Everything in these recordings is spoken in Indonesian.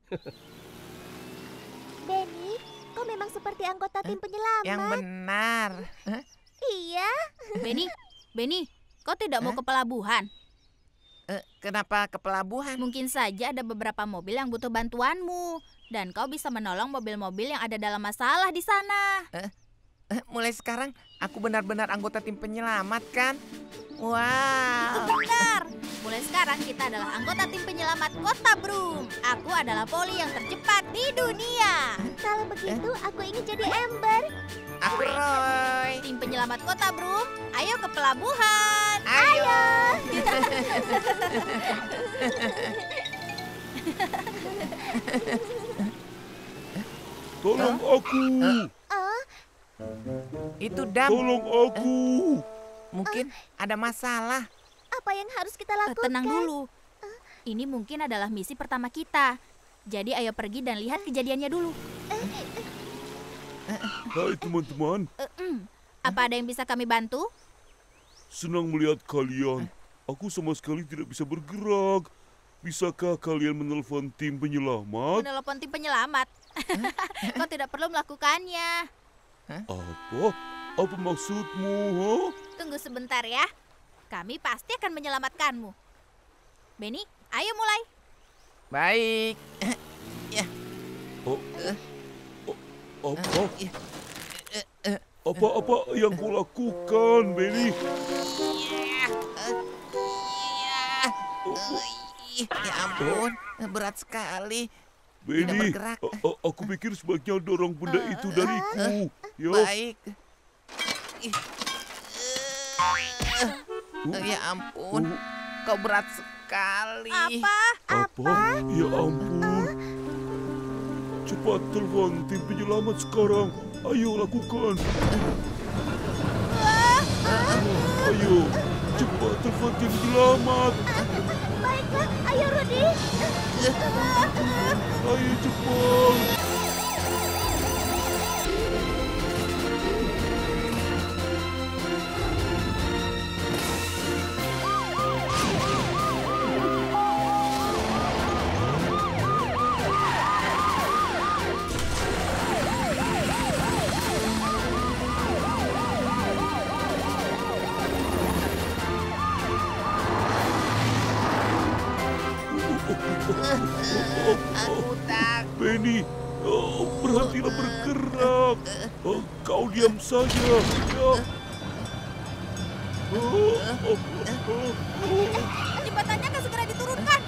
Benny, kau memang seperti anggota tim penyelamat. Yang benar. Iya. Benny, kau tidak mau ke pelabuhan? Kenapa ke pelabuhan? Mungkin saja ada beberapa mobil yang butuh bantuanmu. Dan kau bisa menolong mobil-mobil yang ada dalam masalah di sana. Mulai sekarang, aku benar-benar anggota tim penyelamat kan? Itu Wow. benar. Mulai sekarang kita adalah anggota tim penyelamat Kota Broom. Aku adalah poli yang tercepat di dunia. Kalau begitu, aku ingin jadi Ember. Aku Roy. Tim penyelamat Kota Broom, ayo ke pelabuhan. Ayo. Tolong aku. Itu Dam. Tolong aku. Mungkin ada masalah. Apa yang harus kita lakukan? Tenang dulu. Ini mungkin adalah misi pertama kita. Jadi ayo pergi dan lihat kejadiannya dulu. Hai teman-teman, Apa ada yang bisa kami bantu? senang melihat kalian. Aku sama sekali tidak bisa bergerak. Bisakah kalian menelpon tim penyelamat? Menelpon tim penyelamat. Kau tidak perlu melakukannya. Apa? Apa maksudmu? Hah? Tunggu sebentar ya. Kami pasti akan menyelamatkanmu. Benny, ayo mulai. Baik. Oh, apa? Ya. Apa yang kau lakukan, Benny? Ya ampun, berat sekali. Benny, bergerak. aku pikir sebaiknya dorong benda itu dariku. Ya, Baik. Ya ampun, kau berat sekali. Apa? Ya ampun. Cepat telepon tim penyelamat sekarang. Ayo lakukan. Ayo, cepat telepon tim penyelamat. Baiklah, ayo Rudy. Ayo cepat. Aku takut. Benny, berhentilah bergerak. Kau diam saja. Ya. Jembatannya akan segera diturunkan.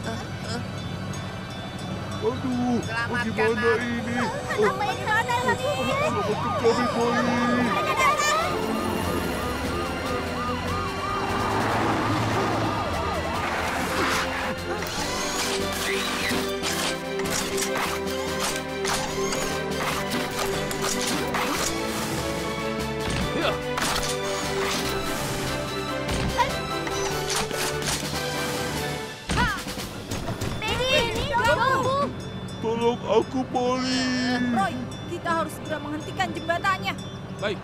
Aduh, Selamatkan bagaimana aku. ini? Apa yang kau lakukan? Selamatkan kami, Polly. Benny, tunggu. Tolong aku, Polly. Roy, kita harus segera menghentikan jembatannya. Baik.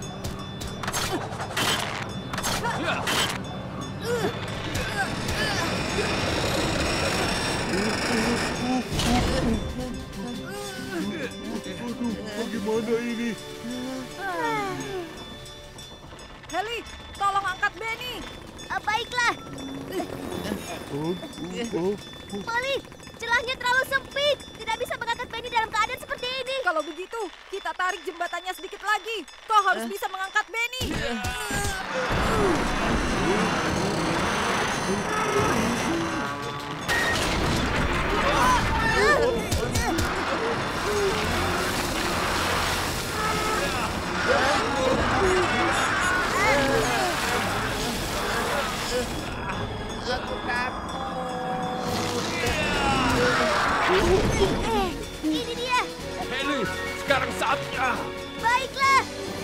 Ya. Aduh, bagaimana ini? Heli, tolong angkat Benny. Baiklah. Polly, celahnya terlalu sempit. Tidak bisa mengangkat Benny dalam keadaan seperti ini. Kalau begitu, kita tarik jembatannya sedikit lagi. Kau harus bisa mengangkat Benny. Aku takut. Ini dia. Heli, sekarang saatnya. Baiklah.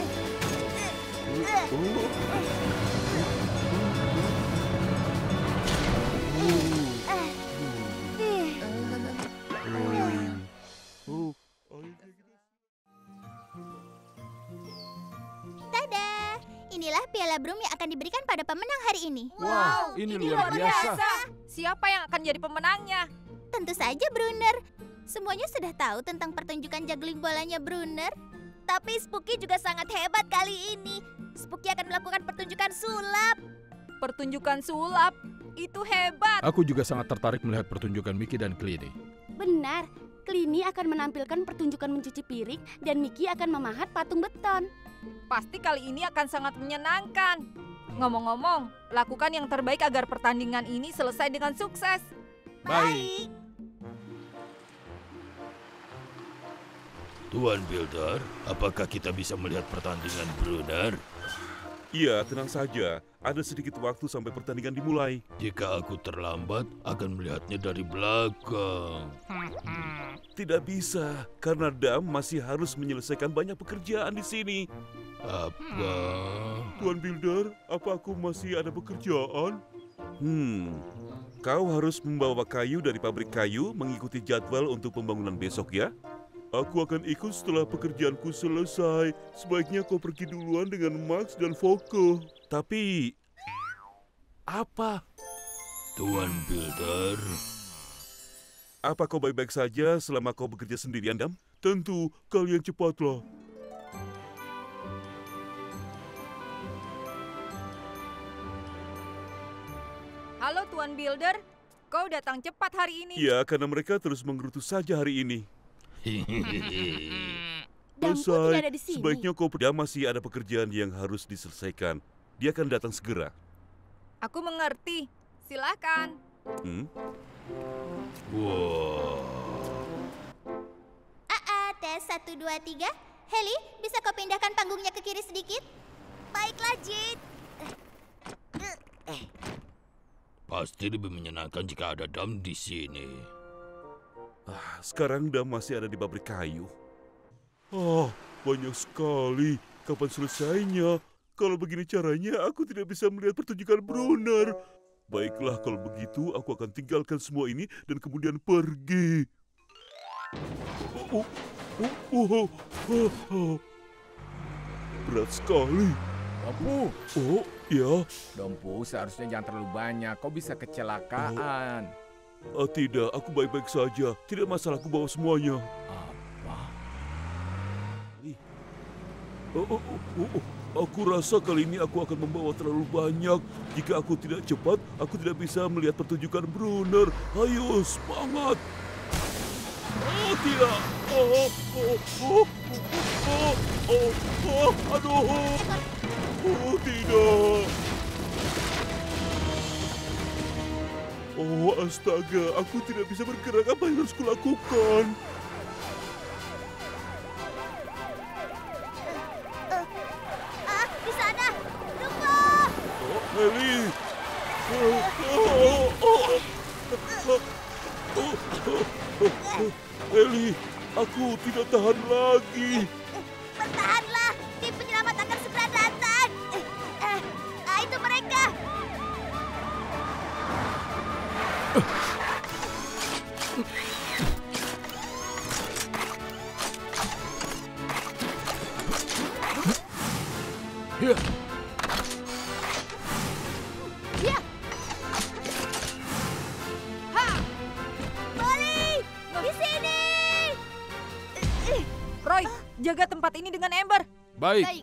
Tada! Inilah piala Broom yang akan diberikan pada pemenang hari ini. Wow, ini luar biasa. Siapa yang akan jadi pemenangnya? tentu saja, Brunner. Semuanya sudah tahu tentang pertunjukan juggling bolanya Brunner. Tapi Spooky juga sangat hebat kali ini. Spooky akan melakukan pertunjukan sulap. Pertunjukan sulap? Itu hebat. Aku juga sangat tertarik melihat pertunjukan Mickey dan Clini. Benar, Clini akan menampilkan pertunjukan mencuci piring dan Mickey akan memahat patung beton. Pasti kali ini akan sangat menyenangkan. Ngomong-ngomong, lakukan yang terbaik agar pertandingan ini selesai dengan sukses. Baik. Tuan Builder, apakah kita bisa melihat pertandingan Brunner? Iya, tenang saja. Ada sedikit waktu sampai pertandingan dimulai. Jika aku terlambat, akan melihatnya dari belakang. Tidak bisa, karena Dam masih harus menyelesaikan banyak pekerjaan di sini. Apa? Tuan Builder, apa aku masih ada pekerjaan? Kau harus membawa kayu dari pabrik kayu, mengikuti jadwal untuk pembangunan besok ya. Aku akan ikut setelah pekerjaanku selesai. Sebaiknya kau pergi duluan dengan Max dan Volker. Tapi, apa? Tuan Builder. Apa kau baik-baik saja selama kau bekerja sendirian, Dam? Tentu, kalian cepatlah. Halo Tuan Builder, kau datang cepat hari ini. Ya, karena mereka terus menggerutu saja hari ini. Dampu tidak ada di sini. Sebaiknya kau dia masih ada pekerjaan yang harus diselesaikan. Dia akan datang segera. Aku mengerti. Silakan. Wow. Tes 1, 2, 3. Heli, bisa kau pindahkan panggungnya ke kiri sedikit? Baiklah, Jin. Pasti lebih menyenangkan jika ada Dam di sini. Sekarang Dam masih ada di pabrik kayu. Banyak sekali. Kapan selesainya? Kalau begini caranya, aku tidak bisa melihat pertunjukan Brunner. Baiklah, kalau begitu, aku akan tinggalkan semua ini dan kemudian pergi. Berat sekali. Dampu, Oh, ya. Dampu seharusnya jangan terlalu banyak. Kau bisa kecelakaan. Tidak, aku baik-baik saja. Tidak masalah, aku bawa semuanya. Aku rasa kali ini aku akan membawa terlalu banyak. Jika aku tidak cepat, aku tidak bisa melihat pertunjukan Brunner. Ayo, semangat! Tidak! Aduh! Tidak! Astaga, aku tidak bisa bergerak. Apa yang harus kulakukan? Di sana. Tunggu. Heli! Heli, aku tidak tahan lagi. Bertahanlah. Tim penyelamat akan segera datang. Itu mereka. Ya, Molly, di sini. Roy, jaga tempat ini dengan ember. baik. Baik.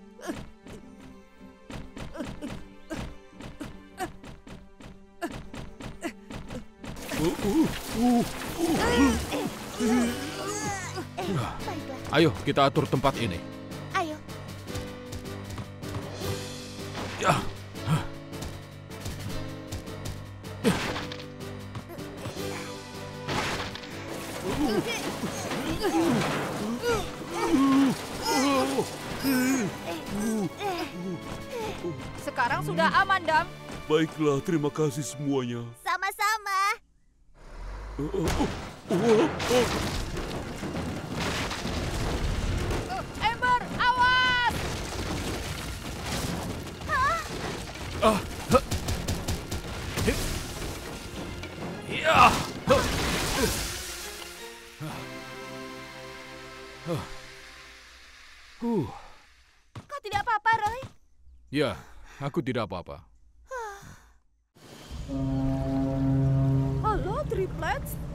Ayo kita atur tempat ini. Ayo. Ya. Sekarang sudah aman, Dam. Baiklah, terima kasih semuanya. Sama-sama. Ember, awas! Ya. Kau tidak apa-apa, Roy? Ya, aku tidak apa-apa. Halo, Triplets.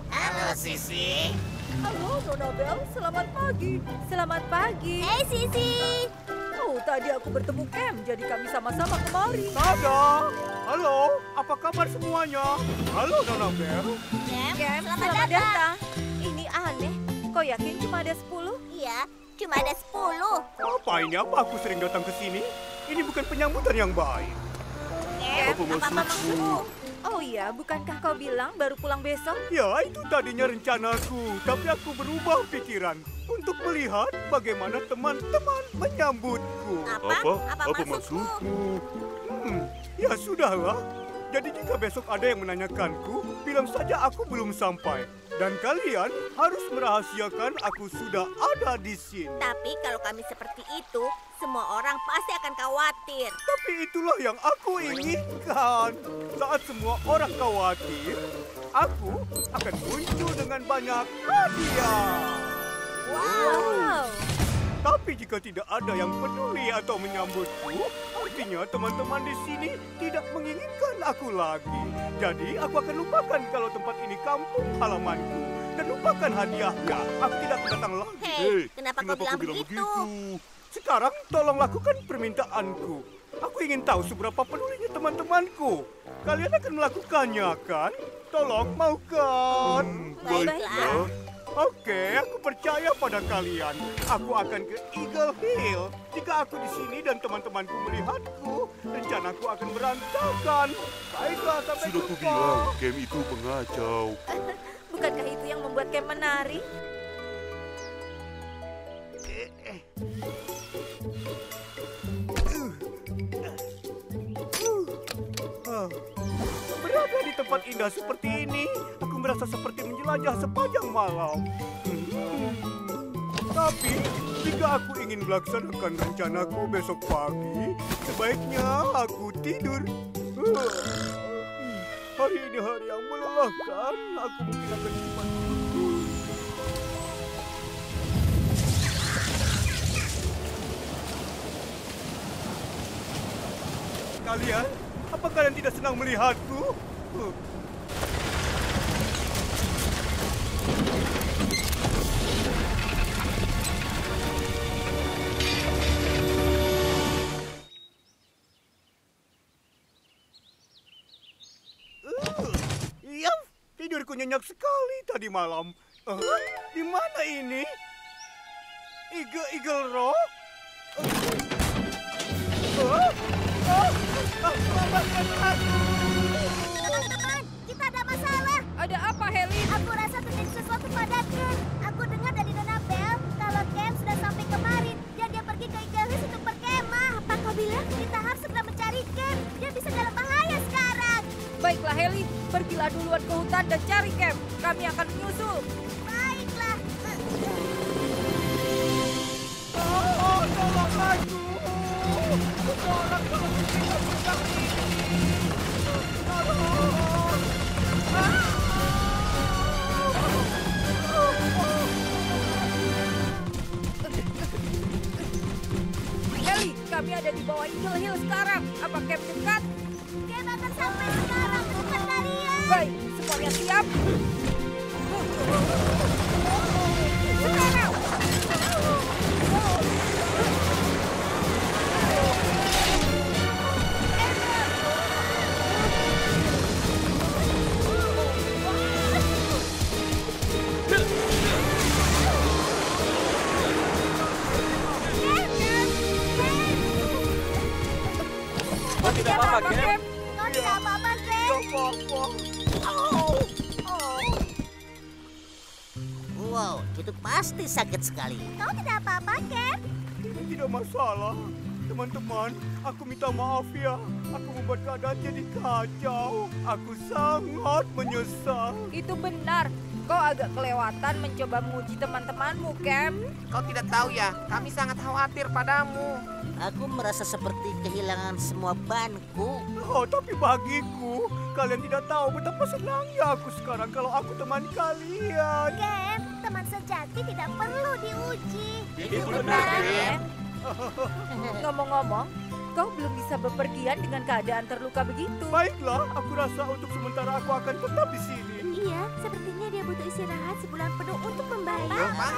Sisi. Halo, Nona Bel. Selamat pagi. Selamat pagi. Hei Sisi. Oh, tadi aku bertemu Cam, jadi kami sama-sama kemari. Tada! Halo, apa kabar semuanya? Halo, Nona Bel. Cam, selamat datang. Ini aneh. Kau yakin cuma ada 10? Iya, cuma ada 10. Apa ini? Apa aku sering datang ke sini? Ini bukan penyambutan yang baik. Cam, Apa apa maksudmu? maksudmu? Oh iya, bukankah kau bilang baru pulang besok? Ya, itu tadinya rencanaku. Tapi aku berubah pikiran untuk melihat bagaimana teman-teman menyambutku. Apa maksudmu? Ya sudahlah. Jadi jika besok ada yang menanyakanku, bilang saja aku belum sampai. Dan kalian harus merahasiakan aku sudah ada di sini. Tapi kalau kami seperti itu, semua orang pasti akan khawatir. Tapi itulah yang aku inginkan. Saat semua orang khawatir, aku akan muncul dengan banyak hadiah. Wow. Tapi jika tidak ada yang peduli atau menyambutku, artinya teman-teman di sini tidak menginginkan aku lagi. Jadi aku akan lupakan kalau tempat ini kampung halamanku dan lupakan hadiahnya. Aku tidak akan datang lagi. Hei, kenapa kau bilang begitu? Sekarang tolong lakukan permintaanku. Aku ingin tahu seberapa pedulinya teman-temanku. Kalian akan melakukannya, kan? Tolong, mau kan? Baiklah. Oke, aku percaya pada kalian. Aku akan ke Eagle Hill. Jika aku di sini dan teman-temanku melihatku, rencanaku akan berantakan. Baiklah, sampai Sudah jumpa. kubilang, Cam itu pengacau. Bukankah itu yang membuat Cam menari? Berada di tempat indah seperti ini, aku merasa seperti menjelajah sepanjang malam. Tapi, jika aku ingin melaksanakan rencanaku besok pagi, sebaiknya aku tidur. Hari ini hari yang melelahkan, aku mungkin akan cepat tidur. Kalian, apa kalian tidak senang melihatku? Iya, tidurku nyenyak sekali tadi malam. Di mana ini? Eagle Rock? Teman-teman, kita ada masalah. Ada apa, Heli? Aku rasa terjadi sesuatu pada Ken. Aku dengar dari Nona Bel kalau Ken sudah sampai kemarin dan dia pergi ke Eagle Hills untuk berkemah. Apa kau bilang kita harus segera mencari Ken? Dia bisa dalam bahaya sekarang. Baiklah, Heli. Pergilah duluan ke hutan dan cari Cam. Kami akan menyusul. Baiklah. Oh, tolong aku! Tolong, tolong, kita sedang ini! Heli, kami ada di bawah Eagle Hill sekarang. Apa Cam dekat? Ken akan sampai sekarang. Cepat kalian. Baik, semuanya siap. Sekarang. Kau tidak apa-apa, Cam? Kau tidak apa-apa, Ken. Gak apa-apa. Wow, itu pasti sakit sekali. Kau tidak apa-apa, Ken. Tidak masalah. Teman-teman, aku minta maaf ya. Aku membuat keadaan jadi kacau. Aku sangat menyesal. Itu benar. Kau agak kelewatan mencoba menguji teman-temanmu, Cam. Kau tidak tahu ya, kami sangat khawatir padamu. Aku merasa seperti kehilangan semua banku. Oh, tapi bagiku, kalian tidak tahu betapa senangnya aku sekarang kalau aku teman kalian. Ken, teman sejati tidak perlu diuji. Itu benar, Cam. Ngomong-ngomong, kau belum bisa bepergian dengan keadaan terluka begitu. Baiklah, aku rasa untuk sementara aku akan tetap di sini. Iya, sepertinya dia butuh istirahat sebulan penuh untuk membaik.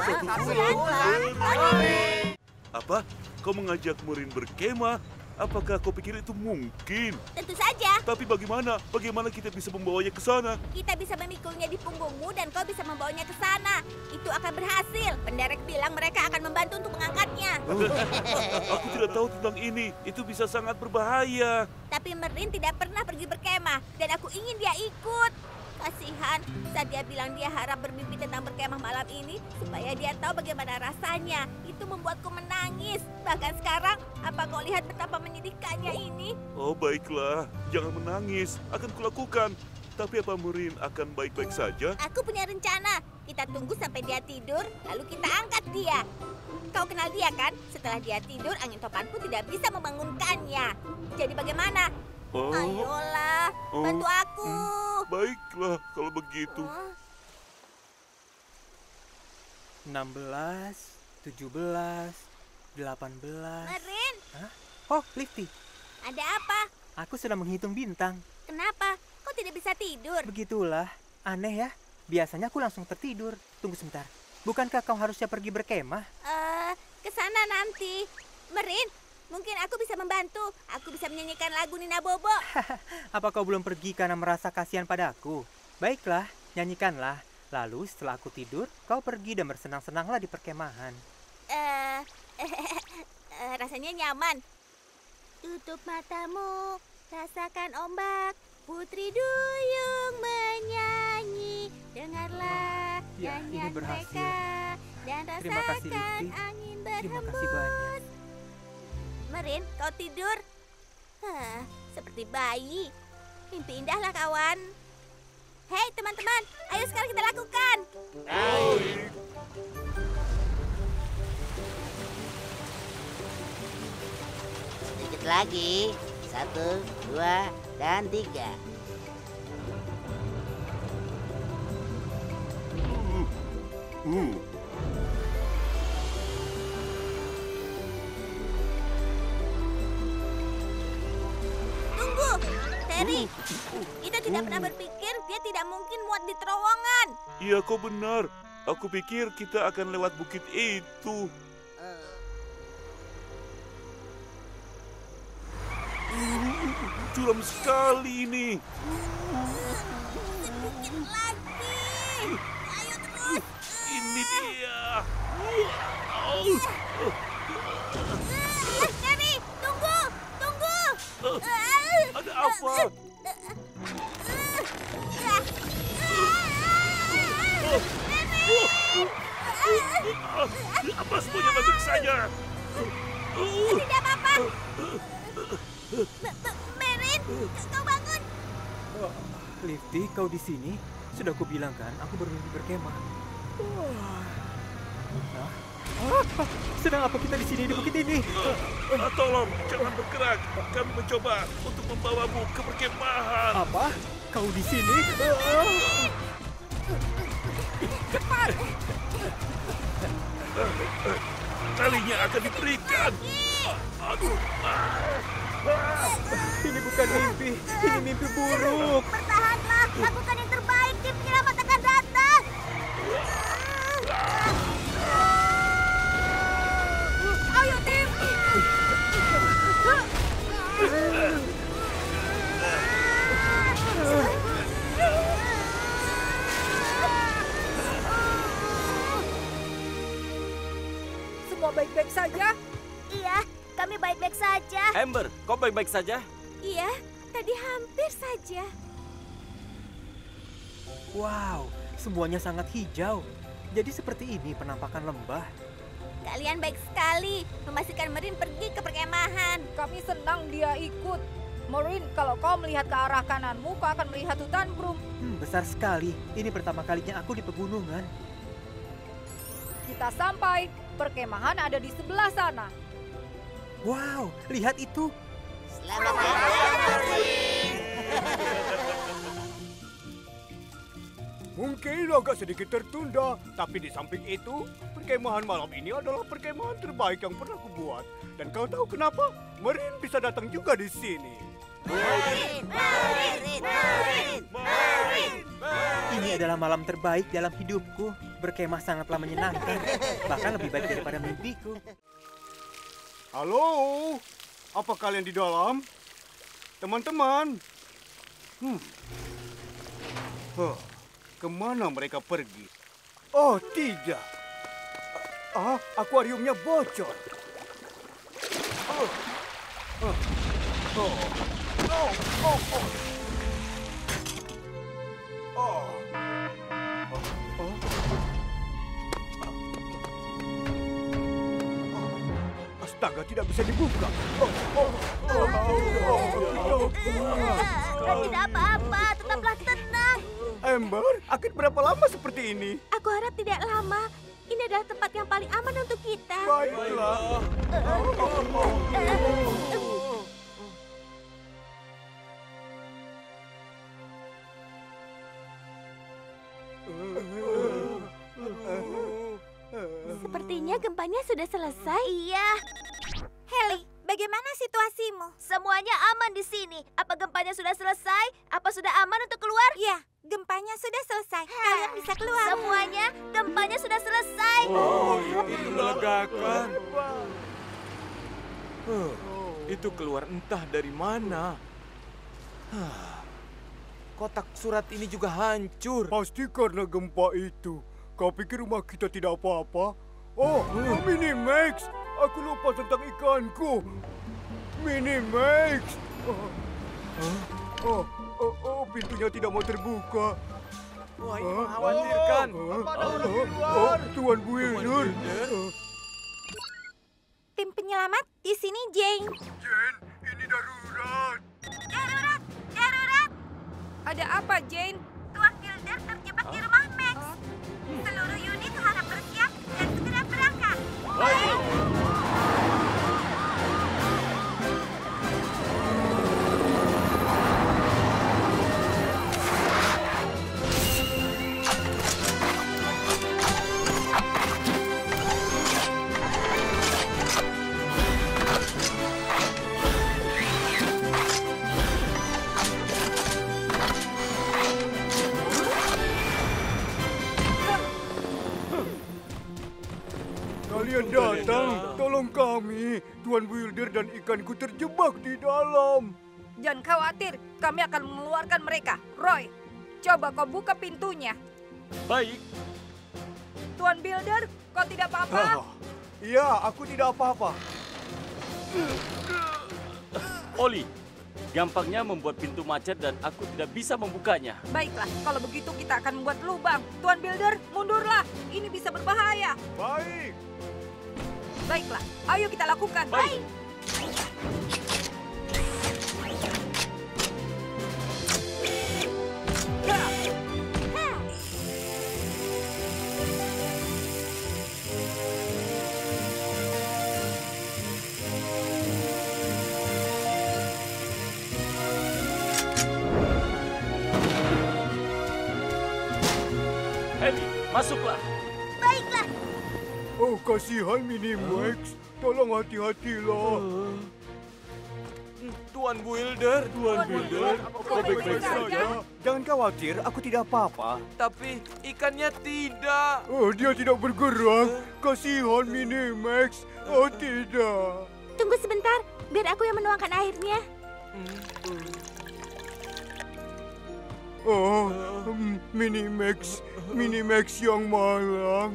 Apa? Kau mengajak Maureen berkemah? Apakah kau pikir itu mungkin? Tentu saja, Tapi bagaimana? Bagaimana kita bisa membawanya ke sana? kita bisa memikulnya di punggungmu dan kau bisa membawanya ke sana. Itu akan berhasil. Penderek bilang mereka akan membantu untuk mengangkatnya. Aku tidak tahu tentang ini. Itu bisa sangat berbahaya. Tapi Maureen tidak pernah pergi berkemah dan aku ingin dia ikut. Kasihan, saat dia bilang dia harap bermimpi tentang berkemah malam ini supaya dia tahu bagaimana rasanya. Itu membuatku menangis. Bahkan sekarang, apa kau lihat betapa menyedihkannya ini? Oh baiklah, jangan menangis. Akan kulakukan. Tapi apa Maureen akan baik-baik saja? Aku punya rencana. Kita tunggu sampai dia tidur, lalu kita angkat dia. Kau kenal dia kan? Setelah dia tidur, angin topanku tidak bisa membangunkannya. Jadi bagaimana? Oh, Ayolah, bantu aku. baiklah kalau begitu. 16, 17, 18. Maureen, Oh, Lifty, ada apa? aku sedang menghitung bintang. Kenapa? Kau tidak bisa tidur? Begitulah, aneh ya. Biasanya aku langsung tertidur. Tunggu sebentar. Bukankah kau harusnya pergi berkemah? Ke sana nanti. Maureen, mungkin aku bisa membantu. Aku bisa menyanyikan lagu Nina Bobo. Apa kau belum pergi karena merasa kasihan padaku? Baiklah, nyanyikanlah. Lalu setelah aku tidur, kau pergi dan bersenang-senanglah di perkemahan. Rasanya nyaman. Tutup matamu, rasakan ombak. Putri duyung menyanyi. Dengarlah Ya, ini nyanyian berhasil. mereka. Dan Terima kasih, rasakan Lifty. angin Terima kasih berhembus. banyak. Maureen, kau tidur? Seperti bayi. Mimpi indahlah kawan. Hei teman-teman, ayo sekarang kita lakukan. Sedikit lagi. 1, 2, dan 3. Tunggu, Terry. Kita tidak pernah berpikir dia tidak mungkin muat di terowongan. Iya kau benar. Aku pikir kita akan lewat bukit itu. Curam sekali ini. Sedikit lagi. Ayo terus. Ini dia. Terry, tunggu, tunggu. Ada apa? Apa semuanya baik saja? Tidak apa-apa. Maureen, kau bangun. Lifty, kau di sini? Sudah aku bilang kan, aku bermimpi berkemah. Sedang apa kita di sini di bukit ini? Tolong, jangan bergerak. Kami mencoba untuk membawamu ke perkemahan. Apa? Kau di sini? Talinya akan diberikan. Aduh. Ini bukan mimpi, ini mimpi buruk. Bertahanlah, lakukan yang terbaik. Tim penyelamat akan datang. Ayo tim. Semua baik-baik saja? Iya, kami baik-baik saja. Amber, kau baik-baik saja? Iya, tadi hampir saja. Wow, semuanya sangat hijau. Jadi seperti ini penampakan lembah. Kalian baik sekali, memastikan Maureen pergi ke perkemahan. Kami senang dia ikut. Maureen, kalau kau melihat ke arah kananmu, kau akan melihat hutan Broom. Besar sekali. Ini pertama kalinya aku di pegunungan. Kita sampai. Perkemahan ada di sebelah sana. Wow, lihat itu. Selamat datang, Maureen. Mungkin agak sedikit tertunda, tapi di samping itu, perkemahan malam ini adalah perkemahan terbaik yang pernah kubuat. Dan kau tahu kenapa? Maureen bisa datang juga di sini. Maureen, Maureen, Maureen, Maureen, Ini adalah malam terbaik dalam hidupku. Berkemah sangatlah menyenangkan, bahkan lebih baik daripada mimpiku. Halo, apa kalian di dalam? Teman-teman. Kemana mereka pergi? Oh, tidak. Akuariumnya bocor. Astaga, tidak bisa dibuka. Tidak apa-apa, tetaplah tenang. Amber, akan berapa lama seperti ini? Aku harap tidak lama. Ini adalah tempat yang paling aman untuk kita. Baiklah. Sepertinya gempanya sudah selesai. Iya. Heli, bagaimana situasimu? Semuanya aman di sini. Apa gempanya sudah selesai? Apa sudah aman untuk keluar? Ya, gempanya sudah selesai. Kalian bisa keluar. Semuanya, gempanya sudah selesai. Oh, itu melegakan. Itu keluar entah dari mana. Kotak surat ini juga hancur. Pasti karena gempa itu. Kau pikir rumah kita tidak apa-apa? Oh, Minimax. Aku lupa tentang ikanku. Minimax. Pintunya tidak mau terbuka. Wah, ini mengkhawatirkan. Tuan Builder. Tim penyelamat, di sini Jane. Jane, ini darurat. Darurat. Ada apa, Jane? Tuan Builder terjebak di rumah Max. Seluruh unit harap bersiap dan segera berangkat. Kalian datang, tolong kami. Tuan Builder dan ikanku terjebak di dalam. Jangan khawatir, kami akan mengeluarkan mereka. Roy, coba kau buka pintunya. Baik. Tuan Builder, kau tidak apa-apa? Iya, aku tidak apa-apa. Oli, gampangnya membuat pintu macet dan aku tidak bisa membukanya. Baiklah, kalau begitu kita akan membuat lubang. Tuan Builder, mundurlah. Ini bisa berbahaya. Baik. Baiklah, ayo kita lakukan. Baik. Heli, masuklah. Baiklah. Oh, kasihan Minimax. Tolong hati-hatilah. Tuan Builder. Kau baik-baik saja. Jangan khawatir, aku tidak apa-apa. Tapi ikannya tidak. Oh, dia tidak bergerak. Kasihan Minimax. Oh, tidak. Tunggu sebentar, biar aku yang menuangkan airnya. Oh, Minimax yang malang.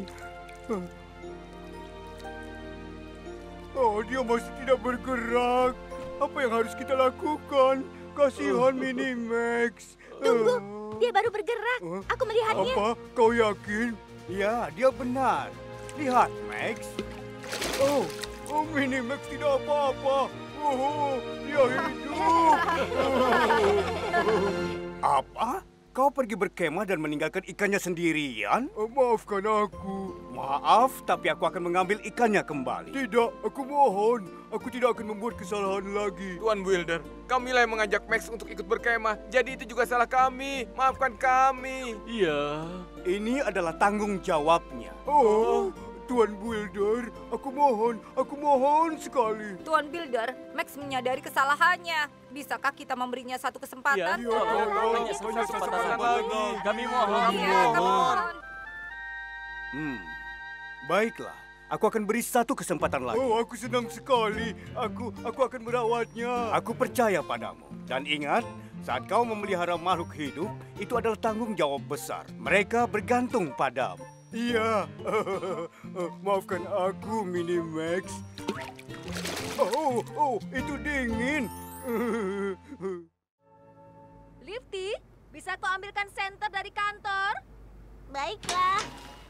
Oh, dia masih tidak bergerak. Apa yang harus kita lakukan? Kasihan Minimax. Tunggu, dia baru bergerak. Aku melihatnya. Apa? Kau yakin? Ya, dia benar. Lihat, Max. Oh, Minimax tidak apa-apa. Oh, dia hidup. Apa? Kau pergi berkemah dan meninggalkan ikannya sendirian? Maafkan aku. Maaf, tapi aku akan mengambil ikannya kembali. Tidak, aku mohon. Aku tidak akan membuat kesalahan lagi. Tuan Builder, kamilah yang mengajak Max untuk ikut berkemah. Jadi itu juga salah kami. Maafkan kami. Iya. Ini adalah tanggung jawabnya. Oh, Tuan Builder, aku mohon sekali. Tuan Builder, Max menyadari kesalahannya. Bisakah kita memberinya satu kesempatan? Hanya satu kesempatan lagi. Kami mohon. Kami mohon. Baiklah, aku akan beri satu kesempatan lagi. Oh, aku senang sekali. Aku akan merawatnya. Aku percaya padamu. Dan ingat, saat kau memelihara makhluk hidup, itu adalah tanggung jawab besar. Mereka bergantung padamu. Iya, maafkan aku, Minimax. Oh, itu dingin. Lifty, bisa kau ambilkan senter dari kantor? Baiklah.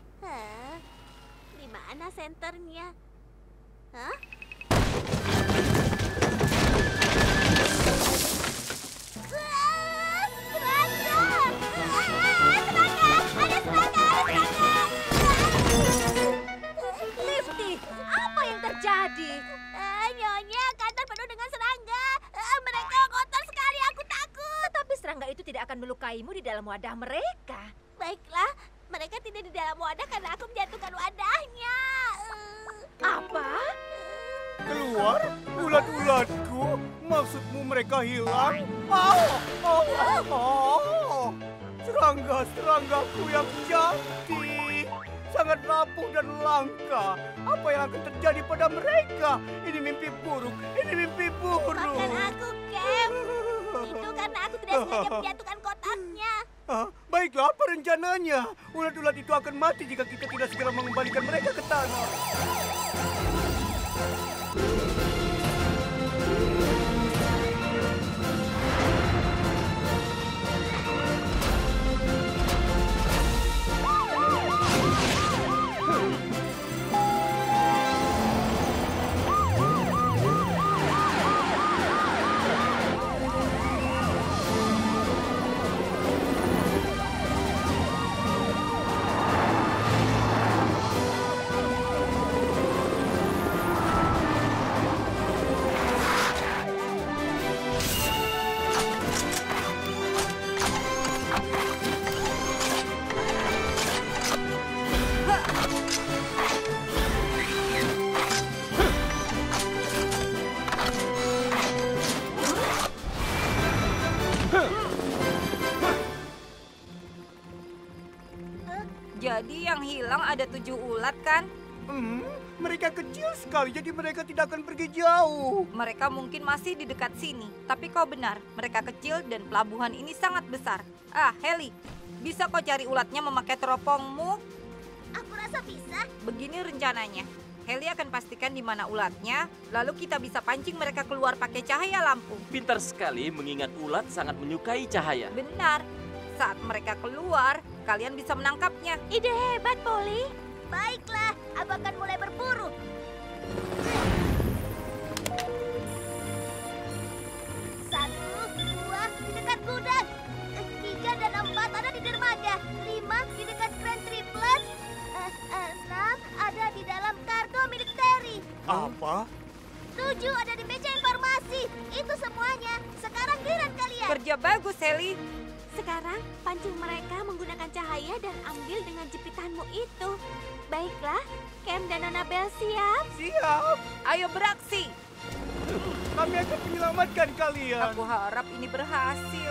Di mana senternya? Hah? Apa yang terjadi? Nyonya, kantor penuh dengan serangga. Mereka kotor sekali, aku takut. Tetapi serangga itu tidak akan melukaimu di dalam wadah mereka. Baiklah, mereka tidak di dalam wadah karena aku menjatuhkan wadahnya. Apa? Keluar? Ulat-ulatku? Maksudmu mereka hilang? Serangga-seranggaku yang cantik. Sangat rapuh dan langka. Apa yang akan terjadi pada mereka? Ini mimpi buruk. Maafkan aku, Kem. Itu karena aku tidak sengaja menjatuhkan kotaknya. Baiklah, apa rencananya? Ulat-ulat itu akan mati jika kita tidak segera mengembalikan mereka ke tanah. Jadi yang hilang ada 7 ulat kan? Mereka kecil sekali, jadi mereka tidak akan pergi jauh. Mereka mungkin masih di dekat sini. Tapi kau benar, mereka kecil dan pelabuhan ini sangat besar. Heli, bisa kau cari ulatnya memakai teropongmu? Aku rasa bisa. Begini rencananya. Heli akan pastikan di mana ulatnya, lalu kita bisa pancing mereka keluar pakai cahaya lampu. Pintar sekali mengingat ulat sangat menyukai cahaya. Benar. Saat mereka keluar, kalian bisa menangkapnya. Ide hebat, Polly. Baiklah, aku akan mulai berburu. 1, 2 di dekat gudang. 3 dan 4 ada di dermaga. 5 di dekat Grand Triplet. 6 ada di dalam kargo milik Terry. Apa? 7 ada di meja informasi. Itu semuanya. Sekarang giliran kalian. Kerja bagus, Heli. Sekarang pancing mereka menggunakan cahaya dan ambil dengan jepitanmu itu. Baiklah, Kem dan Nona Bell siap? Siap. Ayo beraksi. Kami akan menyelamatkan kalian. Aku harap ini berhasil.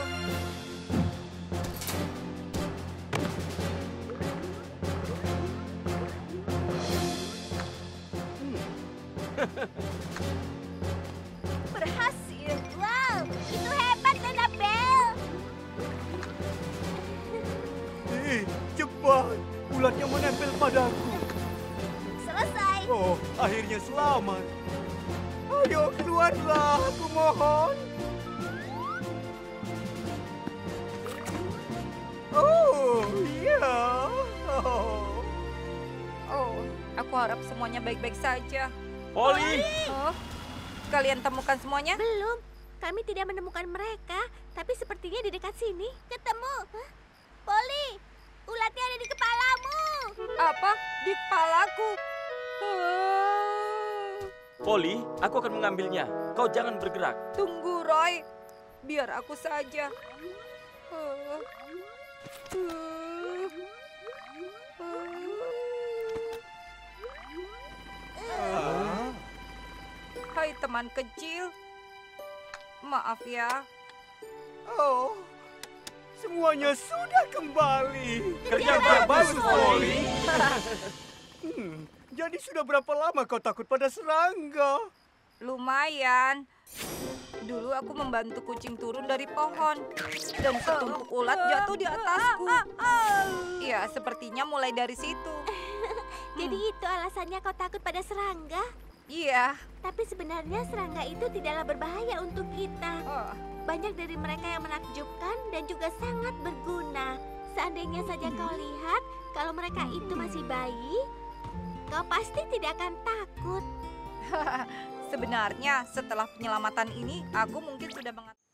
Berhasil. Wow, itu hebat, Nona Bell. Cepat. Ulatnya menempel padaku. Selesai. Oh, akhirnya selamat. Ayo keluarlah, aku mohon. Oh, iya. Oh, aku harap semuanya baik-baik saja. Polly! Oh, kalian temukan semuanya? Belum. Kami tidak menemukan mereka, tapi sepertinya di dekat sini. Ketemu. Polly, ulatnya ada di kepalamu. Apa? Di kepalaku? Polly, aku akan mengambilnya. Kau jangan bergerak. Tunggu, Roy. Biar aku saja. teman kecil. Maaf ya. Oh, semuanya sudah kembali. Kerja bagus, Polly. Jadi sudah berapa lama kau takut pada serangga? Lumayan. Dulu aku membantu kucing turun dari pohon. Dan setumpuk ulat jatuh di atasku. Ya, sepertinya mulai dari situ. Jadi itu alasannya kau takut pada serangga? Iya. Tapi sebenarnya serangga itu tidaklah berbahaya untuk kita. Banyak dari mereka yang menakjubkan dan juga sangat berguna. Seandainya saja kau lihat, kalau mereka itu masih bayi, kau pasti tidak akan takut. Sebenarnya setelah penyelamatan ini, aku mungkin sudah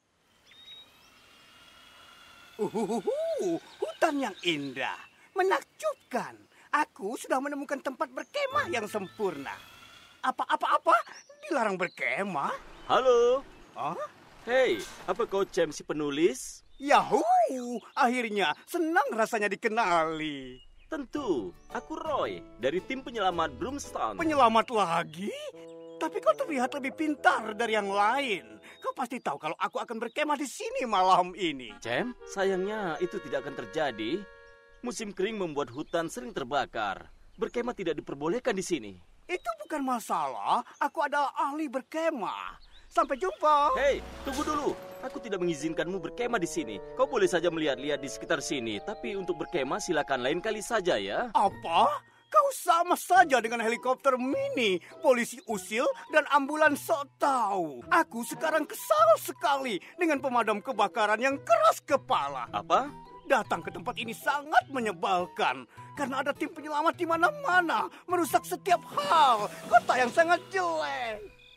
Hutan yang indah, menakjubkan. Aku sudah menemukan tempat berkemah yang sempurna. Apa-apa? Dilarang berkemah? Halo. Hah? Hei, apa kau Cem si penulis? Yahoo! Akhirnya senang rasanya dikenali. Tentu, aku Roy dari tim penyelamat Broomstone. Penyelamat lagi? Tapi kau terlihat lebih pintar dari yang lain. Kau pasti tahu kalau aku akan berkemah di sini malam ini. Cem, sayangnya itu tidak akan terjadi. Musim kering membuat hutan sering terbakar. Berkemah tidak diperbolehkan di sini. Itu bukan masalah. Aku adalah ahli berkemah. Sampai jumpa. Hei, tunggu dulu. Aku tidak mengizinkanmu berkemah di sini. Kau boleh saja melihat-lihat di sekitar sini. Tapi untuk berkemah silakan lain kali saja ya. Apa? Kau sama saja dengan helikopter mini, polisi usil, dan ambulans sok tahu. Aku sekarang kesal sekali dengan pemadam kebakaran yang keras kepala. Apa? Datang ke tempat ini sangat menyebalkan. Karena ada tim penyelamat di mana-mana. Merusak setiap hal. Kota yang sangat jelek.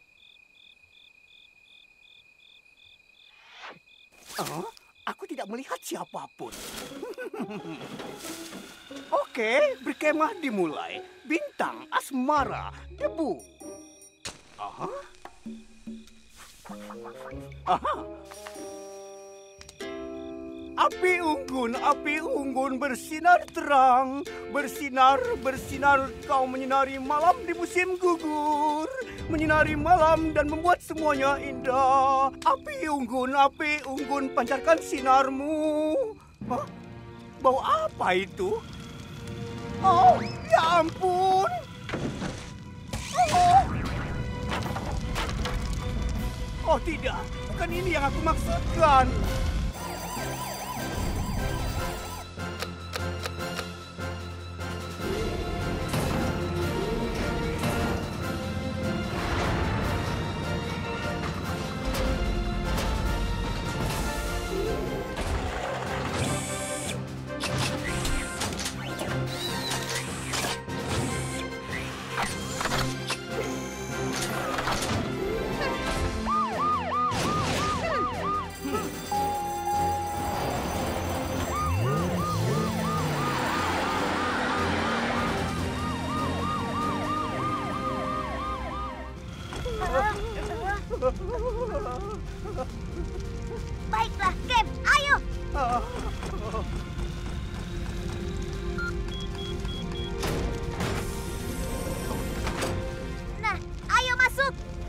Aku tidak melihat siapapun. Oke, berkemah dimulai. Bintang, asmara, debu. Aha. Api unggun bersinar terang. Bersinar, kau menyinari malam di musim gugur. Menyinari malam dan membuat semuanya indah. Api unggun, pancarkan sinarmu. Hah? Bau apa itu? Oh, ya ampun. Oh tidak, bukan ini yang aku maksudkan. Baiklah, Kem, ayo. Nah, ayo masuk.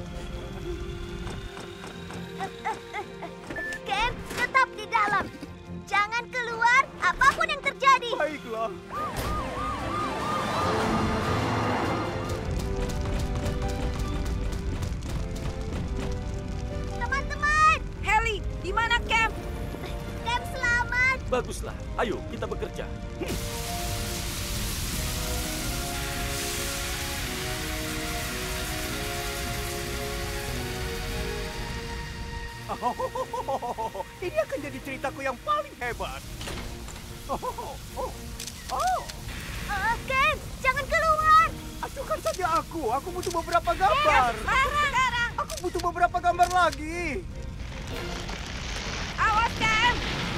Kem, tetap di dalam. Jangan keluar apapun yang terjadi. Baiklah. Di mana Kem? Kem selamat. Baguslah, ayo kita bekerja. Ini akan jadi ceritaku yang paling hebat. Kem, jangan keluar. Acuhkan saja aku butuh beberapa gambar. Sekarang. Aku butuh beberapa gambar lagi. Awas, Kem!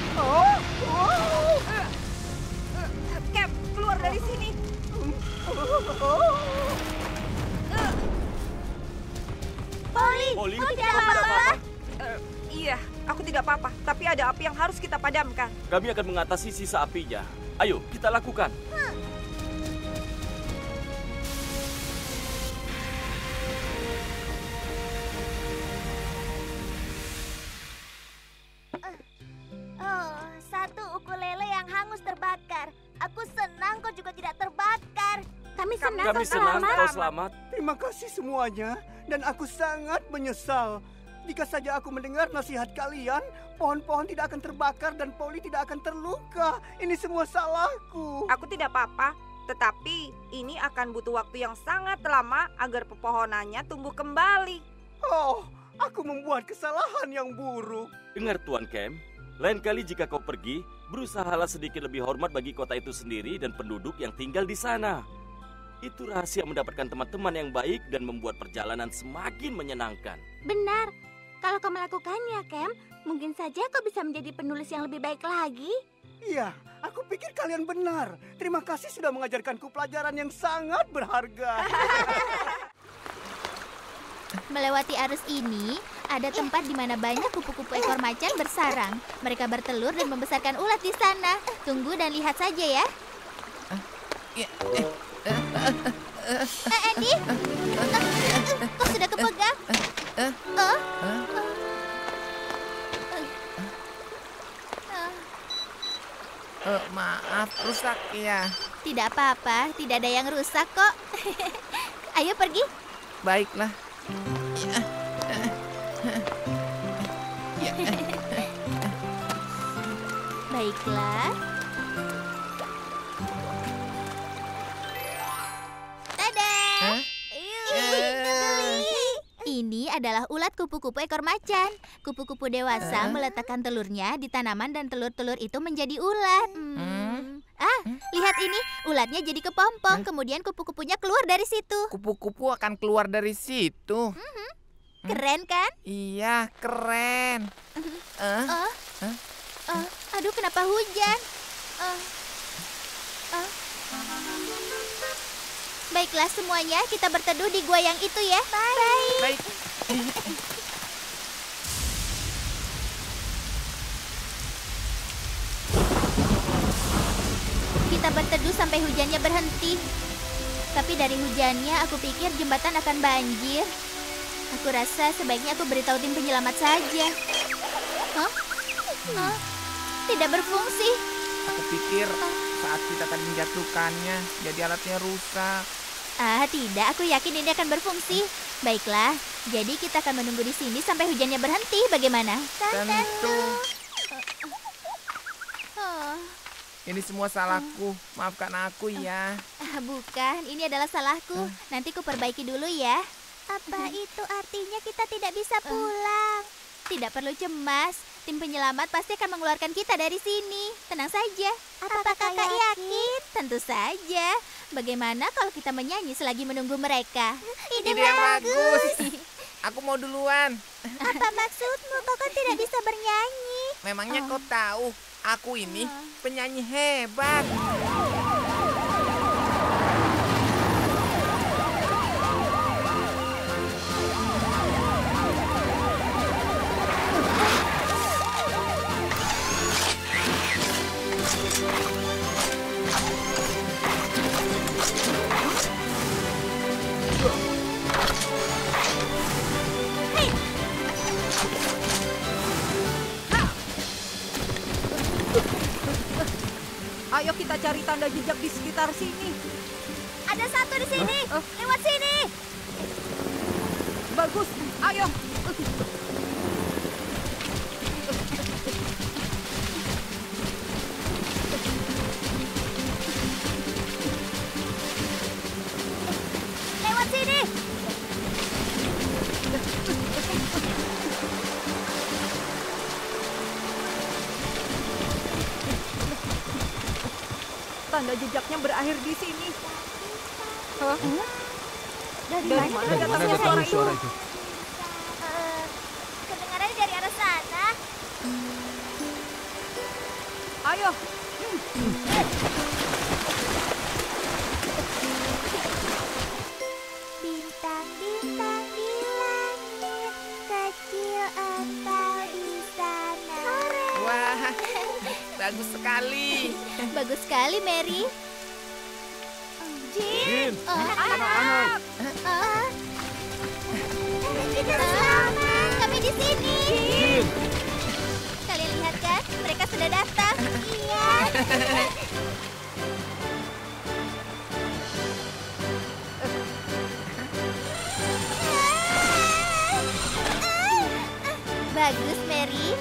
Kem, keluar dari sini. Polly, kau tidak apa-apa? Iya, aku tidak apa-apa. Tapi ada api yang harus kita padamkan. Kami akan mengatasi sisa apinya. Ayo, kita lakukan. Kami senang kau selamat. Terima kasih semuanya. Dan aku sangat menyesal. Jika saja aku mendengar nasihat kalian, pohon-pohon tidak akan terbakar dan Polly tidak akan terluka. Ini semua salahku. Aku tidak apa-apa, tetapi ini akan butuh waktu yang sangat lama agar pepohonannya tumbuh kembali. Oh, aku membuat kesalahan yang buruk. Dengar Tuan Kem, lain kali jika kau pergi, berusahalah sedikit lebih hormat bagi kota itu sendiri dan penduduk yang tinggal di sana. Itu rahasia mendapatkan teman-teman yang baik dan membuat perjalanan semakin menyenangkan. Benar. Kalau kau melakukannya, Kem, mungkin saja kau bisa menjadi penulis yang lebih baik lagi. Iya, aku pikir kalian benar. Terima kasih sudah mengajarkanku pelajaran yang sangat berharga. Melewati arus ini, ada tempat di mana banyak kupu-kupu ekor macan bersarang. Mereka bertelur dan membesarkan ulat di sana. Tunggu dan lihat saja ya. Andy, kau sudah kepegang? Maaf, rusak ya. Tidak apa-apa, tidak ada yang rusak kok. Ayo pergi. Baiklah. Baiklah. Tada! Ini adalah ulat kupu-kupu ekor macan. Kupu-kupu dewasa meletakkan telurnya di tanaman dan telur-telur itu menjadi ulat. Lihat ini, ulatnya jadi kepompong, kemudian kupu-kupunya keluar dari situ. Kupu-kupu akan keluar dari situ. Keren kan? Iya, keren. Aduh, kenapa hujan? Baiklah semuanya, kita berteduh di gua yang itu ya. Baik. Kita berteduh sampai hujannya berhenti. Tapi dari hujannya aku pikir jembatan akan banjir. Aku rasa sebaiknya aku beritahu tim penyelamat saja. Tidak berfungsi. Aku pikir saat kita tadi menjatuhkannya, jadi alatnya rusak. Tidak, aku yakin ini akan berfungsi. Baiklah, jadi kita akan menunggu di sini sampai hujannya berhenti. Bagaimana? Tentu. Ini semua salahku. Maafkan aku ya. Bukan, ini adalah salahku. Nanti ku perbaiki dulu ya. Apa itu artinya kita tidak bisa pulang? Tidak perlu cemas. Tim penyelamat pasti akan mengeluarkan kita dari sini. Tenang saja. Apakah kakak yakin? Tentu saja. Bagaimana kalau kita menyanyi selagi menunggu mereka? Ide yang bagus. Aku mau duluan. Apa maksudmu? Kau kan tidak bisa bernyanyi. Memangnya kau tahu, aku ini penyanyi hebat. Ayo kita cari tanda jejak di sekitar sini. Ada satu di sini. Lewat sini. Bagus, ayo. Lewat sini. Tanda jejaknya berakhir di sini. Dari mana datangnya suara itu? Kedengarannya dari arah sana. Ayo. Bintang-bintang di langit, kecil atau di sana. Wah, bagus sekali. Bagus sekali, Mary. Jin, Anak-anak. kita selamat. Kami di sini. Jin. Kalian lihat kan? Mereka sudah datang. Iya. bagus, Mary.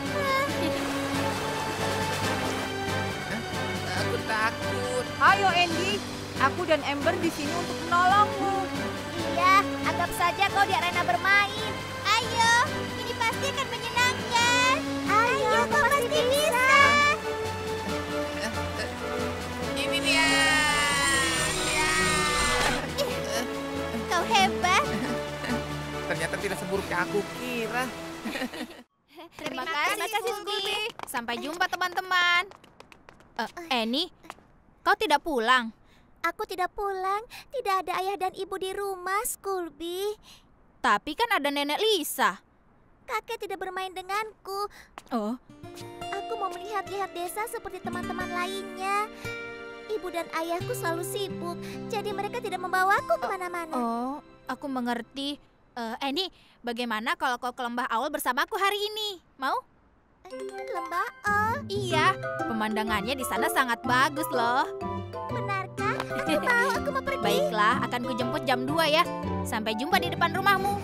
Aku takut. Ayo Andy, aku dan Amber di sini untuk menolongmu. Iya, anggap saja kau di arena bermain. Ayo, ini pasti akan menyenangkan. Ayo, kau pasti bisa. Ini dia. Kau hebat. Ternyata tidak seburuk yang aku kira. Terima kasih, Scooby. Sampai jumpa, teman-teman. Annie, kau tidak pulang? Aku tidak pulang. Tidak ada ayah dan ibu di rumah, Scooby. Tapi kan ada Nenek Lisa. Kakek tidak bermain denganku. Oh. Aku mau melihat-lihat desa seperti teman-teman lainnya. Ibu dan ayahku selalu sibuk, jadi mereka tidak membawaku kemana-mana. Oh, aku mengerti. Annie, bagaimana kalau kau ke Lembah Aul bersamaku hari ini? Mau? Lembah Aul? Iya, pemandangannya di sana sangat bagus loh. Benarkah? Aku mau pergi. Baiklah, akan kujemput jam 2 ya. Sampai jumpa di depan rumahmu.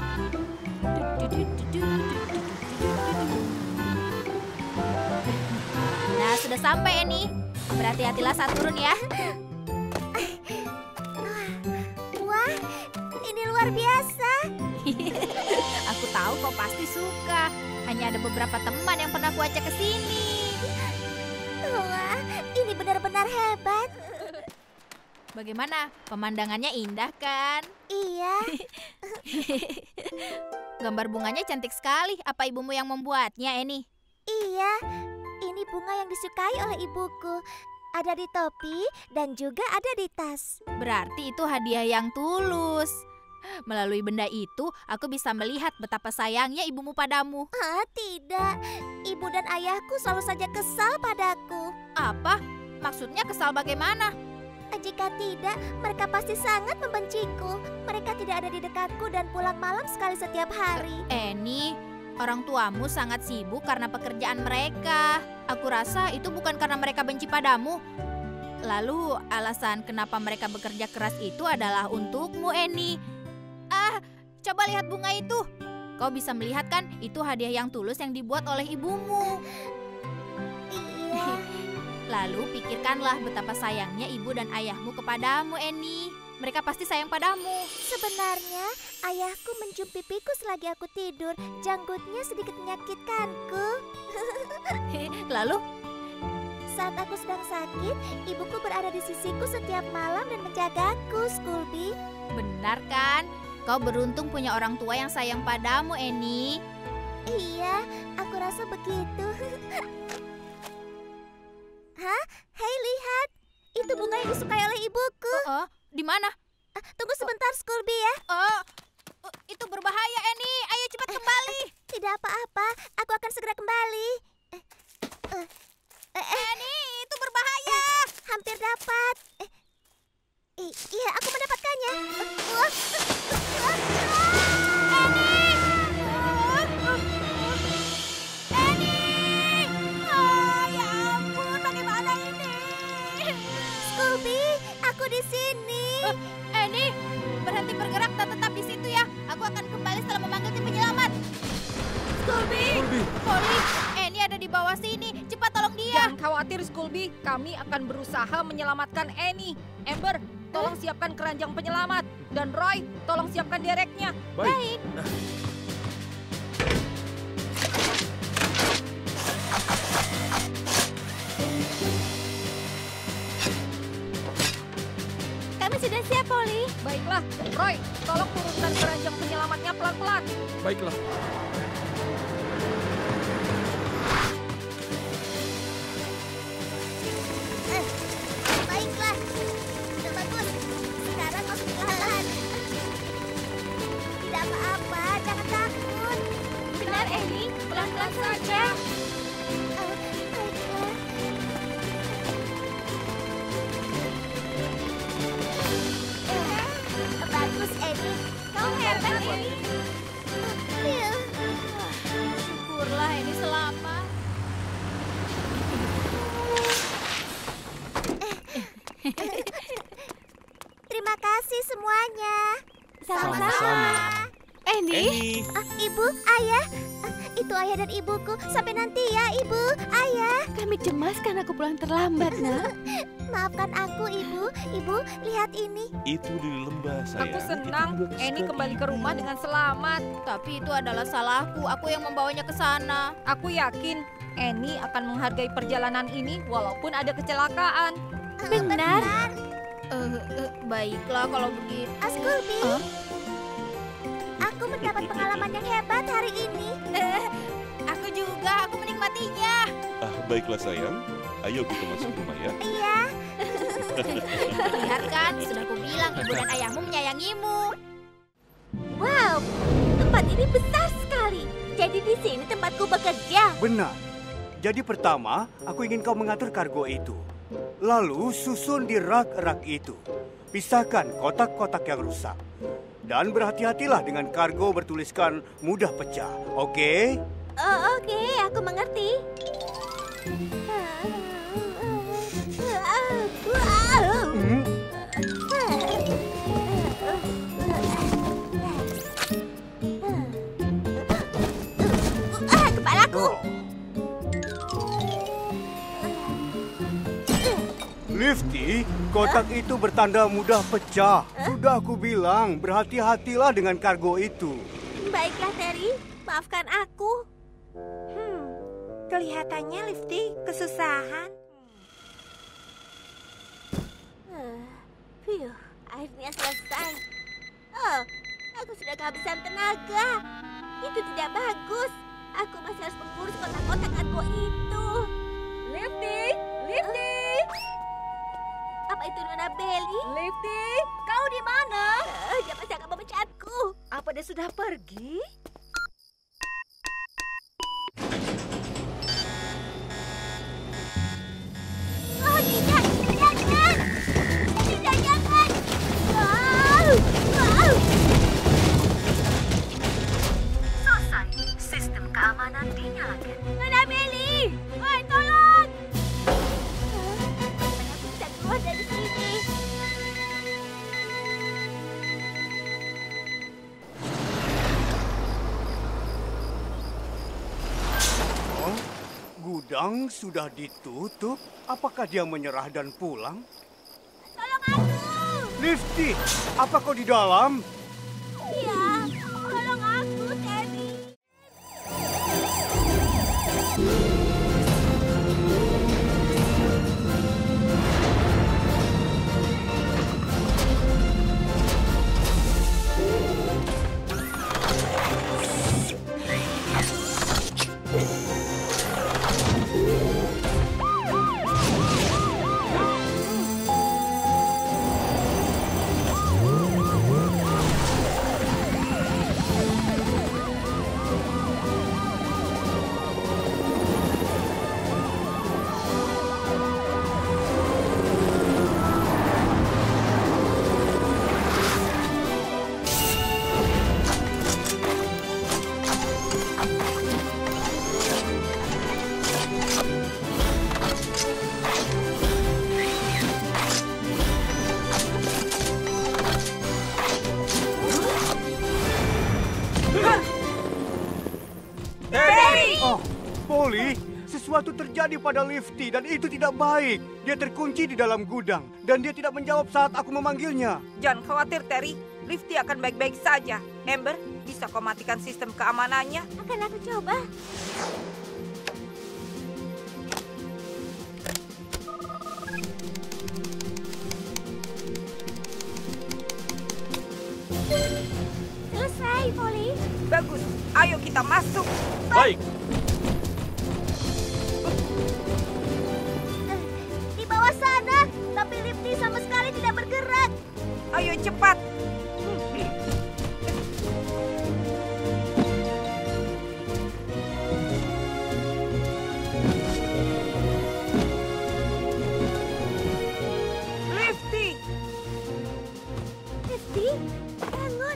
Nah, sudah sampai Annie. Berhati-hatilah saat turun ya. Wah, ini luar biasa. Aku tahu kau pasti suka. Hanya ada beberapa teman yang pernah kuajak ke sini. Wah, ini benar-benar hebat. Bagaimana? Pemandangannya indah kan? Iya. Gambar bunganya cantik sekali. Apa ibumu yang membuatnya, Annie? Iya, ini bunga yang disukai oleh ibuku. Ada di topi dan juga ada di tas. Berarti itu hadiah yang tulus. Melalui benda itu, aku bisa melihat betapa sayangnya ibumu padamu. Tidak. Ibu dan ayahku selalu saja kesal padaku. Apa? Maksudnya kesal bagaimana? Jika tidak, mereka pasti sangat membenciku. Mereka tidak ada di dekatku dan pulang malam sekali setiap hari. Annie, orang tuamu sangat sibuk karena pekerjaan mereka. Aku rasa itu bukan karena mereka benci padamu. Lalu alasan kenapa mereka bekerja keras itu adalah untukmu, Annie. Coba lihat bunga itu. Kau bisa melihat kan, itu hadiah yang tulus yang dibuat oleh ibumu. Iya. Lalu pikirkanlah betapa sayangnya ibu dan ayahmu kepadamu, Annie. Mereka pasti sayang padamu. Sebenarnya, ayahku mencium pipiku selagi aku tidur. Janggutnya sedikit menyakitkanku. Lalu? Saat aku sedang sakit, ibuku berada di sisiku setiap malam dan menjagaku, Scooby. Benar kan? Kau beruntung punya orang tua yang sayang padamu, Annie. Iya, aku rasa begitu. Hah? Hei, lihat. Itu bunga yang disukai oleh ibuku. Di mana? Tunggu sebentar, Scooby ya. Itu berbahaya, Annie. Ayo cepat kembali. Tidak apa-apa, aku akan segera kembali. Annie, itu berbahaya. Hampir dapat. Iya, aku mendapatkannya. Ya ampun, bagaimana ini? Scooby, aku di sini. Annie, berhenti bergerak dan tetap di situ ya. Aku akan kembali setelah memanggil tim penyelamat. Scooby, Polly, Annie ada di bawah sini. Cepat tolong dia. Jangan khawatir, Scooby. Kami akan berusaha menyelamatkan Annie. Amber, tolong siapkan keranjang penyelamat. Dan Roy, tolong siapkan dereknya. Baik. Kami sudah siap, Polly. Baiklah, Roy, tolong turunkan keranjang penyelamatnya pelan-pelan. Baiklah. Baiklah. Sudah bagus. Sekarang masuk perlahan. Tidak apa-apa, jangan takut. Benar, Annie. Pelan-pelan saja. Bagus, Annie. Kau hebat, Annie. Syukurlah Annie selamat. Terima kasih semuanya. Sama-sama. Annie. Ibu, ayah. Itu ayah dan ibuku. Sampai nanti ya, Ibu, Ayah. Kami cemas karena aku pulang terlambat, Nak. Maafkan aku, Ibu. Ibu, lihat ini. Itu lili lembah, sayang. Aku senang Annie kembali ke rumah dengan selamat. Tapi itu adalah salahku. Aku yang membawanya ke sana. Aku yakin Annie akan menghargai perjalanan ini walaupun ada kecelakaan. Benar. Baiklah kalau begitu. Askulbi. Aku mendapat pengalaman yang hebat hari ini. Aku juga. Aku menikmatinya. Baiklah sayang. Ayo kita masuk rumah ya. Iya. Lihat kan, sudah kubilang ibu dan ayahmu menyayangimu. Wow, tempat ini besar sekali. Jadi di sini tempatku bekerja. Benar. Jadi pertama, aku ingin kau mengatur kargo itu. Lalu susun di rak-rak itu. Pisahkan kotak-kotak yang rusak. Dan berhati-hatilah dengan kargo bertuliskan mudah pecah, oke? Oke, aku mengerti. Kepalaku. Lifty, kotak itu bertanda mudah pecah. Sudah aku bilang, berhati-hatilah dengan kargo itu. Baiklah, Terry. Maafkan aku. Kelihatannya Lifty kesusahan. Akhirnya selesai. Oh, aku sudah kehabisan tenaga. Itu tidak bagus. Aku masih harus mengurus kotak-kotak kargo itu. Lifty, Lifty. Apa itu Nona Belly? Lifty, kau di mana? Dia pasti akan memecatku. Apa dia sudah pergi? Oh tidak, jangan! Tidak, jangan! Wow! Selesai. Sistem keamanan dinyalakan. Nona Belly! Woi, tolong! Aku bisa keluar dari sini. Gudang sudah ditutup. Apakah dia menyerah dan pulang? Tolong aku! Lifty, apa kau di dalam? Ya, tolong aku, Terry. Polly, sesuatu terjadi pada Lifty dan itu tidak baik. Dia terkunci di dalam gudang dan dia tidak menjawab saat aku memanggilnya. Jangan khawatir, Terry. Lifty akan baik-baik saja. Amber, bisa kau matikan sistem keamanannya? Akan aku coba. Selesai, Polly. Bagus. Ayo kita masuk. Baik. Di bawah sana, tapi Lifty sama sekali tidak bergerak. Ayo cepat. Lifty. Lifty, bangun.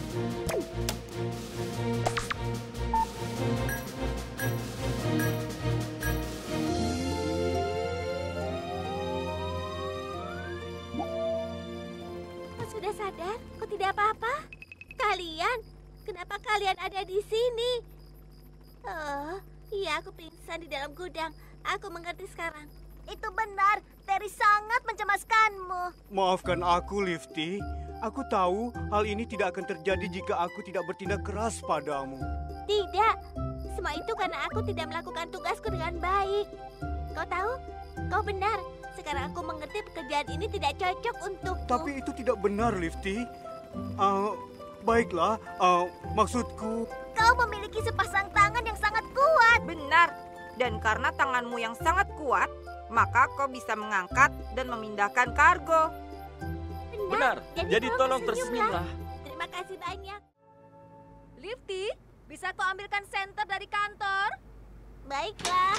Kau sudah sadar? Kau tidak apa-apa? Kalian? Kenapa kalian ada di sini? Oh, iya aku pingsan di dalam gudang. Aku mengerti sekarang. Itu benar, Terry sangat mencemaskanmu. Maafkan aku, Lifty. Aku tahu hal ini tidak akan terjadi jika aku tidak bertindak keras padamu. Tidak, semua itu karena aku tidak melakukan tugasku dengan baik. Kau tahu, kau benar. Sekarang aku mengerti pekerjaan ini tidak cocok untukku. Tapi itu tidak benar, Lifty. Baiklah, maksudku... Kau memiliki sepasang tangan yang sangat kuat. Benar, dan karena tanganmu yang sangat kuat, maka kau bisa mengangkat dan memindahkan kargo. Benar, jadi tolong tersenyumlah. Terima kasih banyak. Lifty, bisa kau ambilkan senter dari kantor? Baiklah.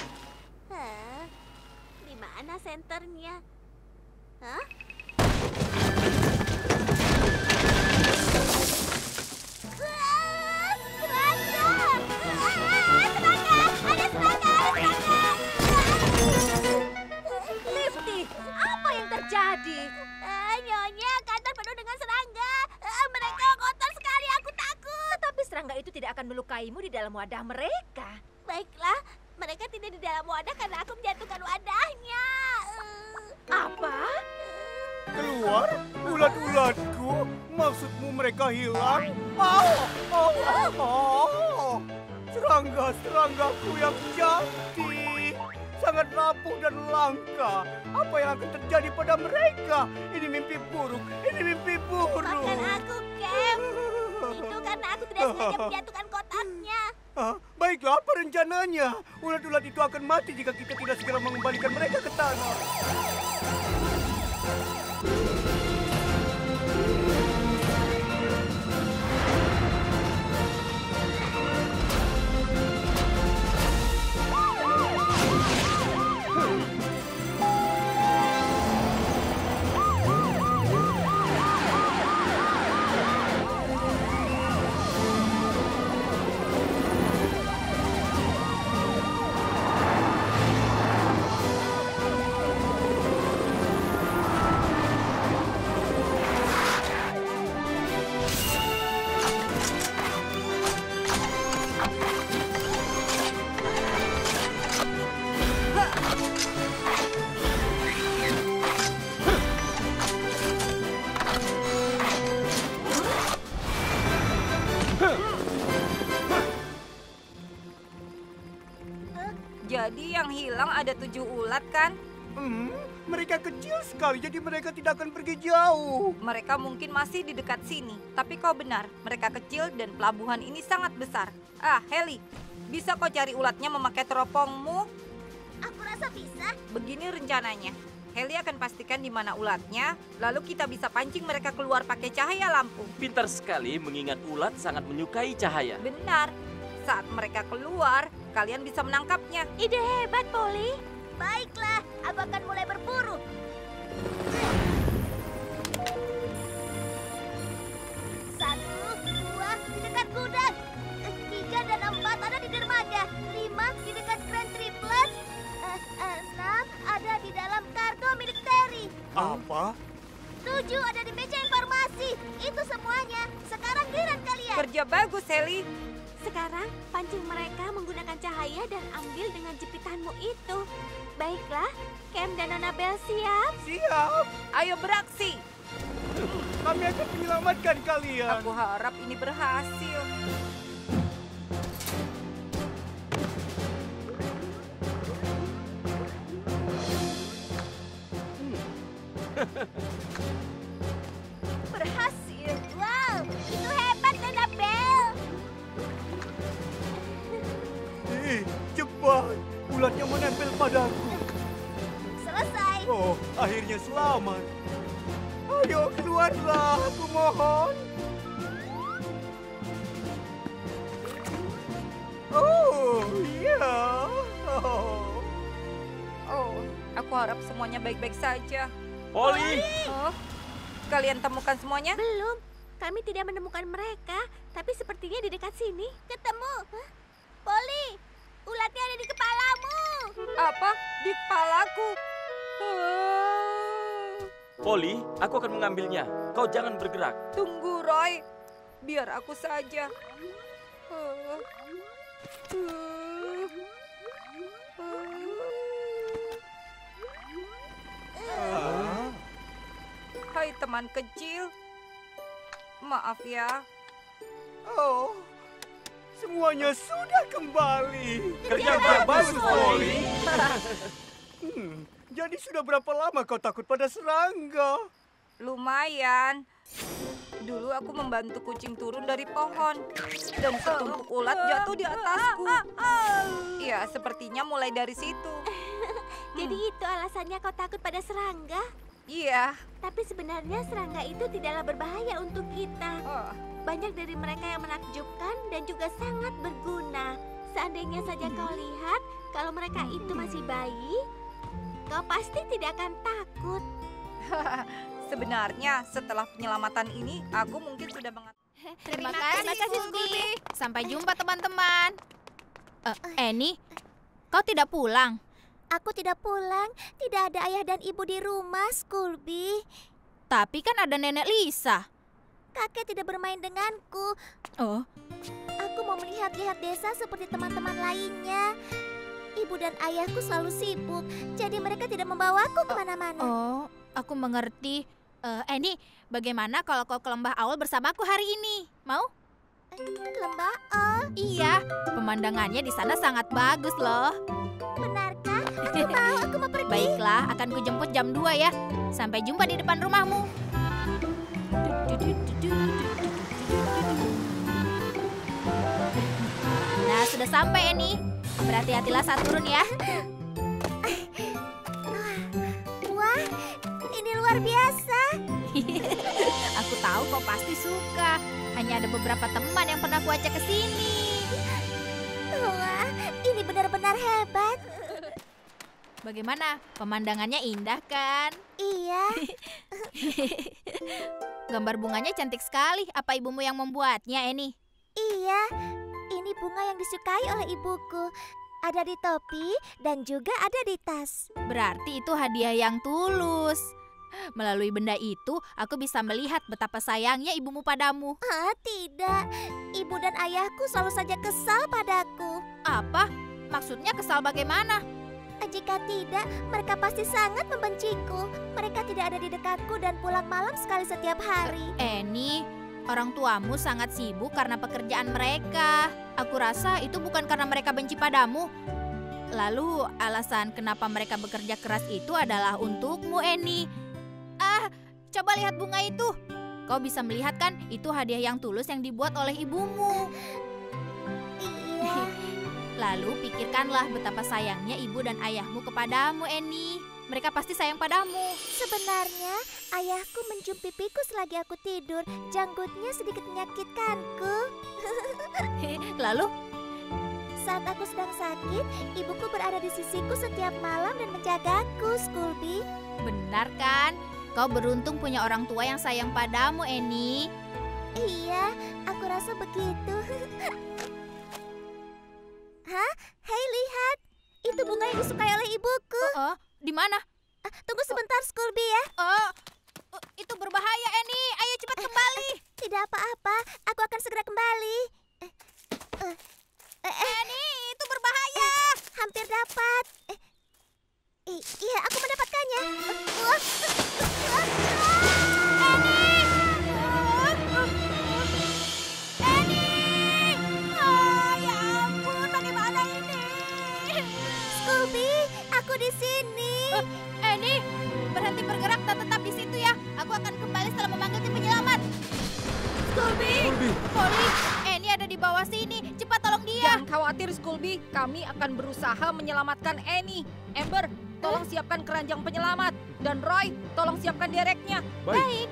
Di mana senternya? Hah? Lifty, apa yang terjadi? Nyonya, kantor penuh dengan serangga. Mereka kotor sekali, aku takut. Tapi serangga itu tidak akan melukaimu di dalam wadah mereka. Baiklah, mereka tidak di dalam wadah karena aku menjatuhkan wadahnya. Apa? Keluar? Ulat-ulatku? Maksudmu mereka hilang? Serangga-seranggaku yang cantik. Sangat rapuh dan langka. Apa yang akan terjadi pada mereka? Ini mimpi buruk. Ini mimpi buruk. Maafkan aku, Cam. Itu karena aku tidak sengaja menjatuhkan kotaknya. Baiklah, apa rencananya? Ulat-ulat itu akan mati jika kita tidak segera mengembalikan mereka ke tanah. Jadi yang hilang ada 7 ulat kan? Mereka kecil sekali, jadi mereka tidak akan pergi jauh. Mereka mungkin masih di dekat sini. Tapi kau benar, mereka kecil dan pelabuhan ini sangat besar. Heli, bisa kau cari ulatnya memakai teropongmu? Aku rasa bisa. Begini rencananya. Heli akan pastikan di mana ulatnya, lalu kita bisa pancing mereka keluar pakai cahaya lampu. Pintar sekali mengingat ulat sangat menyukai cahaya. Benar. Saat mereka keluar, kalian bisa menangkapnya. Ide hebat, Polly. Baiklah, aku akan mulai berburu. 1, 2 di dekat gudang. 3 dan 4 ada di dermaga. 5 di dekat Grand Triplet. 6 ada di dalam kargo milik Terry. Apa? 7 ada di meja informasi. Itu semuanya. Sekarang giliran kalian. Kerja bagus, Heli. Sekarang pancing mereka menggunakan cahaya dan ambil dengan jepitanmu itu. Baiklah, Cam dan Annabelle siap? Siap. Ayo beraksi. Kami akan menyelamatkan kalian. Aku harap ini berhasil. Berhasil. Wow, itu hebat, Annabelle. Cepat. Ulatnya menempel padaku. Selesai. Oh, akhirnya selamat. Ayo keluarlah, aku mohon. Oh, iya. Oh, aku harap semuanya baik-baik saja. Polly! Kalian temukan semuanya? Belum. Kami tidak menemukan mereka, tapi sepertinya di dekat sini. Ketemu. Polly, ulatnya ada di kepalamu. Apa? Di kepalaku? Polly, aku akan mengambilnya. Kau jangan bergerak. Tunggu, Roy. Biar aku saja. Hai teman kecil, maaf ya. Oh, semuanya sudah kembali. Kerja bagus, Polly. Jadi sudah berapa lama kau takut pada serangga? Lumayan. Dulu aku membantu kucing turun dari pohon dan setumpuk ulat jatuh di atasku. Ya, sepertinya mulai dari situ. Jadi itu alasannya kau takut pada serangga? Iya. Tapi sebenarnya serangga itu tidaklah berbahaya untuk kita. Banyak dari mereka yang menakjubkan dan juga sangat berguna. Seandainya saja kau lihat, kalau mereka itu masih bayi, kau pasti tidak akan takut. Sebenarnya setelah penyelamatan ini, aku mungkin sudah Terima kasih, Scooby. Sampai jumpa, teman-teman. Annie, kau tidak pulang? Aku tidak pulang. Tidak ada ayah dan ibu di rumah, Scooby. Tapi kan ada nenek Lisa. Kakek tidak bermain denganku. Oh. Aku mau melihat-lihat desa seperti teman-teman lainnya. Ibu dan ayahku selalu sibuk, jadi mereka tidak membawaku kemana-mana. Oh, aku mengerti. Annie, bagaimana kalau kau ke Lembah Aul bersamaku hari ini? Mau? Lembah Aul? Iya, pemandangannya di sana sangat bagus loh. Benarkah? Aku mau, aku mau pergi. Baiklah, akan kujemput jam 2 ya. Sampai jumpa di depan rumahmu. Nah, sudah sampai Annie. Berhati-hatilah saat turun ya. Wah, ini luar biasa. Aku tahu kau pasti suka. Hanya ada beberapa teman yang pernah kuajak ke sini. Wah, ini benar-benar hebat. Bagaimana? Pemandangannya indah kan? Iya. Gambar bunganya cantik sekali. Apa ibumu yang membuatnya, Annie? Iya, ini bunga yang disukai oleh ibuku. Ada di topi dan juga ada di tas. Berarti itu hadiah yang tulus. Melalui benda itu, aku bisa melihat betapa sayangnya ibumu padamu. Tidak. Ibu dan ayahku selalu saja kesal padaku. Apa? Maksudnya kesal bagaimana? Jika tidak, mereka pasti sangat membenciku. Mereka tidak ada di dekatku dan pulang malam sekali setiap hari. Annie, orang tuamu sangat sibuk karena pekerjaan mereka. Aku rasa itu bukan karena mereka benci padamu. Lalu alasan kenapa mereka bekerja keras itu adalah untukmu, Annie. Coba lihat bunga itu. Kau bisa melihat kan, itu hadiah yang tulus yang dibuat oleh ibumu. Iya. Lalu pikirkanlah betapa sayangnya ibu dan ayahmu kepadamu, Annie. Mereka pasti sayang padamu. Sebenarnya, ayahku mencium pipiku selagi aku tidur. Janggutnya sedikit menyakitkanku. Lalu? Saat aku sedang sakit, ibuku berada di sisiku setiap malam dan menjagaku, Scooby. Benar kan? Kau beruntung punya orang tua yang sayang padamu, Annie. Iya, aku rasa begitu. Hah? Hei, lihat. Itu bunga yang disukai oleh ibuku. Di mana? Tunggu sebentar, Scooby ya. Itu berbahaya, Annie. Ayo cepat kembali. Tidak apa-apa, aku akan segera kembali. Annie, itu berbahaya. Hampir dapat. Iya, aku mendapatkannya. Ya ampun, bagaimana ini? Scooby, aku di sini. Annie, berhenti bergerak dan tetap di situ ya. Aku akan kembali setelah memanggil tim penyelamat. Scooby, Polly, Annie ada di bawah sini. Cepat tolong dia. Jangan khawatir, Scooby. Kami akan berusaha menyelamatkan Annie. Amber, tolong siapkan keranjang penyelamat. Dan Roy, tolong siapkan dereknya. Baik.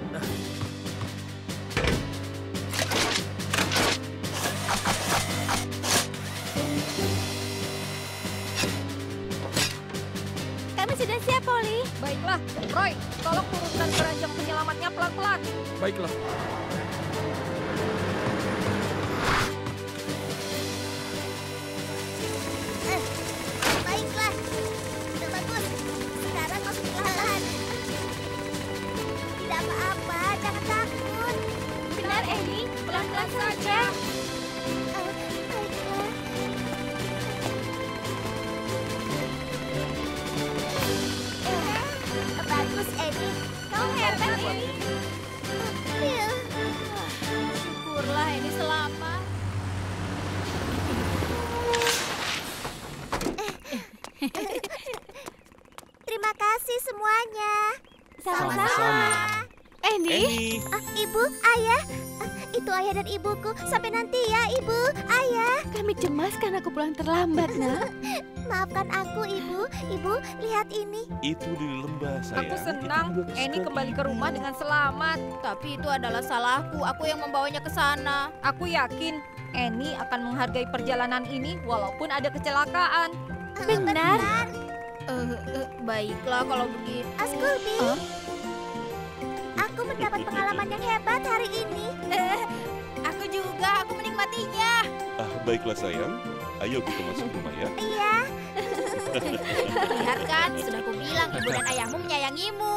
Kami sudah siap, Polly. Baiklah, Roy, tolong turunkan keranjang penyelamatnya pelan-pelan. Baiklah. Baiklah. Sudah bagus. Sekarang masuk perlahan. Tidak apa-apa, jangan takut. Benar, Annie. Pelan-pelan saja. Baiklah. Ayah, itu ayah dan ibuku. Sampai nanti ya, Ibu. Ayah. Kami cemas karena aku pulang terlambat, Nak. Maafkan aku, Ibu. Ibu, lihat ini. Itu lili lembah, sayang. Aku senang Annie kembali ke rumah dengan selamat. Tapi itu adalah salahku. Aku yang membawanya ke sana. Aku yakin Annie akan menghargai perjalanan ini walaupun ada kecelakaan. Benar. Baiklah kalau begitu. Askulbi. Aku mendapat pengalaman yang hebat hari ini. Aku juga, aku menikmatinya. Baiklah sayang. Ayo kita masuk rumah ya. Iya. Lihat kan, sudah aku bilang ibu dan ayahmu menyayangimu.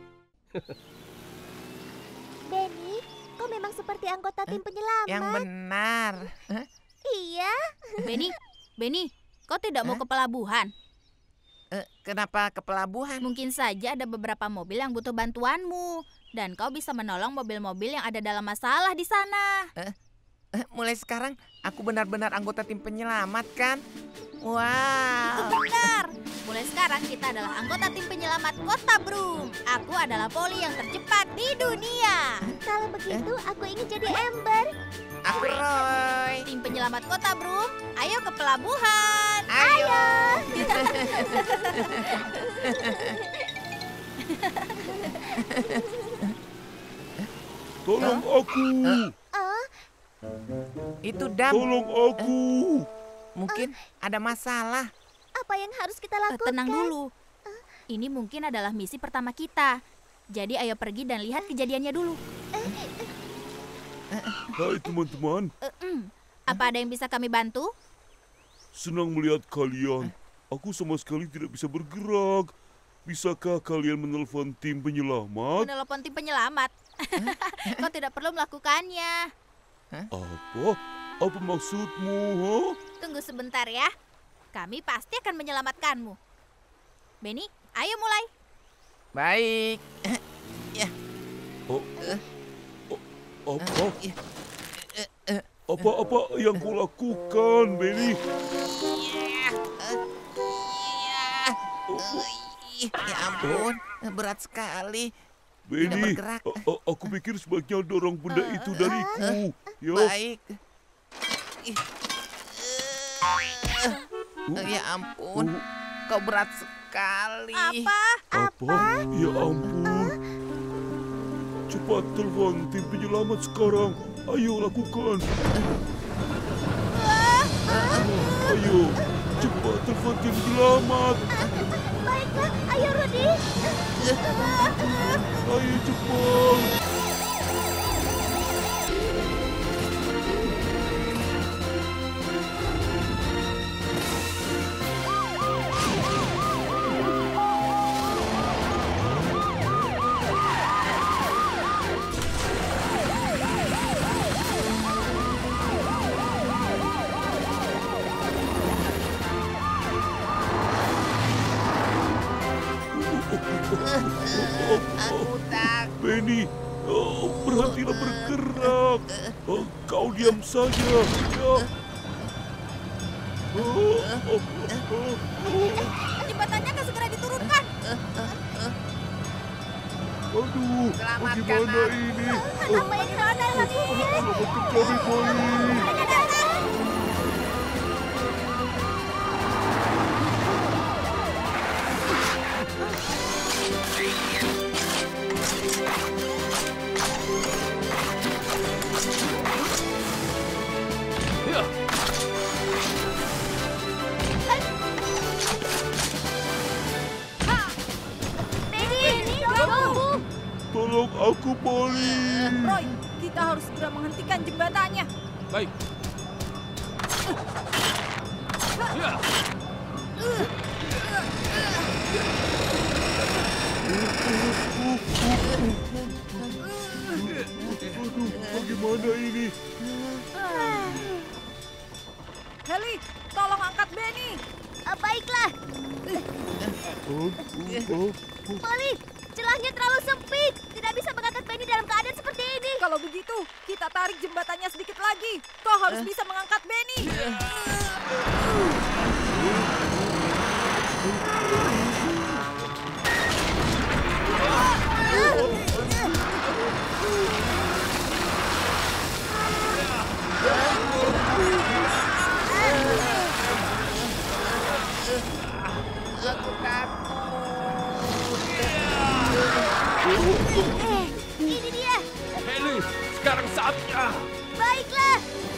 Benny, kau memang seperti anggota tim penyelamat. Yang benar. Iya. Benny, kau tidak mau ke pelabuhan? Kenapa ke pelabuhan? Mungkin saja ada beberapa mobil yang butuh bantuanmu. Dan kau bisa menolong mobil-mobil yang ada dalam masalah di sana. Mulai sekarang, aku benar-benar anggota tim penyelamat kan? Wow. Itu benar. Mulai sekarang kita adalah anggota tim penyelamat Kota Broom. Aku adalah poli yang tercepat di dunia. Kalau begitu, aku ingin jadi Amber. Aku Roy. Tim penyelamat Kota Broom, ayo ke pelabuhan. Ayo. Tolong aku. Itu Dam. Tolong aku. Mungkin ada masalah. Apa yang harus kita lakukan? Tenang dulu. Ini mungkin adalah misi pertama kita. Jadi ayo pergi dan lihat kejadiannya dulu. Hai teman-teman. Apa ada yang bisa kami bantu? Senang melihat kalian. Aku sama sekali tidak bisa bergerak. Bisakah kalian menelpon tim penyelamat? Menelpon tim penyelamat? Kau tidak perlu melakukannya. Apa? Apa maksudmu? Huh? Tunggu sebentar ya. Kami pasti akan menyelamatkanmu. Benny, ayo mulai. Baik. Ya. Apa yang kau lakukan, Benny? Ya ampun, berat sekali. Benny, bergerak. Aku pikir sebaiknya dorong benda itu dariku. Ya. Baik. Ya ampun, kau berat sekali. Apa? Ya ampun. Cepat telepon tim penyelamat sekarang. Ayo lakukan. Ayo, cepat telepon tim penyelamat. Baiklah, ayo Rudy. Ayo cepat. Aku takut. Benny, berhentilah bergerak. Kau diam saja. Ya. Jembatannya akan segera diturunkan. Aduh, bagaimana ini? Apa yang sana lagi? Selamatkan kami, Boy. Tolong aku, Polly. Roy, kita harus segera menghentikan jembatannya. Baik. Ya. Aduh, bagaimana ini? Heli, tolong angkat Benny. Baiklah. Polly, celahnya terlalu sempit. Tidak bisa mengangkat Benny dalam keadaan seperti ini. Kalau begitu, kita tarik jembatannya sedikit lagi. Kau harus bisa mengangkat Benny. saatnya. Baiklah.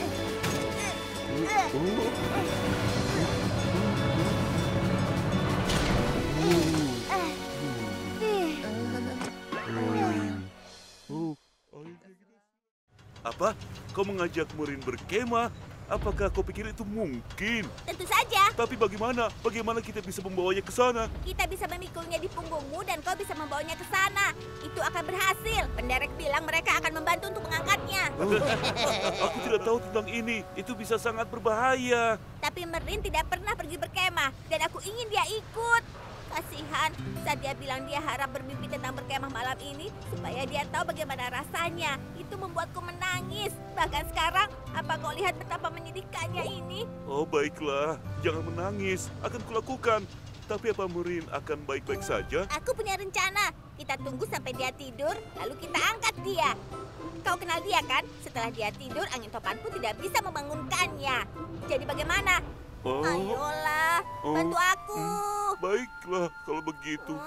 Apa? Kau mengajak Maureen berkemah? Apakah kau pikir itu mungkin? Tentu saja. Tapi bagaimana? Bagaimana kita bisa membawanya ke sana? Kita bisa memikulnya di punggungmu dan kau bisa membawanya ke sana. Itu akan berhasil. Penderek bilang mereka akan membantu untuk mengangkatnya. Aku tidak tahu tentang ini. Itu bisa sangat berbahaya. Tapi Maureen tidak pernah pergi berkemah dan aku ingin dia ikut. Kasihan, saat dia bilang dia harap bermimpi tentang berkemah malam ini supaya dia tahu bagaimana rasanya. Itu membuatku menangis. Bahkan sekarang, apa kau lihat betapa menyedihkannya ini? Oh baiklah, jangan menangis. Akan kulakukan. Tapi apa Maureen akan baik-baik saja? Aku punya rencana. Kita tunggu sampai dia tidur, lalu kita angkat dia. Kau kenal dia kan? Setelah dia tidur, angin topan pun tidak bisa membangunkannya. Jadi bagaimana? Oh. Ayolah, bantu aku. Baiklah, kalau begitu.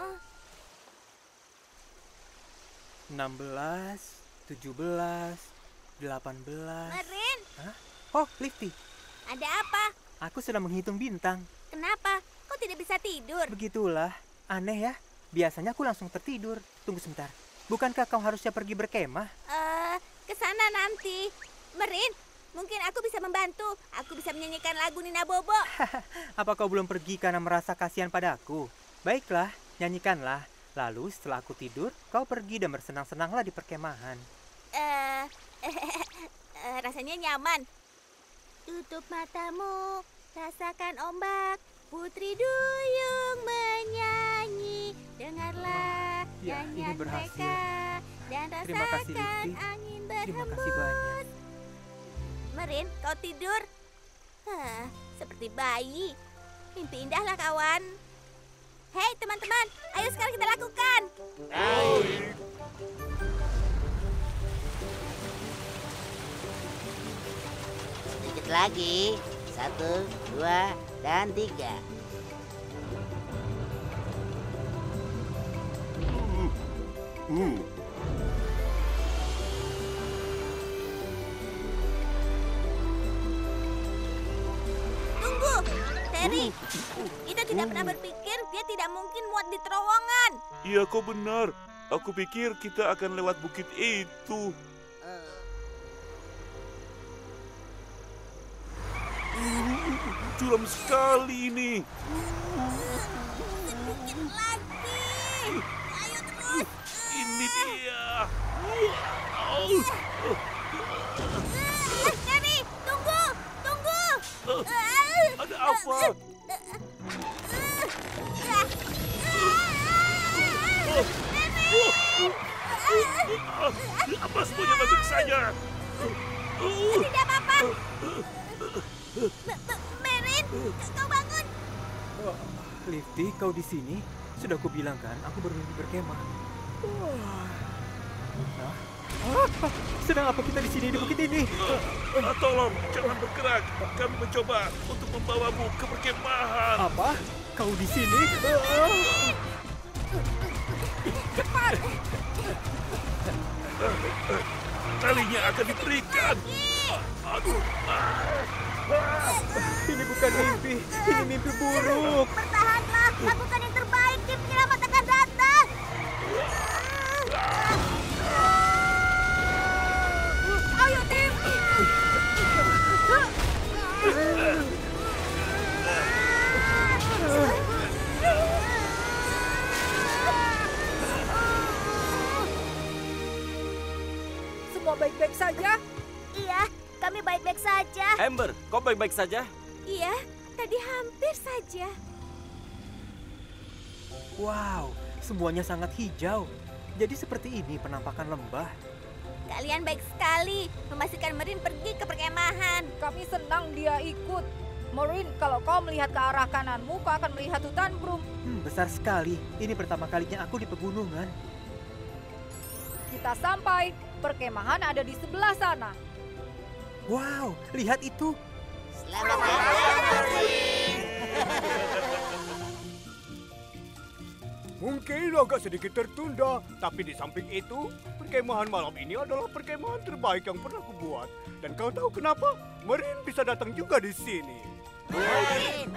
16, 17, 18. Maureen, Hah? Oh, Lifty. ada apa? Aku sedang menghitung bintang. Kenapa? Kau tidak bisa tidur? Begitulah. Aneh ya. Biasanya aku langsung tertidur. Tunggu sebentar. Bukankah kau harusnya pergi berkemah? Ke sana nanti. Maureen, mungkin aku bisa membantu. Aku bisa menyanyikan lagu Nina Bobo. Apa kau belum pergi karena merasa kasihan padaku? Baiklah, nyanyikanlah. Lalu setelah aku tidur, kau pergi dan bersenang-senanglah di perkemahan. Rasanya nyaman. Tutup matamu, rasakan ombak. Putri duyung menyanyi. Dengarlah Ya, ini nyanyian berhasil. mereka. Dan Terima kasih, rasakan Lifty. angin Terima kasih berhembus. banyak. Maureen, kau tidur? Seperti bayi. Mimpi indahlah kawan. Hei teman-teman, ayo sekarang kita lakukan. Sedikit lagi. 1, 2, dan 3. Tunggu, Terry. Kita tidak pernah berpikir dia tidak mungkin muat di terowongan. Iya, kau benar. Aku pikir kita akan lewat bukit itu. Curam sekali ini. Sedikit lagi. Ayo terus. Ini dia. Terry, tunggu, tunggu. Ada apa? Apa semuanya baik saja? Tidak apa-apa. Maureen, kau bangun. Lifty, kau di sini? Sudah kubilang kan, aku bermimpi berkemah. Sedang apa kita di sini di bukit ini? Tolong, jangan bergerak. Kami mencoba untuk membawamu ke perkemahan. Apa? Kau di sini? Cepat. Talinya akan diberikan. Aduh. Ini bukan mimpi, ini mimpi buruk. Bertahanlah, lakukan yang terbaik. Tim penyelamat akan datang. Ayo tim. Semua baik-baik saja? Iya, kami baik-baik saja. Amber, kau baik-baik saja? Iya, tadi hampir saja. Wow, semuanya sangat hijau. Jadi seperti ini penampakan lembah. Kalian baik sekali, memastikan Maureen pergi ke perkemahan. Kami senang dia ikut. Maureen, kalau kau melihat ke arah kananmu, kau akan melihat hutan brum. Besar sekali. Ini pertama kalinya aku di pegunungan. Kita sampai. Perkemahan ada di sebelah sana. Wow, lihat itu. Selamat datang, Mungkin agak sedikit tertunda, tapi di samping itu, perkemahan malam ini adalah perkemahan terbaik yang pernah kubuat. Dan kau tahu kenapa? Merin bisa datang juga di sini. Merin.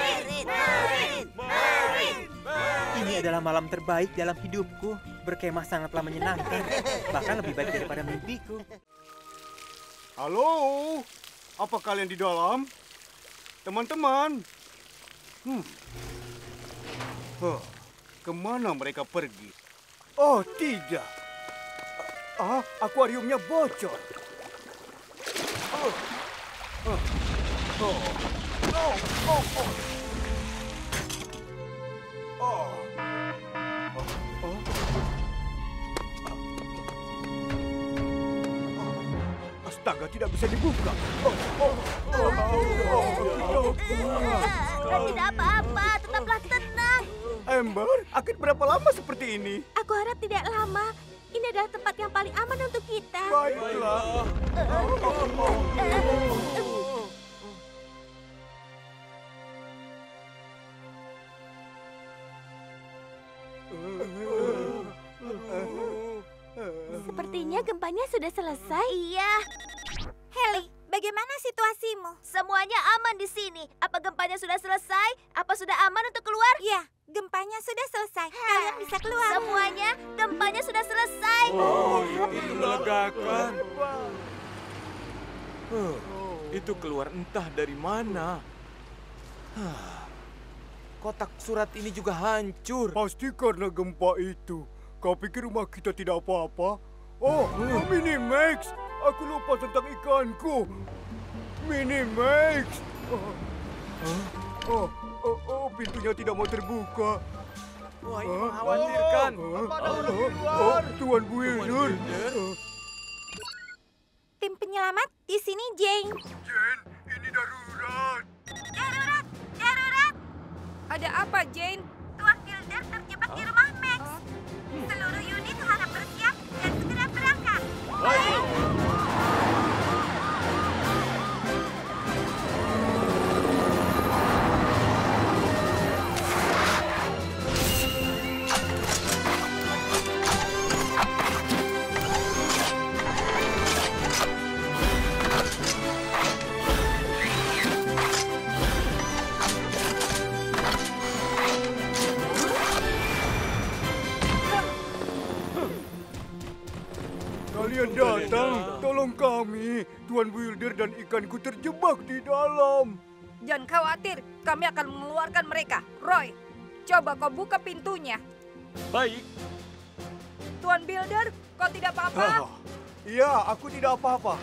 Ini adalah malam terbaik dalam hidupku. Berkemah sangatlah menyenangkan, bahkan lebih baik daripada mimpiku. Halo, apa kalian di dalam? Teman-teman. Kemana mereka pergi? Oh, tidak. Akuariumnya bocor. Astaga, tidak bisa dibuka. Tidak apa-apa, tetaplah tenang. Amber, akan berapa lama seperti ini? Aku harap tidak lama. Ini adalah tempat yang paling aman untuk kita. Baiklah. Sepertinya gempanya sudah selesai. Iya. Heli, bagaimana situasimu? Semuanya aman di sini. Apa gempanya sudah selesai? Apa sudah aman untuk keluar? Ya, gempanya sudah selesai. Kalian bisa keluar. Semuanya, gempanya sudah selesai. Oh, itu melegakan. Itu keluar entah dari mana. Kotak surat ini juga hancur. Pasti karena gempa itu. Kau pikir rumah kita tidak apa-apa? Oh, Minimax. Aku lupa tentang ikanku. Minimax. Pintunya tidak mau terbuka. Wah, ini mengkhawatirkan. Tuan Builder. Tim penyelamat, di sini Jane. Jane, ini darurat. Darurat. Ada apa, Jane? Tuan Builder terjebak di rumah Max. Seluruh unit harap bersiap dan segera berangkat. Kalian datang, tolong kami. Tuan Builder dan ikanku terjebak di dalam. Jangan khawatir, kami akan mengeluarkan mereka. Roy, coba kau buka pintunya. Baik. Tuan Builder, kau tidak apa-apa? Iya, aku tidak apa-apa.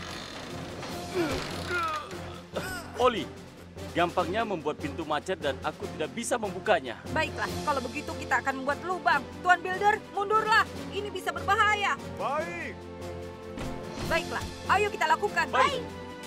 Oli, gampangnya membuat pintu macet dan aku tidak bisa membukanya. Baiklah, kalau begitu kita akan membuat lubang. Tuan Builder, mundurlah. Ini bisa berbahaya. Baik. Baiklah, ayo kita lakukan. Baik.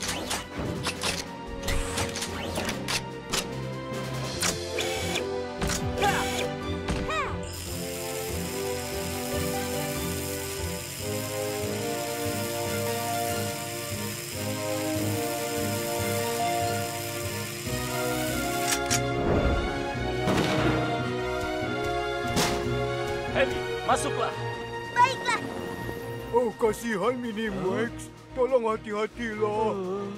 Heli, masuklah. Baiklah. Oh, kasihan Minimax. Tolong hati-hatilah.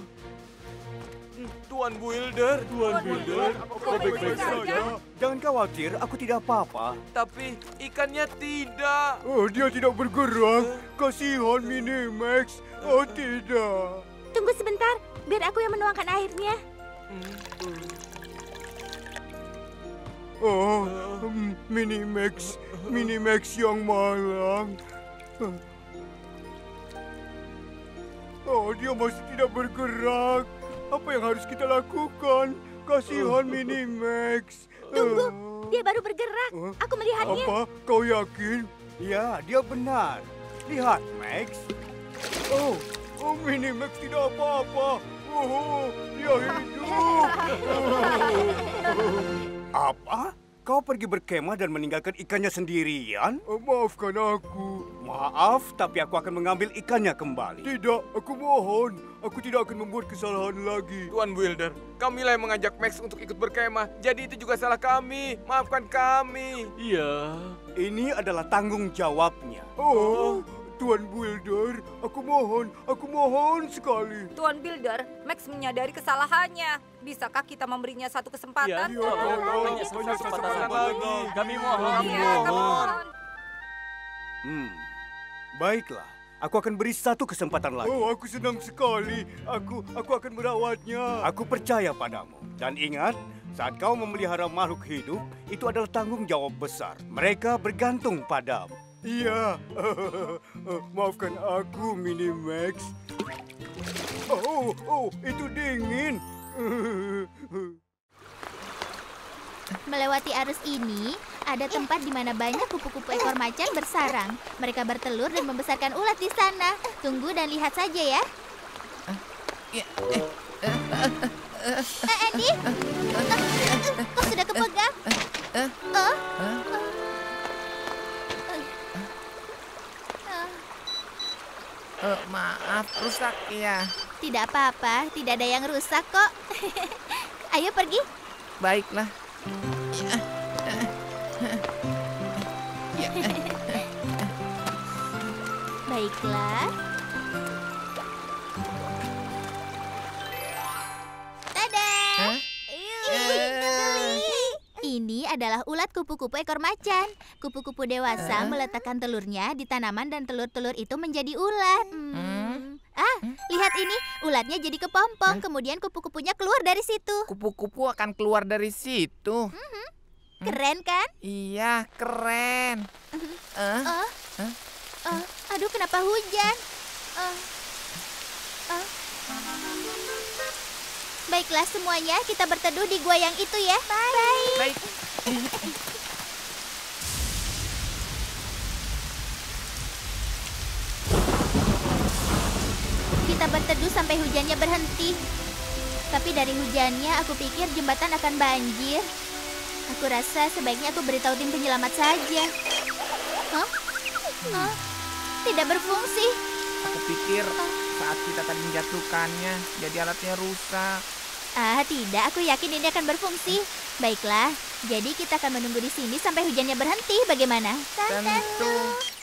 Tuan Builder. Kau baik-baik saja? Jangan khawatir, aku tidak apa-apa. Tapi ikannya tidak. Oh, dia tidak bergerak. Kasihan Minimax. Oh, tidak. Tunggu sebentar, biar aku yang menuangkan airnya. Oh, Minimax yang malang. Oh, dia masih tidak bergerak. Apa yang harus kita lakukan? Kasihan Minimax. Tunggu, dia baru bergerak. Aku melihatnya. Apa? Kau yakin? Ya, dia benar. Lihat, Max. Oh, Minimax tidak apa-apa. Oh, dia hidup. Apa? Kau pergi berkemah dan meninggalkan ikannya sendirian? Maafkan aku. Maaf, tapi aku akan mengambil ikannya kembali. Tidak, aku mohon. Aku tidak akan membuat kesalahan lagi. Tuan Builder, kamilah yang mengajak Max untuk ikut berkemah. Jadi itu juga salah kami. Maafkan kami. Iya. Ini adalah tanggung jawabnya. Oh, Tuan Builder, aku mohon sekali. Tuan Builder, Max menyadari kesalahannya. Bisakah kita memberinya satu kesempatan? Hanya satu kesempatan lagi. Kami mohon. Iya, kami mohon. Baiklah, aku akan beri satu kesempatan lagi. Oh, aku senang sekali. Aku akan merawatnya. Aku percaya padamu. Dan ingat, saat kau memelihara makhluk hidup, itu adalah tanggung jawab besar. Mereka bergantung padamu. Iya, maafkan aku, Minimax. Oh, itu dingin. Melewati arus ini, ada tempat di mana banyak kupu-kupu ekor macan bersarang. Mereka bertelur dan membesarkan ulat di sana. Tunggu dan lihat saja ya. Andy, kau sudah kepegang? Maaf, rusak ya. Tidak apa-apa, tidak ada yang rusak kok. Ayo pergi. Baiklah. Baiklah. Tada! Ini adalah ulat kupu-kupu ekor macan. Kupu-kupu dewasa meletakkan telurnya di tanaman dan telur-telur itu menjadi ulat. Lihat ini, ulatnya jadi kepompong, kemudian kupu-kupunya keluar dari situ. Kupu-kupu akan keluar dari situ. Keren kan? Iya, keren. Aduh, kenapa hujan? Baiklah semuanya, kita berteduh di gua yang itu ya. Baik. Kita berteduh sampai hujannya berhenti. Tapi dari hujannya aku pikir jembatan akan banjir. Aku rasa sebaiknya aku beritahu tim penyelamat saja. Tidak berfungsi. Aku pikir saat kita tadi menjatuhkannya, jadi alatnya rusak. Tidak, aku yakin ini akan berfungsi. Baiklah, jadi kita akan menunggu di sini sampai hujannya berhenti. Bagaimana? Tentu.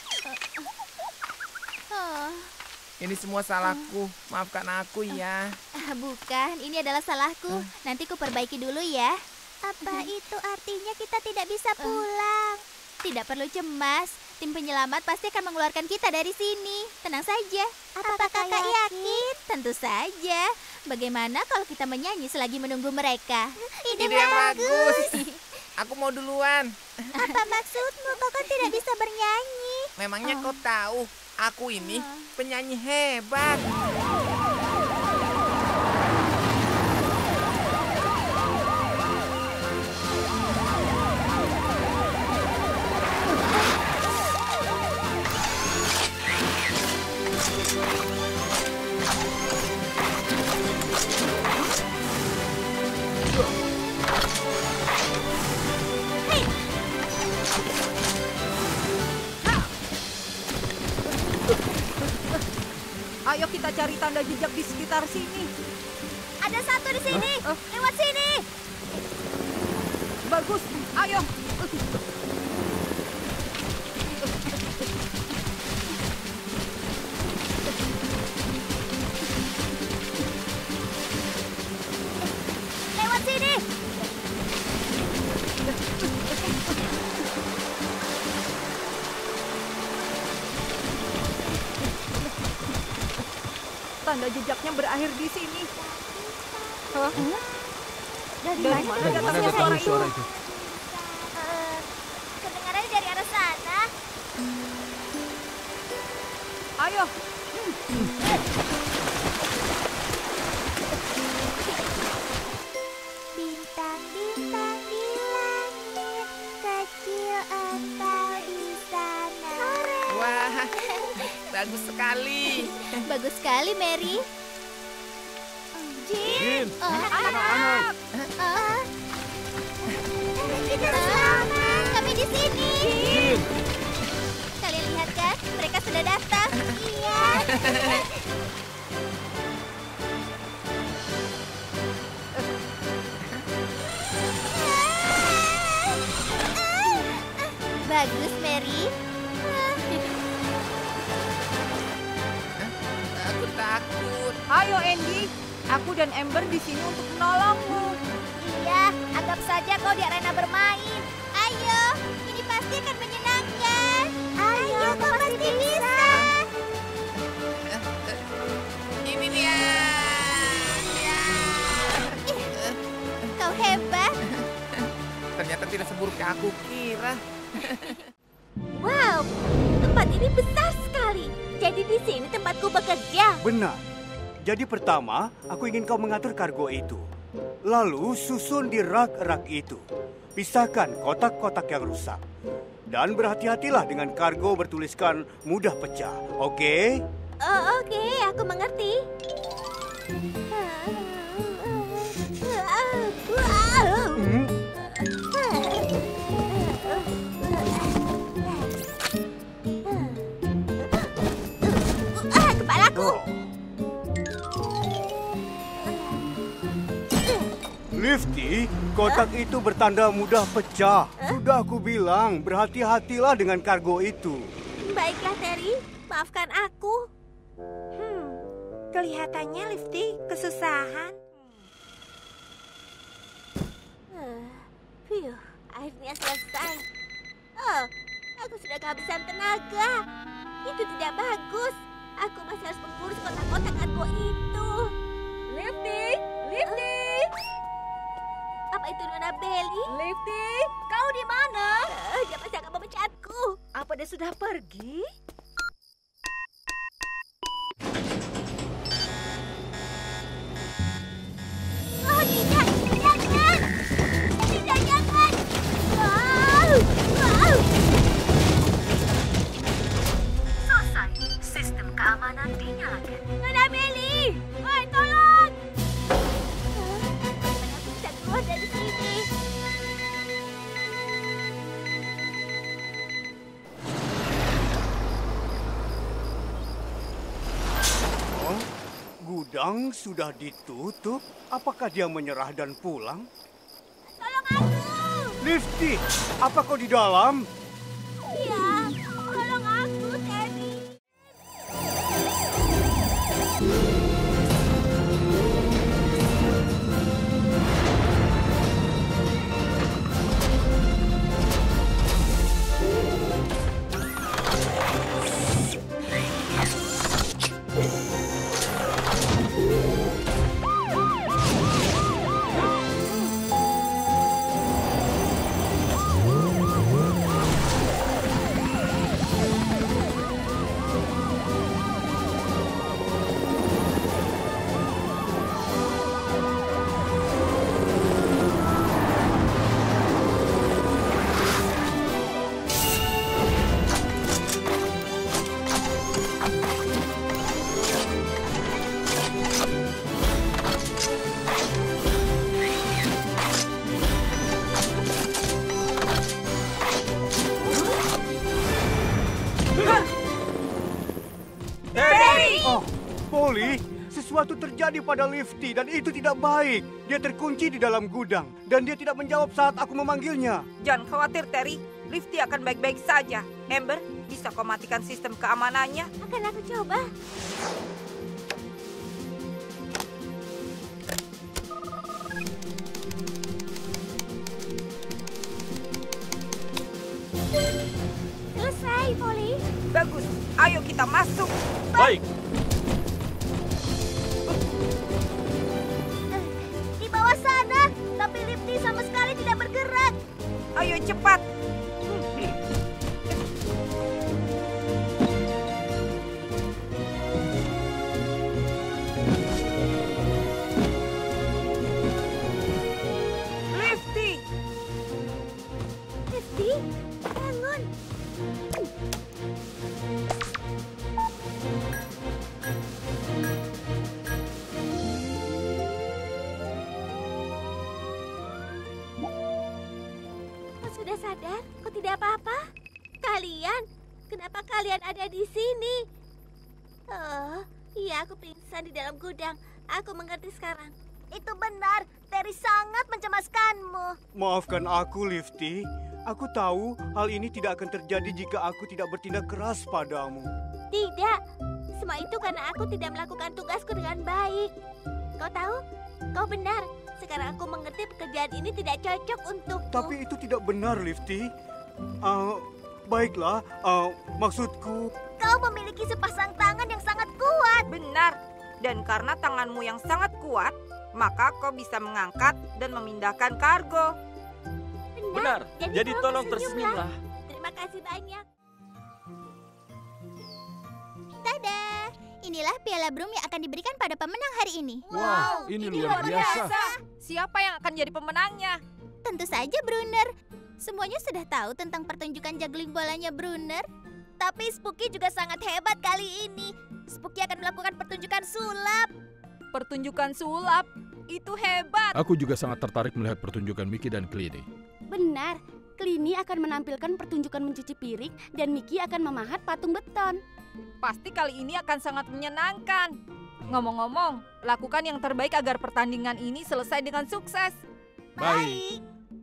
Ini semua salahku. Maafkan aku ya. Bukan, ini adalah salahku. Nanti ku perbaiki dulu ya. Apa itu artinya kita tidak bisa pulang? Tidak perlu cemas. Tim penyelamat pasti akan mengeluarkan kita dari sini. Tenang saja. Apakah kakak yakin? Tentu saja. Bagaimana kalau kita menyanyi selagi menunggu mereka? Ide yang bagus. Aku mau duluan. Apa maksudmu? Kau kan tidak bisa bernyanyi. Memangnya kau tahu, aku ini penyanyi hebat. Ayo kita cari tanda jejak di sekitar sini. Ada satu di sini. Lewat sini. Bagus. Ayo. Lewat sini. Tanda jejaknya berakhir di sini. Dari mana datangnya suara itu? Kedengarannya dari arah sana. Ayo. Bintang-bintang di langit, kecil engkau di sana. Wah, bagus sekali. Bagus sekali, Mary. Jin, anak-anak. Kita selamat. Kami di sini. Jin. Kalian lihat kan? Mereka sudah datang. Iya. Bagus, Mary. takut. Ayo Andy, aku dan Ember di sini untuk menolongmu. Iya, anggap saja kau di arena bermain. Ayo, ini pasti akan menyenangkan. Ayo, kau pasti bisa. Ini dia. Kau hebat. Ternyata tidak seburuk yang aku kira. Wow, tempat ini besar sekali. Jadi di sini tempatku bekerja. Benar. Jadi pertama, aku ingin kau mengatur kargo itu. Lalu susun di rak-rak itu. Pisahkan kotak-kotak yang rusak. Dan berhati-hatilah dengan kargo bertuliskan mudah pecah, oke? Oh, oke, aku mengerti. Kepalaku. Lifty, kotak itu bertanda mudah pecah. Sudah aku bilang, berhati-hatilah dengan kargo itu. Baiklah, Terry. Maafkan aku. Kelihatannya Lifty kesusahan. Akhirnya selesai. Oh, aku sudah kehabisan tenaga. Itu tidak bagus. Aku masih harus mengurus kotak-kotak kargo itu. Lifty, Lifty. Apa itu Nona Belly? Lifty, kau di mana? Dia pasti akan memecatku. Apa dia sudah pergi? Oh, tidak. Jangan. Tidak, jangan. Wow. Wow. Selesai. Sistem keamanan dinyalakan. Nona Belly. Woi, tolong. Aku bisa keluar dari sini. Oh, gudang sudah ditutup. Apakah dia menyerah dan pulang? Tolong aku. Lifty, apa kau di dalam? Ya, tolong aku, Terry. Oh, Polly, sesuatu terjadi pada Lifty dan itu tidak baik. Dia terkunci di dalam gudang dan dia tidak menjawab saat aku memanggilnya. Jangan khawatir, Terry. Lifty akan baik-baik saja. Ember, bisa kau matikan sistem keamanannya? Akan aku coba. Selesai, Polly. Bagus. Ayo kita masuk. Baik. Di bawah sana, tapi Lifty sama sekali tidak bergerak. Ayo cepat. Lifty. Lifty, bangun. Kau sudah sadar? Kau tidak apa-apa? Kalian? Kenapa kalian ada di sini? Oh, iya aku pingsan di dalam gudang. Aku mengerti sekarang. Itu benar. Terry sangat mencemaskanmu. Maafkan aku, Lifty. Aku tahu hal ini tidak akan terjadi jika aku tidak bertindak keras padamu. Tidak. semua itu karena aku tidak melakukan tugasku dengan baik. Kau tahu? Kau benar. Sekarang aku mengerti pekerjaan ini tidak cocok untukku. Tapi itu tidak benar, Lifty. Baiklah, maksudku... Kau memiliki sepasang tangan yang sangat kuat. Benar. Dan karena tanganmu yang sangat kuat, maka kau bisa mengangkat dan memindahkan kargo. Benar. Jadi tolong tersenyumlah. Terima kasih banyak. Tada! Inilah piala Broom yang akan diberikan pada pemenang hari ini. Wow, ini luar biasa. Siapa yang akan jadi pemenangnya? Tentu saja Brunner. Semuanya sudah tahu tentang pertunjukan juggling bolanya Brunner. Tapi Spooky juga sangat hebat kali ini. Spooky akan melakukan pertunjukan sulap. Pertunjukan sulap? Itu hebat. Aku juga sangat tertarik melihat pertunjukan Mickey dan Clini. Benar, Clini akan menampilkan pertunjukan mencuci piring dan Mickey akan memahat patung beton. Pasti kali ini akan sangat menyenangkan. Ngomong-ngomong, lakukan yang terbaik agar pertandingan ini selesai dengan sukses. Baik.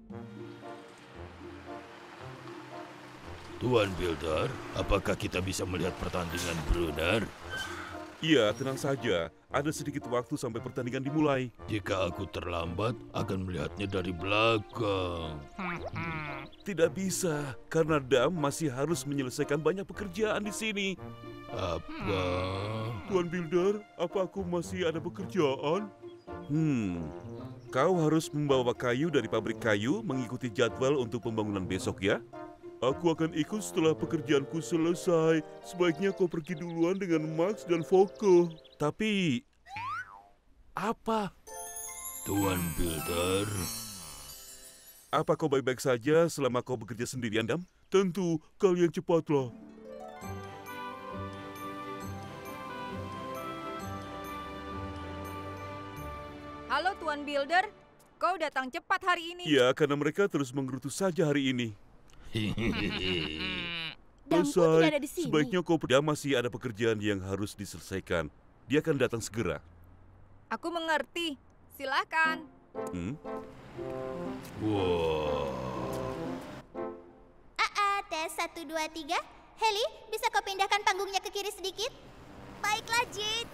Tuan Builder, apakah kita bisa melihat pertandingan Brunner? Iya, tenang saja. Ada sedikit waktu sampai pertandingan dimulai. Jika aku terlambat, akan melihatnya dari belakang. Tidak bisa, karena Dam masih harus menyelesaikan banyak pekerjaan di sini. Apa? Tuan Builder, apa aku masih ada pekerjaan? Kau harus membawa kayu dari pabrik kayu mengikuti jadwal untuk pembangunan besok ya. Aku akan ikut setelah pekerjaanku selesai. Sebaiknya kau pergi duluan dengan Max dan Foko. Tapi... apa? Tuan Builder. Apa kau baik-baik saja selama kau bekerja sendirian, Dam? Tentu, kalian cepatlah. Halo Tuan Builder, kau datang cepat hari ini. Ya, karena mereka terus menggerutu saja hari ini. Dampu tidak ada di sini. Sebaiknya kau masih ada pekerjaan yang harus diselesaikan. Dia akan datang segera. Aku mengerti. Silakan. Tes 1, 2, 3. Heli, bisa kau pindahkan panggungnya ke kiri sedikit? Baiklah, Jin.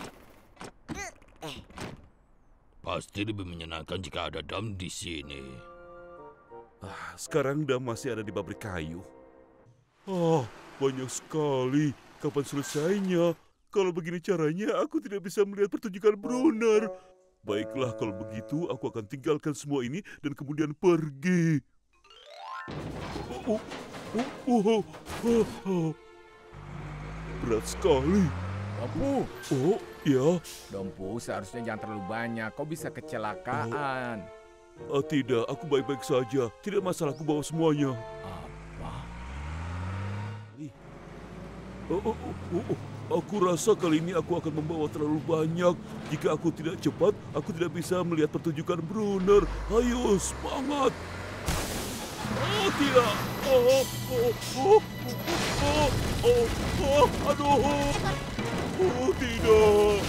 Pasti lebih menyenangkan jika ada Dam di sini. Sekarang Dam masih ada di pabrik kayu. Banyak sekali. Kapan selesainya? Kalau begini caranya, aku tidak bisa melihat pertunjukan Brunner. Baiklah, kalau begitu, aku akan tinggalkan semua ini dan kemudian pergi. Berat sekali. Dampu. Ya. Dampu, seharusnya jangan terlalu banyak. Kau bisa kecelakaan. Tidak, aku baik-baik saja. Tidak masalah, aku bawa semuanya. Apa? Aku rasa kali ini aku akan membawa terlalu banyak. Jika aku tidak cepat, aku tidak bisa melihat pertunjukan Brunner. Ayo, semangat! Tidak! Aduh! Tidak!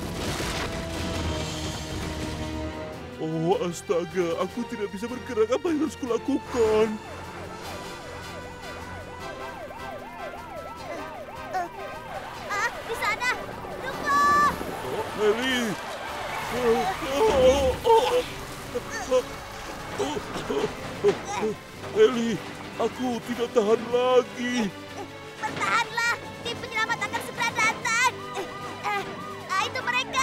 Astaga, aku tidak bisa bergerak. Apa yang harus kulakukan? Di sana! Tunggu! Heli! Heli, aku tidak tahan lagi. Bertahanlah! Tim penyelamat akan segera datang! Itu mereka!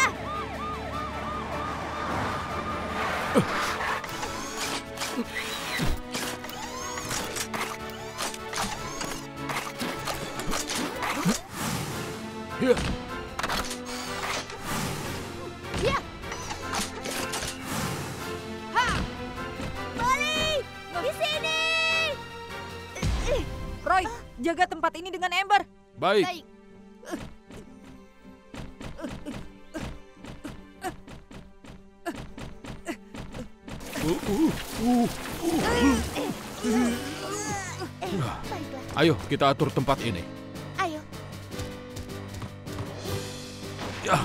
Molly! Di sini! Roy, jaga tempat ini dengan Ember. Baik. Ayo, kita atur tempat ini. Ayo. Ya.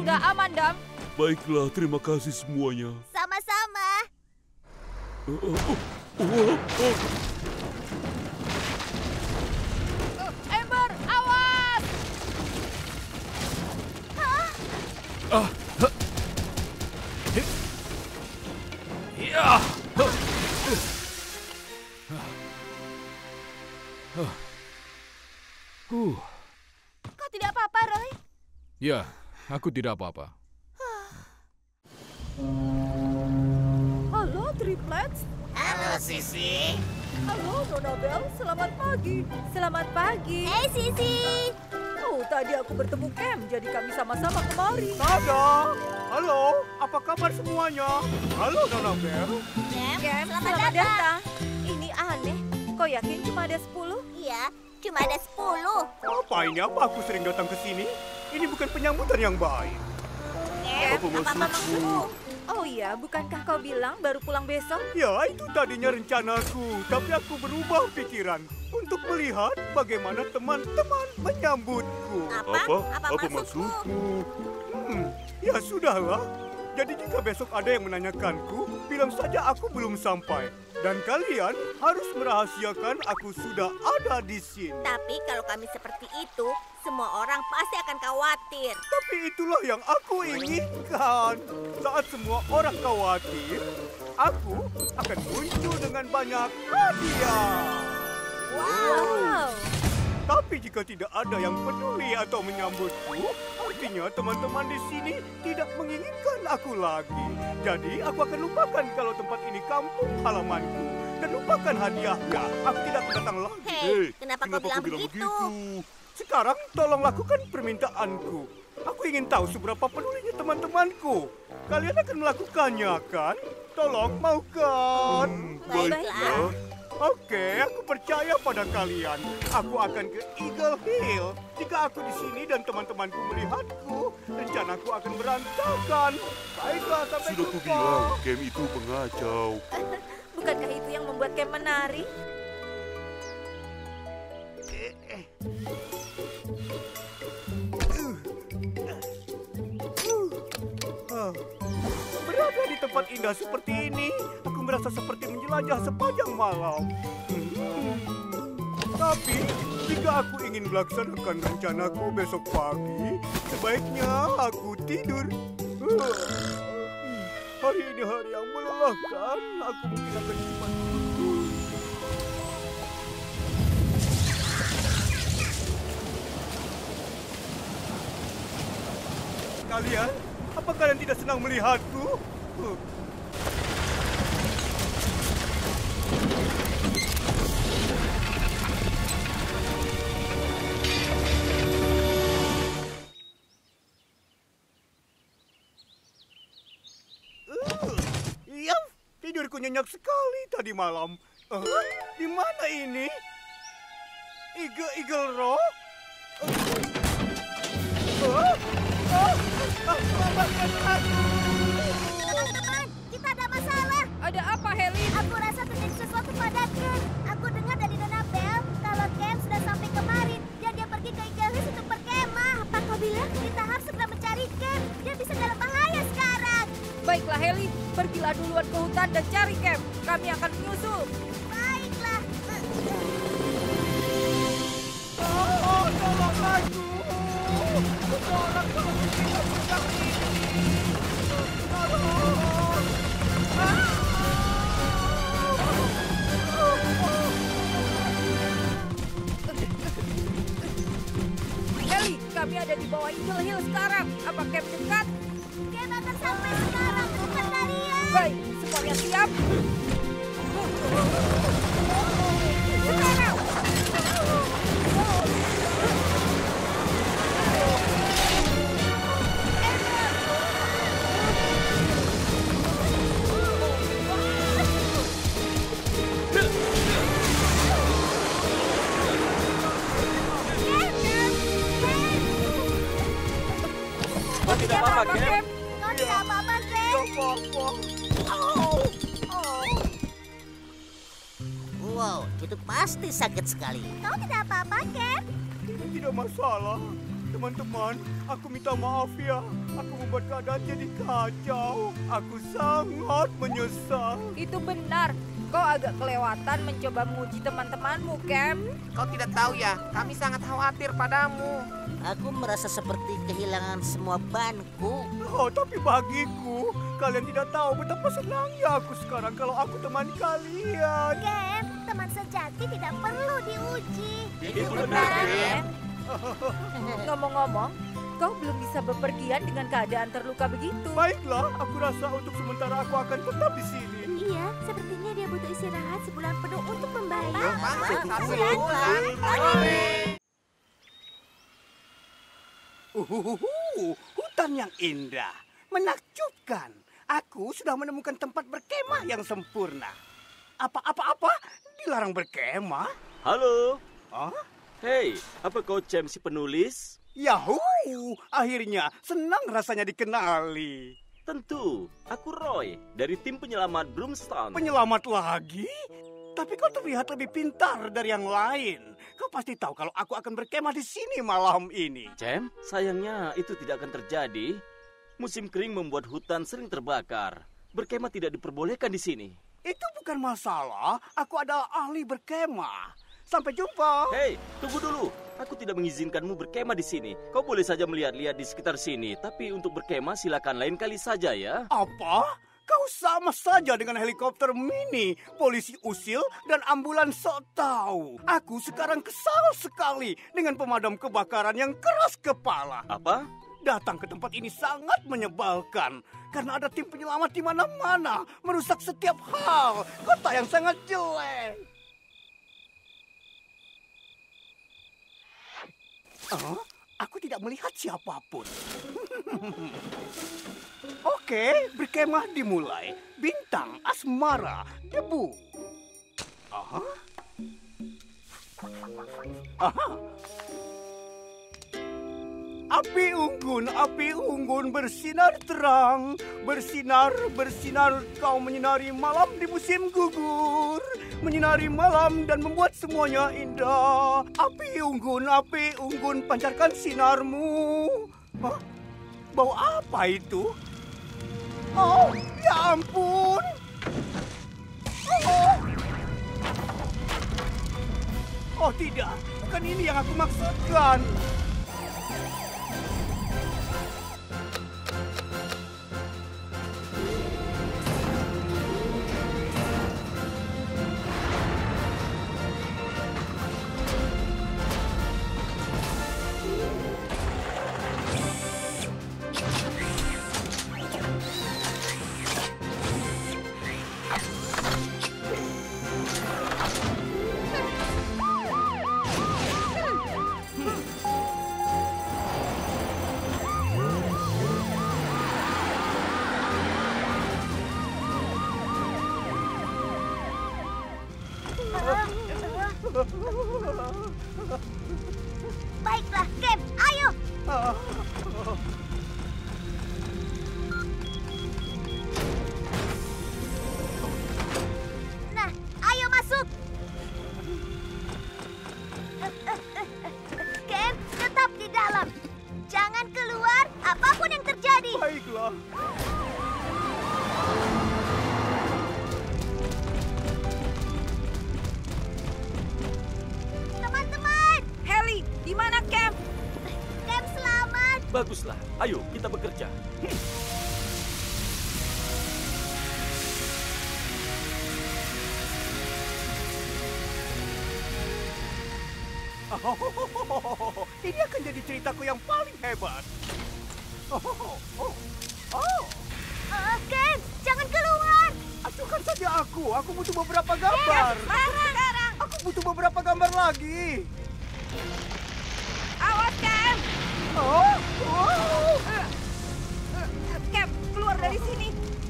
Sudah aman, Dam. Baiklah, terima kasih semuanya. Sama-sama. Ember, awas! Kau tidak apa-apa, Roy? Ya, aku tidak apa-apa. Halo, Triplets. Halo, Sisi. Halo, Nona Bell. Selamat pagi. Selamat pagi. Hey, Sisi. Oh, tadi aku bertemu Cam, jadi kami sama-sama kemari. Tada! Halo, apa kabar semuanya? Halo, Nona Bell. Cam, Selamat datang. Ini aneh. Kau yakin cuma ada 10? Iya, cuma ada 10. Apa ini? Apa aku sering datang ke sini? Ini bukan penyambutan yang baik. Cam, apa maksudmu? Oh iya, bukankah kau bilang baru pulang besok? Ya, itu tadinya rencanaku. Tapi aku berubah pikiran untuk melihat bagaimana teman-teman menyambutku. Apa maksudmu? Ya sudahlah. Jadi jika besok ada yang menanyakanku, bilang saja aku belum sampai. Dan kalian harus merahasiakan aku sudah ada di sini. Tapi kalau kami seperti itu, semua orang pasti akan khawatir. Tapi itulah yang aku inginkan. Saat semua orang khawatir, aku akan muncul dengan banyak hadiah. Wow. Tapi jika tidak ada yang peduli atau menyambutku, artinya teman-teman di sini tidak menginginkan aku lagi. Jadi aku akan lupakan kalau tempat ini kampung halamanku. Dan lupakan hadiahnya. Aku tidak akan datang lagi. Hei, kenapa kau bilang begitu? Sekarang tolong lakukan permintaanku. Aku ingin tahu seberapa pedulinya teman-temanku. Kalian akan melakukannya, kan? Tolong, mau kan? Baiklah. Oke, aku percaya pada kalian. Aku akan ke Eagle Hill. Jika aku di sini dan teman-temanku melihatku, rencanaku akan berantakan. Baiklah, sampai Sudah jumpa. kubilang, game itu pengacau. Bukankah itu yang membuat Cam menari? Berada di tempat indah seperti ini, aku merasa seperti menjelajah sepanjang malam. Tapi, jika aku ingin melaksanakan rencanaku besok pagi, sebaiknya aku tidur. Hari ini hari yang melelahkan, aku mungkin akan cuma tidur. Kalian, apa kalian tidak senang melihatku? Iya, tidurku nyenyak sekali tadi malam. Di mana ini? Eagle Rock? Teman-teman, kita ada masalah. Ada apa, Heli? Aku rasa terjadi sesuatu pada Ken. Aku dengar dari Nona Bell kalau Ken sudah sampai kemarin dan dia pergi ke Eagle Hills untuk berkemah. Apa kau bilang kita harus segera mencari Ken? Dia bisa dalam bahaya sekarang. Baiklah, Heli. Pergilah duluan ke hutan dan cari Cam. Kami akan menyusul. Baiklah. Oh, tolong aku. Tolong kita sedang ini. Tolong. Heli, kami ada di bawah Eagle Hill sekarang. Apa Cam dekat? Cam akan sampai sekarang. Cepat kalian. Baik, semuanya siap. Sekarang. Tidak apa-apa, Cam. Kau tidak apa-apa, Cam. Tidak apa-apa. Wow, itu pasti sakit sekali. Kau tidak apa-apa, Cam. Tidak masalah. Teman-teman, aku minta maaf ya. Aku membuat keadaan jadi kacau. Aku sangat menyesal. Itu benar. Kau agak kelewatan mencoba menguji teman-temanmu, Cam. Kau tidak tahu ya, kami sangat khawatir padamu. Aku merasa seperti kehilangan semua banku. Oh, tapi bagiku, kalian tidak tahu betapa senangnya aku sekarang kalau aku temani kalian. Cam, teman sejati tidak perlu diuji. Itu benar, Cam. Ngomong-ngomong, kau belum bisa bepergian dengan keadaan terluka begitu. Baiklah, aku rasa untuk sementara aku akan tetap di sini. Iya, sepertinya dia butuh istirahat sebulan penuh untuk membaik. Hutan yang indah, menakjubkan. Aku sudah menemukan tempat berkemah yang sempurna. Apa-apa dilarang berkemah? Halo. Hah? Hei, apa kau Cem si penulis? Yahoo! Akhirnya senang rasanya dikenali. Tentu, aku Roy dari tim penyelamat Broomstone. Penyelamat lagi? Tapi kau terlihat lebih pintar dari yang lain. Kau pasti tahu kalau aku akan berkemah di sini malam ini. Cem, sayangnya itu tidak akan terjadi. Musim kering membuat hutan sering terbakar. Berkemah tidak diperbolehkan di sini. Itu bukan masalah. Aku adalah ahli berkemah. Sampai jumpa. Hei, tunggu dulu. Aku tidak mengizinkanmu berkemah di sini. Kau boleh saja melihat-lihat di sekitar sini. Tapi untuk berkemah silakan lain kali saja ya. Apa? Kau sama saja dengan helikopter mini, polisi usil, dan ambulans sok tahu. Aku sekarang kesal sekali dengan pemadam kebakaran yang keras kepala. Apa? Datang ke tempat ini sangat menyebalkan. Karena ada tim penyelamat di mana-mana, merusak setiap hal. Kota yang sangat jelek. Aku tidak melihat siapapun. Oke, berkemah dimulai. Bintang, asmara, debu. Aha. Api unggun bersinar terang. Bersinar, kau menyinari malam di musim gugur. Menyinari malam dan membuat semuanya indah. Api unggun, pancarkan sinarmu. Hah? Bau apa itu? Oh, ya ampun. Oh tidak, bukan ini yang aku maksudkan. Baiklah, Cam, ayo. Nah, ayo masuk. Cam, tetap di dalam. Jangan keluar apapun yang terjadi. Baiklah. Di mana Cam? Cam selamat. Baguslah, ayo kita bekerja. Ini akan jadi ceritaku yang paling hebat. Cam, jangan keluar. Acuhkan saja aku butuh beberapa gambar. Sekarang. Aku butuh beberapa gambar lagi. Awas, Cam! Cam, keluar dari sini.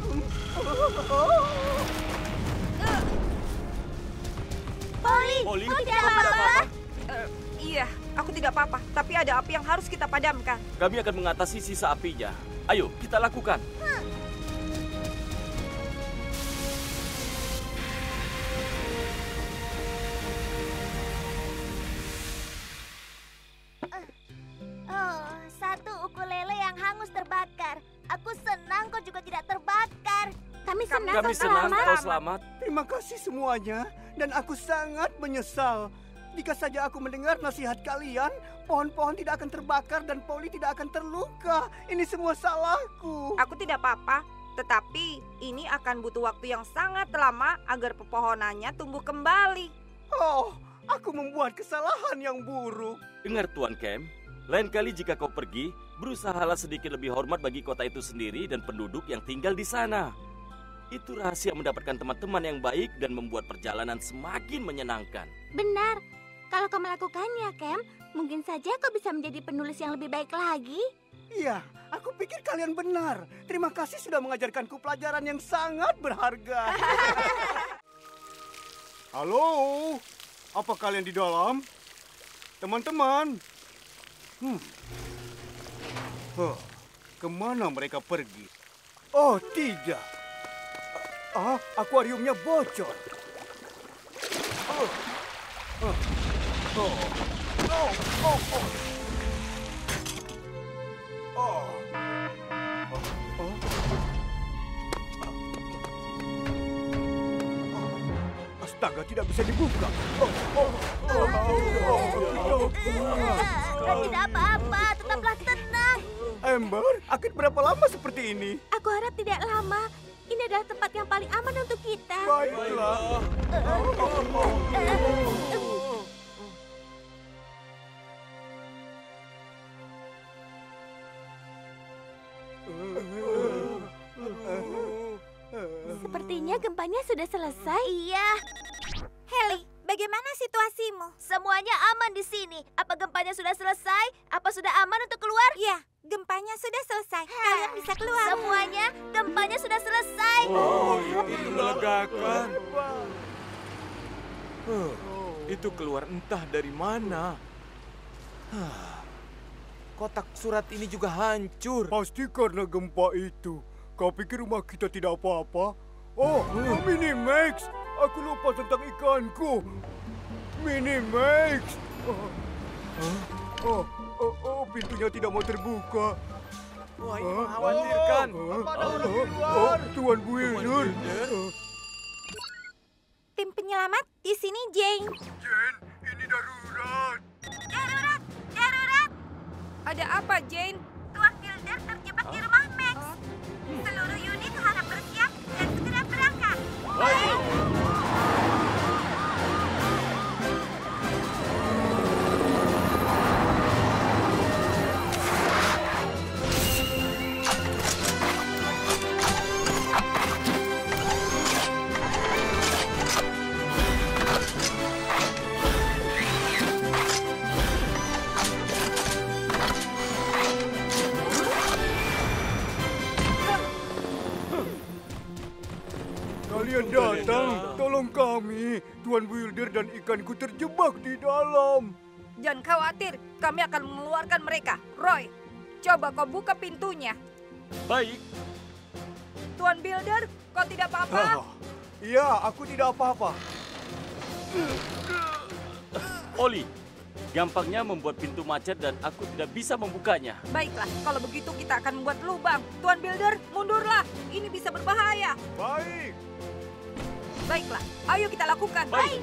Polly, tidak apa-apa? Iya, aku tidak apa-apa. Tapi ada api yang harus kita padamkan. Kami akan mengatasi sisa apinya. Ayo, kita lakukan. Kami senang kau selamat. Terima kasih semuanya, dan aku sangat menyesal. Jika saja aku mendengar nasihat kalian, pohon-pohon tidak akan terbakar dan Polly tidak akan terluka. Ini semua salahku. Aku tidak apa-apa, tetapi ini akan butuh waktu yang sangat lama agar pepohonannya tumbuh kembali. Oh, aku membuat kesalahan yang buruk. Dengar Tuan Kem, lain kali jika kau pergi, berusahalah sedikit lebih hormat bagi kota itu sendiri dan penduduk yang tinggal di sana. Itu rahasia mendapatkan teman-teman yang baik dan membuat perjalanan semakin menyenangkan. Benar. Kalau kau melakukannya, Kem, mungkin saja kau bisa menjadi penulis yang lebih baik lagi. Iya, aku pikir kalian benar. Terima kasih sudah mengajarkanku pelajaran yang sangat berharga. Halo, apa kalian di dalam? Teman-teman. Kemana mereka pergi? Oh, tidak. Akuariumnya bocor. Astaga, tidak bisa dibuka. Tidak apa-apa, tetaplah tenang. Amber, akan berapa lama seperti ini? Aku harap tidak lama. Ini adalah tempat yang paling aman untuk kita. Baiklah. Sepertinya gempanya sudah selesai. Iya. Heli, bagaimana situasimu? Semuanya aman di sini. Apa gempanya sudah selesai? Apa sudah aman untuk keluar? Ya, gempanya sudah selesai. Kalian bisa keluar. Semuanya, gempanya sudah selesai. Oh, itu melegakan. Itu keluar entah dari mana. Kotak surat ini juga hancur. Pasti karena gempa itu. Kau pikir rumah kita tidak apa-apa? Oh, Minimax. Aku lupa tentang ikanku. Minimax. Pintunya tidak mau terbuka. Wah, ini mengkhawatirkan. Tuan Builder. Tim penyelamat, di sini Jane. Jane, ini darurat. Darurat. Ada apa, Jane? Tuan Builder terjebak di rumah Max. Seluruh unit harap bersiap dan segera berangkat. Kalian datang, tolong kami. Tuan Builder dan ikanku terjebak di dalam. Jangan khawatir, kami akan mengeluarkan mereka. Roy, coba kau buka pintunya. Baik. Tuan Builder, kau tidak apa-apa? Iya, aku tidak apa-apa. Oli, gampangnya membuat pintu macet dan aku tidak bisa membukanya. Baiklah, kalau begitu kita akan membuat lubang. Tuan Builder, mundurlah. Ini bisa berbahaya. Baik. Baiklah, ayo kita lakukan. Baik.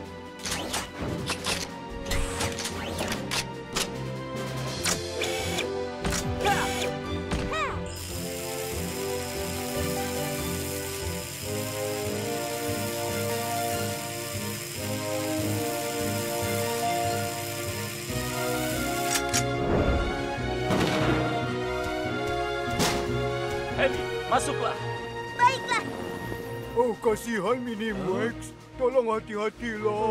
Heli, masuklah. Baiklah. Oh, kasihan Minimax. Tolong hati-hatilah.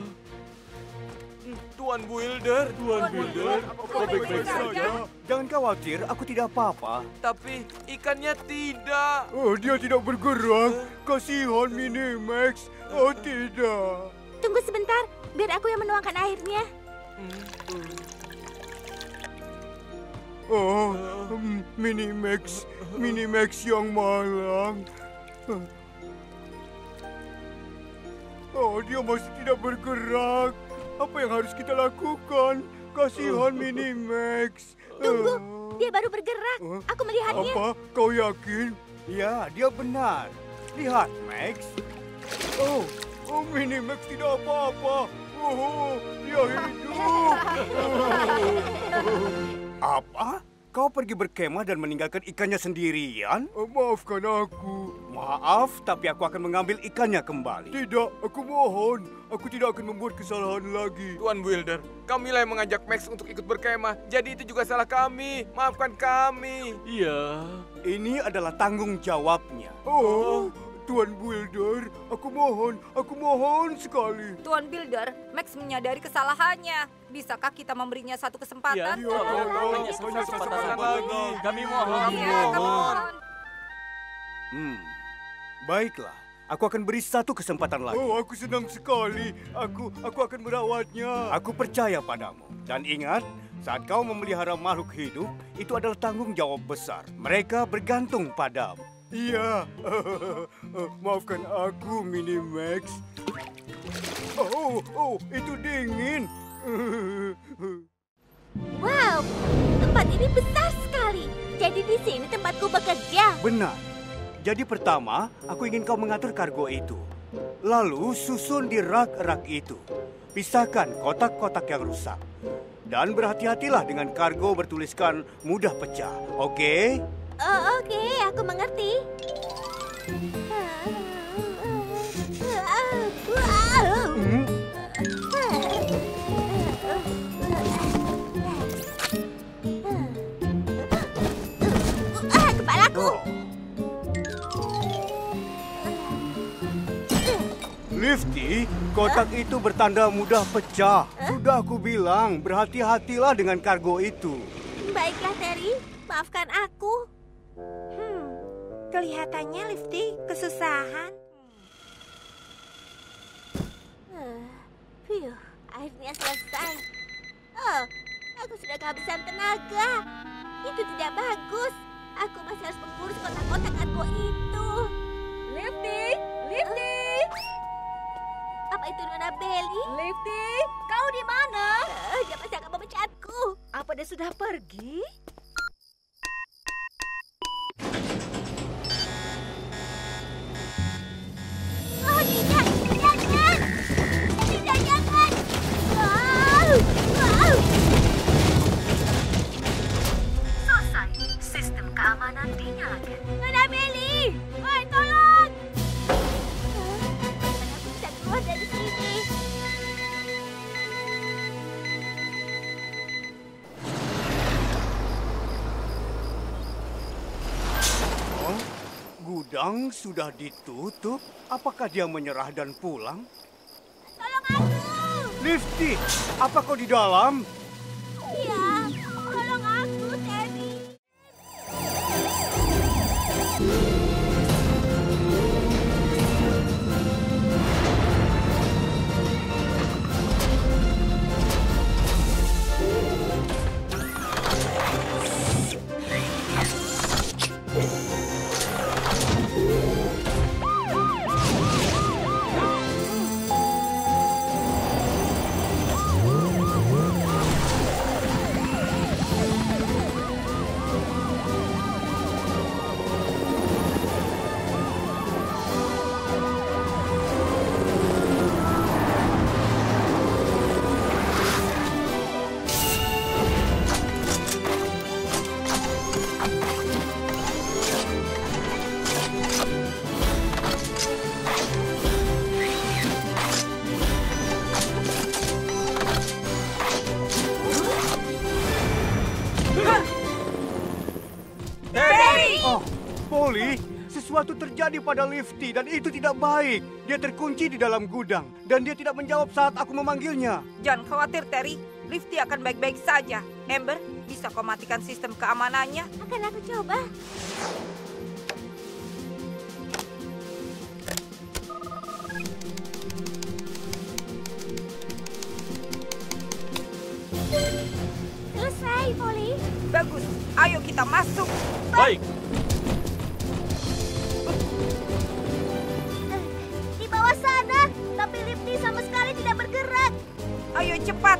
Tuan Builder. Kau baik-baik saja. Jangan khawatir, aku tidak apa-apa. Tapi ikannya tidak. Oh, dia tidak bergerak. Kasihan Minimax. Oh, tidak. Tunggu sebentar, biar aku yang menuangkan airnya. Oh, Minimax yang malang. Oh, dia masih tidak bergerak. Apa yang harus kita lakukan? Kasihan Minimax. Tunggu, dia baru bergerak. Aku melihatnya. Apa? Kau yakin? Ya, dia benar. Lihat, Max. Oh, Mini Max tidak apa-apa. Oh, dia hidup. Apa? Kau pergi berkemah dan meninggalkan ikannya sendirian? Maafkan aku. Maaf, tapi aku akan mengambil ikannya kembali. Tidak, aku mohon. Aku tidak akan membuat kesalahan lagi. Tuan Builder, kamilah yang mengajak Max untuk ikut berkemah. Jadi itu juga salah kami. Maafkan kami. Iya. Ini adalah tanggung jawabnya. Oh, Tuan Builder, aku mohon sekali. Tuan Builder, Max menyadari kesalahannya. Bisakah kita memberinya satu kesempatan? Iya, hanya satu kesempatan lagi. Kami mohon. Iya, kami mohon. Baiklah. Aku akan beri satu kesempatan lagi. Oh, aku senang sekali. Aku akan merawatnya. Aku percaya padamu. Dan ingat, saat kau memelihara makhluk hidup, itu adalah tanggung jawab besar. Mereka bergantung padamu. Iya. Maafkan aku, Mini Max. Oh, itu dingin. Wow, tempat ini besar sekali. Jadi di sini tempatku bekerja. Benar. Jadi pertama, aku ingin kau mengatur kargo itu. Lalu susun di rak-rak itu. Pisahkan kotak-kotak yang rusak. Dan berhati-hatilah dengan kargo bertuliskan mudah pecah. Oke? Oke, aku mengerti. Kepalaku. Lifty, kotak itu bertanda mudah pecah. Sudah aku bilang, berhati-hatilah dengan kargo itu. Baiklah, Terry. Maafkan aku. Kelihatannya Lifty kesusahan. Akhirnya selesai. Oh, aku sudah kehabisan tenaga. Itu tidak bagus. Aku masih harus mengurus kotak-kotak kargo itu. Lifty! Apa itu Nona Belly? Lifty, kau di mana? Dia pasti akan memecatku. Apa dia sudah pergi? Oh, tidak! Jangan! Tidak, jangan! Wow! Selesai. Sistem keamanan dinyalakan. Nona Belly! Woi, tolong! Aku bisa keluar dari sini. Gudang sudah ditutup. Apakah dia menyerah dan pulang? Tolong aku! Lifty, apa kau di dalam? Iya, tolong aku, Terry. Polly, sesuatu terjadi pada Lifty dan itu tidak baik. Dia terkunci di dalam gudang dan dia tidak menjawab saat aku memanggilnya. Jangan khawatir, Terry. Lifty akan baik-baik saja. Amber, bisa kau matikan sistem keamanannya? Akan aku coba. Selesai, Polly. Bagus. Ayo kita masuk. Baik. Di bawah sana, tapi Lifty sama sekali tidak bergerak. Ayo cepat.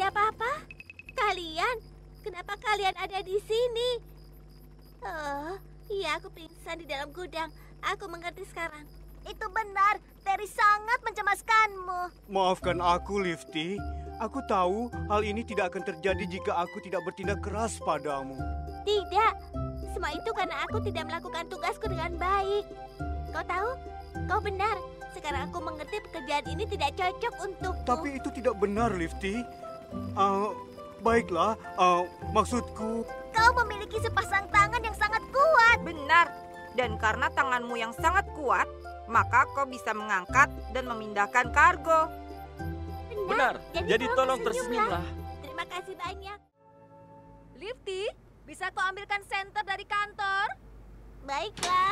Ada apa-apa? Kalian? Kenapa kalian ada di sini? Oh, iya, aku pingsan di dalam gudang. Aku mengerti sekarang. Itu benar. Terry sangat mencemaskanmu. Maafkan aku, Lifty. Aku tahu hal ini tidak akan terjadi jika aku tidak bertindak keras padamu. Tidak. Semua itu karena aku tidak melakukan tugasku dengan baik. Kau tahu? Kau benar. Sekarang aku mengerti pekerjaan ini tidak cocok untukku. Tapi itu tidak benar, Lifty. Baiklah, maksudku... Kau memiliki sepasang tangan yang sangat kuat. Benar. Dan karena tanganmu yang sangat kuat, maka kau bisa mengangkat dan memindahkan kargo. Benar. Jadi tolong tersenyumlah. Terima kasih banyak. Lifty, bisa kau ambilkan senter dari kantor? Baiklah.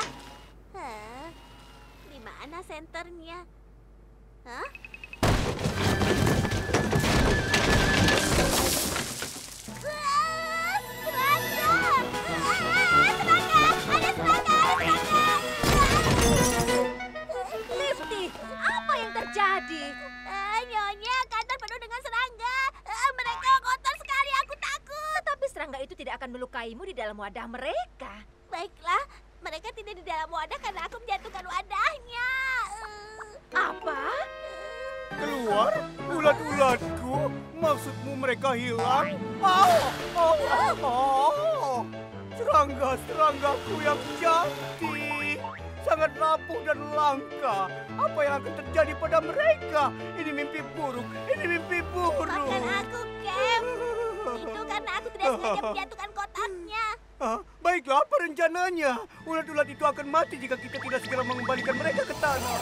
Di mana senternya? Hah? Lifty, apa yang terjadi? Nyonya, kantor penuh dengan serangga. Mereka kotor sekali, aku takut. Tapi serangga itu tidak akan melukaimu di dalam wadah mereka. Baiklah, mereka tidak di dalam wadah karena aku menjatuhkan wadahnya. Apa? Keluar? Ulat-ulatku? Maksudmu mereka hilang? Serangga-seranggaku yang cantik. Sangat rapuh dan langka. Apa yang akan terjadi pada mereka? Ini mimpi buruk. Ini mimpi buruk. Maafkan aku, Cam. Itu karena aku tidak sengaja menjatuhkan kotaknya. Baiklah, apa rencananya? Ulat-ulat itu akan mati jika kita tidak segera mengembalikan mereka ke tanah.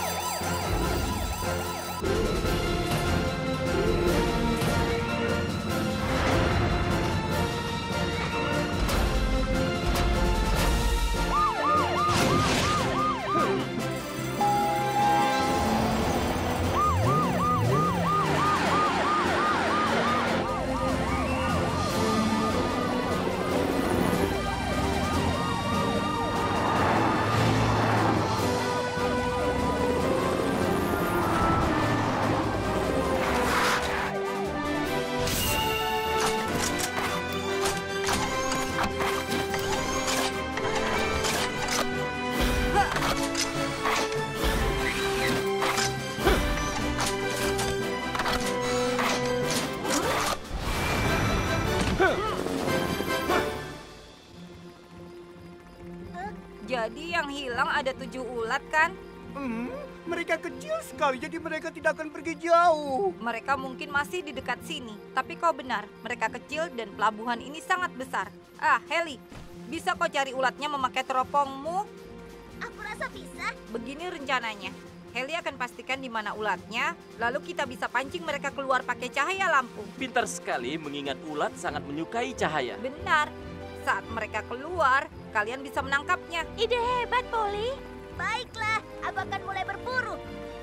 Jadi yang hilang ada 7 ulat kan? Mereka kecil sekali, jadi mereka tidak akan pergi jauh. Mereka mungkin masih di dekat sini. Tapi kau benar, mereka kecil dan pelabuhan ini sangat besar. Heli, bisa kau cari ulatnya memakai teropongmu? Aku rasa bisa. Begini rencananya. Heli akan pastikan di mana ulatnya, lalu kita bisa pancing mereka keluar pakai cahaya lampu. Pintar sekali mengingat ulat sangat menyukai cahaya. Benar. Saat mereka keluar, kalian bisa menangkapnya. Ide hebat, Polly. Baiklah, aku akan mulai berburu.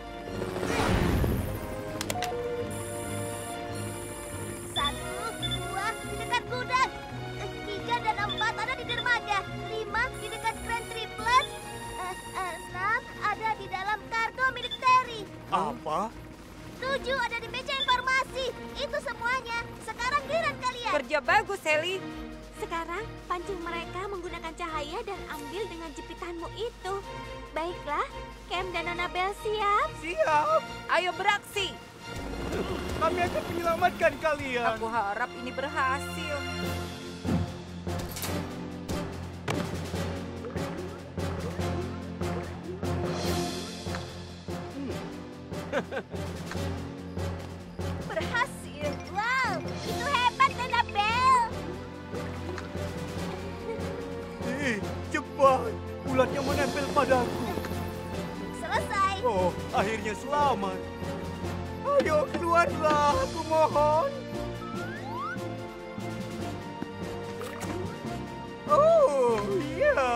1, 2 di dekat gudang. 3 dan 4 ada di dermaga. 5 di dekat Grand Triplet. 6 ada di dalam kargo milik Terry. Apa? 7 ada di meja informasi. Itu semuanya. Sekarang giliran kalian. Kerja bagus, Heli. Sekarang pancing mereka menggunakan cahaya dan ambil dengan jepitanmu itu. Baiklah, Cam dan Annabelle siap? Siap. Ayo beraksi. Kami akan menyelamatkan kalian. Aku harap ini berhasil. Berhasil. Wow, itu hebat, Annabelle. Cepat. Ulatnya menempel padaku. Selesai. Oh, akhirnya selamat. Ayo keluarlah, aku mohon. Oh, iya.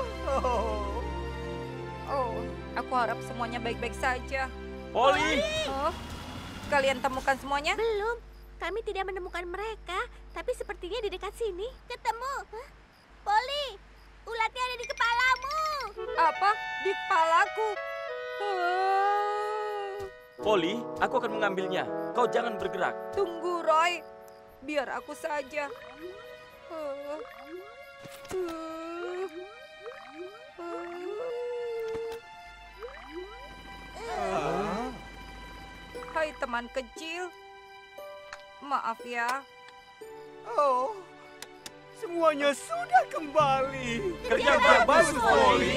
Oh, aku harap semuanya baik-baik saja. Polly! Kalian temukan semuanya? Belum. Kami tidak menemukan mereka, tapi sepertinya di dekat sini. Ketemu. Polly, ulatnya ada di kepalamu. Apa? Di kepalaku? Polly, aku akan mengambilnya. Kau jangan bergerak. Tunggu, Roy. Biar aku saja. Hai teman kecil. Maaf ya. Oh, semuanya sudah kembali. Kerja bagus, Polly.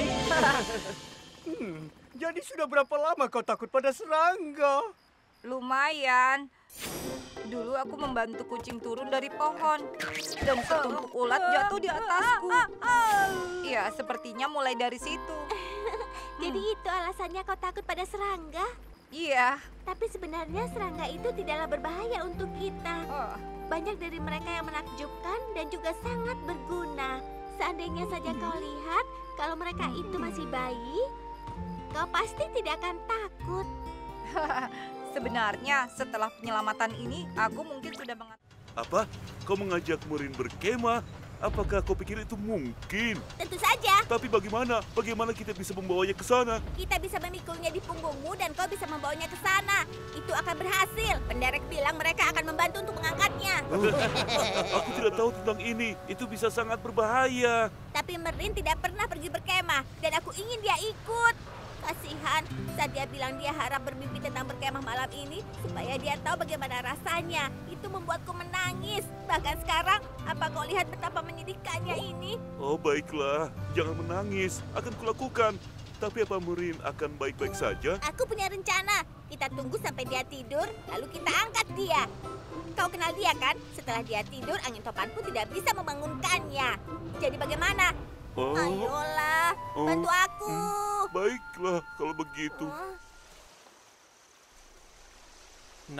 Jadi sudah berapa lama kau takut pada serangga? Lumayan. Dulu aku membantu kucing turun dari pohon. Dan setumpuk ulat jatuh di atasku. Ya, sepertinya mulai dari situ. Jadi itu alasannya kau takut pada serangga? Iya. Tapi sebenarnya serangga itu tidaklah berbahaya untuk kita. Banyak dari mereka yang menakjubkan dan juga sangat berguna. Seandainya saja kau lihat, kalau mereka itu masih bayi, kau pasti tidak akan takut. Sebenarnya setelah penyelamatan ini, aku mungkin sudah Apa? Kau mengajak Murin berkemah? Apakah kau pikir itu mungkin? Tentu saja. Tapi bagaimana? Bagaimana kita bisa membawanya ke sana? Kita bisa memikulnya di punggungmu dan kau bisa membawanya ke sana. Itu akan berhasil. Penderek bilang mereka akan membantu untuk mengangkatnya. Aku tidak tahu tentang ini. Itu bisa sangat berbahaya. Tapi Merin tidak pernah pergi berkemah dan aku ingin dia ikut. Kasihan, saat dia bilang dia harap bermimpi tentang berkemah malam ini supaya dia tahu bagaimana rasanya. Itu membuatku menangis. Bahkan sekarang, apa kau lihat betapa menyedihkannya ini? Oh, baiklah. Jangan menangis. Akan kulakukan. Tapi apa Murin akan baik-baik saja? Aku punya rencana. Kita tunggu sampai dia tidur, lalu kita angkat dia. Kau kenal dia kan? Setelah dia tidur, angin topanku tidak bisa membangunkannya. Jadi bagaimana? Ayolah, bantu aku. Baiklah, kalau begitu. 16,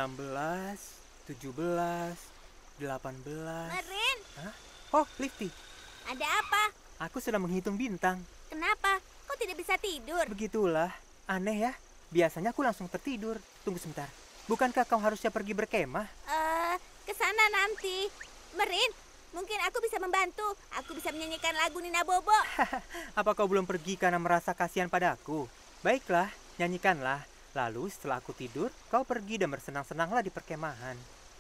17, 18. Merin. Hah? Oh, Lifty. Ada apa? Aku sedang menghitung bintang. Kenapa? Kau tidak bisa tidur? Begitulah. Aneh ya. Biasanya aku langsung tertidur. Tunggu sebentar. Bukankah kau harusnya pergi berkemah? Ke sana nanti. Merin, mungkin aku bisa membantu. Aku bisa menyanyikan lagu Nina Bobo. Apa kau belum pergi karena merasa kasihan padaku? Baiklah, nyanyikanlah. Lalu setelah aku tidur, kau pergi dan bersenang-senanglah di perkemahan.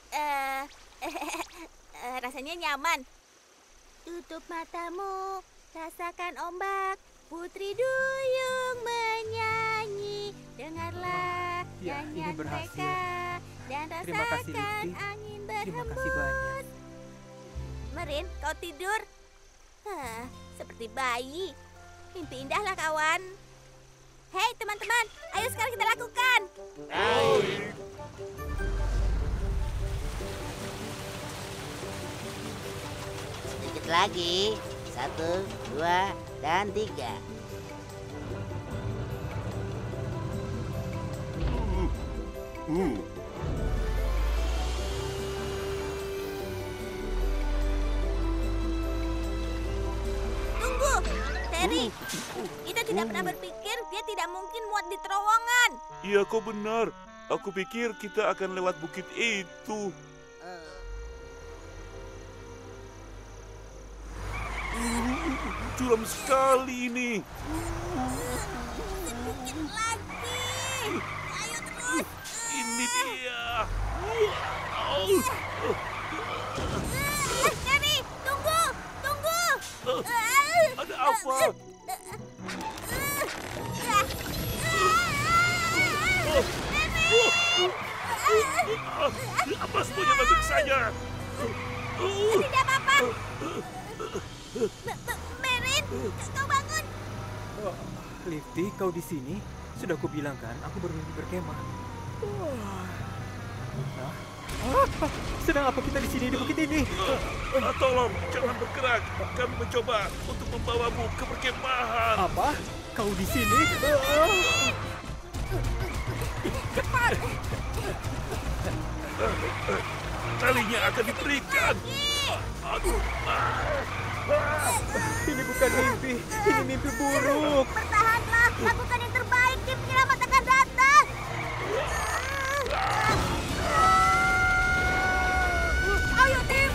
Rasanya nyaman. Tutup matamu, rasakan ombak. Putri duyung menyanyi. Dengarlah nyanyian mereka. Dan rasakan angin berhembus. Terima kasih banyak. Merin, kau tidur? Seperti bayi. Mimpi indahlah, kawan. Hei, teman-teman. Ayo sekarang kita lakukan. Sedikit lagi. 1, 2, dan 3. Tunggu, Terry. Kita tidak pernah berpikir dia tidak mungkin muat di terowongan. Iya, kau benar. Aku pikir kita akan lewat bukit itu. Curam sekali ini. Sedikit lagi. Ayo terus. Ini dia. Terry, tunggu. Tunggu. Ada apa? Apa semuanya baik saja? Tidak apa-apa. Merin, kau bangun. Lifty, kau di sini? Sudah kubilang kan, aku bermimpi berkemah. Sedang apa kita di sini di bukit ini? Tolong, jangan bergerak. Kami mencoba untuk membawamu ke perkemahan. Apa? Kau di sini? Cepat. Talinya akan diberikan. Aduh. Ini bukan mimpi, ini mimpi buruk. Bertahanlah, lakukan yang terbaik. Tim penyelamat akan datang. Ayo, tim.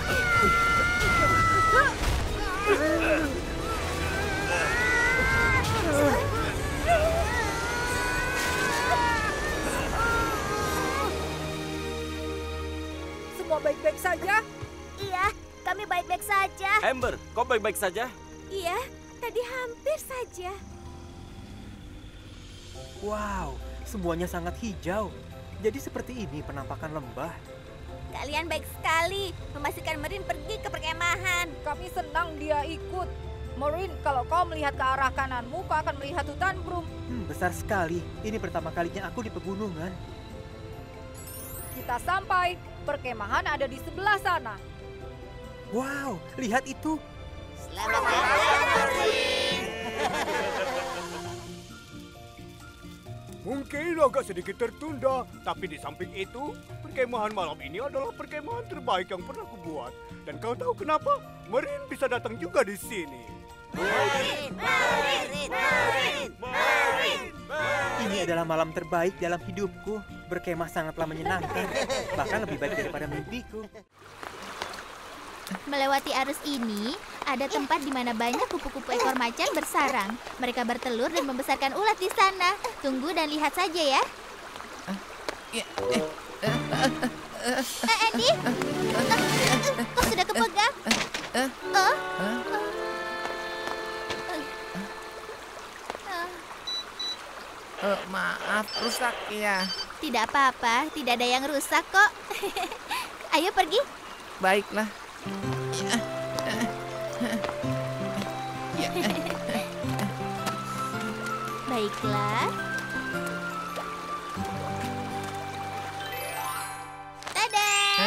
baik-baik saja? Iya, kami baik-baik saja. Amber, kau baik-baik saja? Iya, tadi hampir saja. Wow, semuanya sangat hijau. Jadi seperti ini penampakan lembah. Kalian baik sekali, memastikan Merin pergi ke perkemahan. Kami senang dia ikut. Maureen, kalau kau melihat ke arah kananmu, kau akan melihat hutan Broom. Besar sekali. Ini pertama kalinya aku di pegunungan. Kita sampai. Perkemahan ada di sebelah sana. Wow, lihat itu. Selamat datang, Mungkin agak sedikit tertunda, tapi di samping itu, perkemahan malam ini adalah perkemahan terbaik yang pernah kubuat. Dan kau tahu kenapa? Merin bisa datang juga di sini. Ini adalah malam terbaik dalam hidupku. Berkemah sangatlah menyenangkan, bahkan lebih baik daripada mimpiku. Melewati arus ini, ada tempat di mana banyak kupu-kupu ekor macan bersarang. Mereka bertelur dan membesarkan ulat di sana. Tunggu dan lihat saja ya. Andy, kau sudah kepegang? Maaf, rusak ya. Tidak apa-apa, tidak ada yang rusak kok. Ayo pergi. Baiklah. Baiklah. Tada!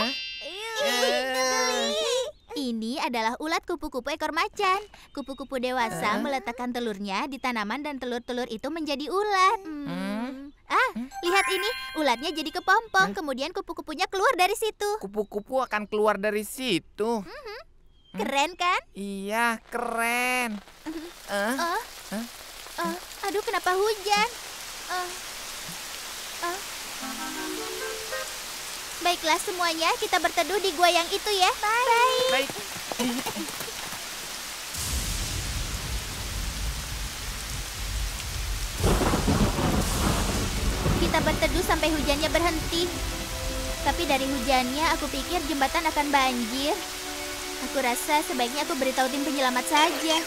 Ini adalah ulat kupu-kupu ekor macan. Kupu-kupu dewasa meletakkan telurnya di tanaman dan telur-telur itu menjadi ulat. Lihat ini, ulatnya jadi kepompong, kemudian kupu-kupunya keluar dari situ. Kupu-kupu akan keluar dari situ. Keren kan? Iya, keren. Aduh, kenapa hujan? Baiklah semuanya, kita berteduh di gua yang itu ya. Baik. Kita berteduh sampai hujannya berhenti. Tapi dari hujannya aku pikir jembatan akan banjir. Aku rasa sebaiknya aku beritahu tim penyelamat saja.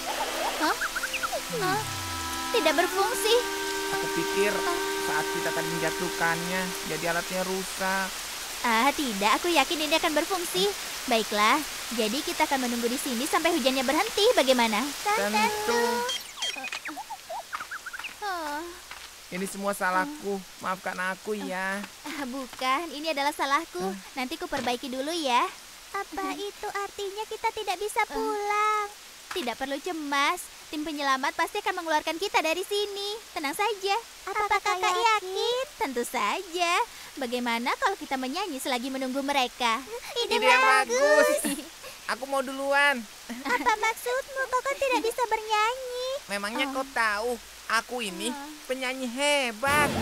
Tidak berfungsi. Aku pikir saat kita tadi menjatuhkannya, jadi alatnya rusak. Tidak, aku yakin ini akan berfungsi. Baiklah, jadi kita akan menunggu di sini sampai hujannya berhenti. Bagaimana? Tentu. Ini semua salahku. Maafkan aku ya. Bukan, ini adalah salahku. Nanti ku perbaiki dulu ya. Apa itu artinya kita tidak bisa pulang? Tidak perlu cemas. Tim penyelamat pasti akan mengeluarkan kita dari sini. Tenang saja. Apakah kakak yakin? Tentu saja. Bagaimana kalau kita menyanyi selagi menunggu mereka? Ide bagus. Aku mau duluan. Apa maksudmu? Kau kan tidak bisa bernyanyi. Memangnya kau tahu, aku ini penyanyi hebat.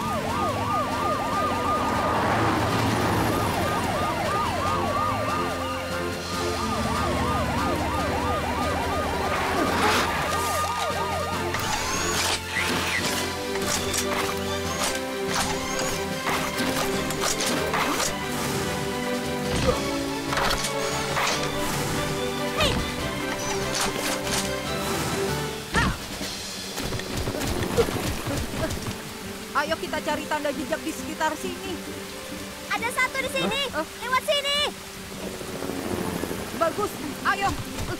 Ayo kita cari tanda jejak di sekitar sini. Ada satu di sini. Lewat sini. Bagus. Ayo.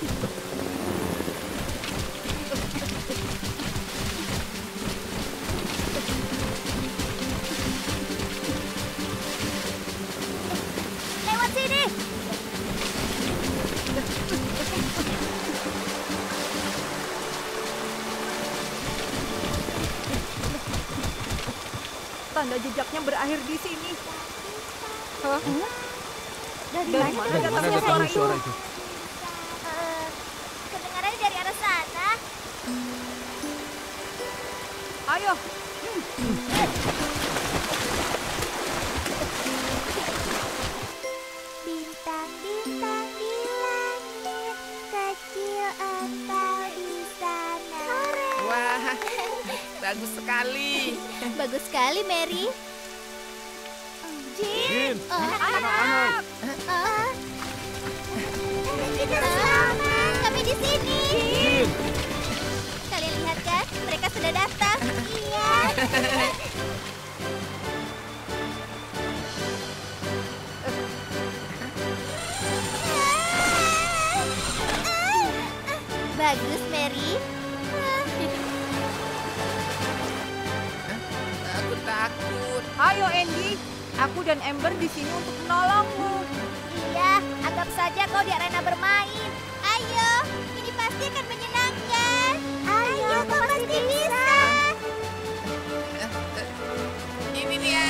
Lewat sini. Tanda jejaknya berakhir di sini. Dari mana datangnya suara itu? Kedengarannya dari arah sana. Ayo. Bintang-bintang di langit, kecil engkau di sana. Wah, bagus sekali. Bagus sekali, Mary. Jin. Anak-anak. Kita selamat. Kami di sini. Jin. Kalian lihat kan? Mereka sudah datang. Iya. Bagus, Mary. Aku takut. Ayo Andy, aku dan Amber di sini untuk menolongmu. Iya, anggap saja kau di arena bermain. Ayo, ini pasti akan menyenangkan. Ayo, kau pasti bisa. Ini dia.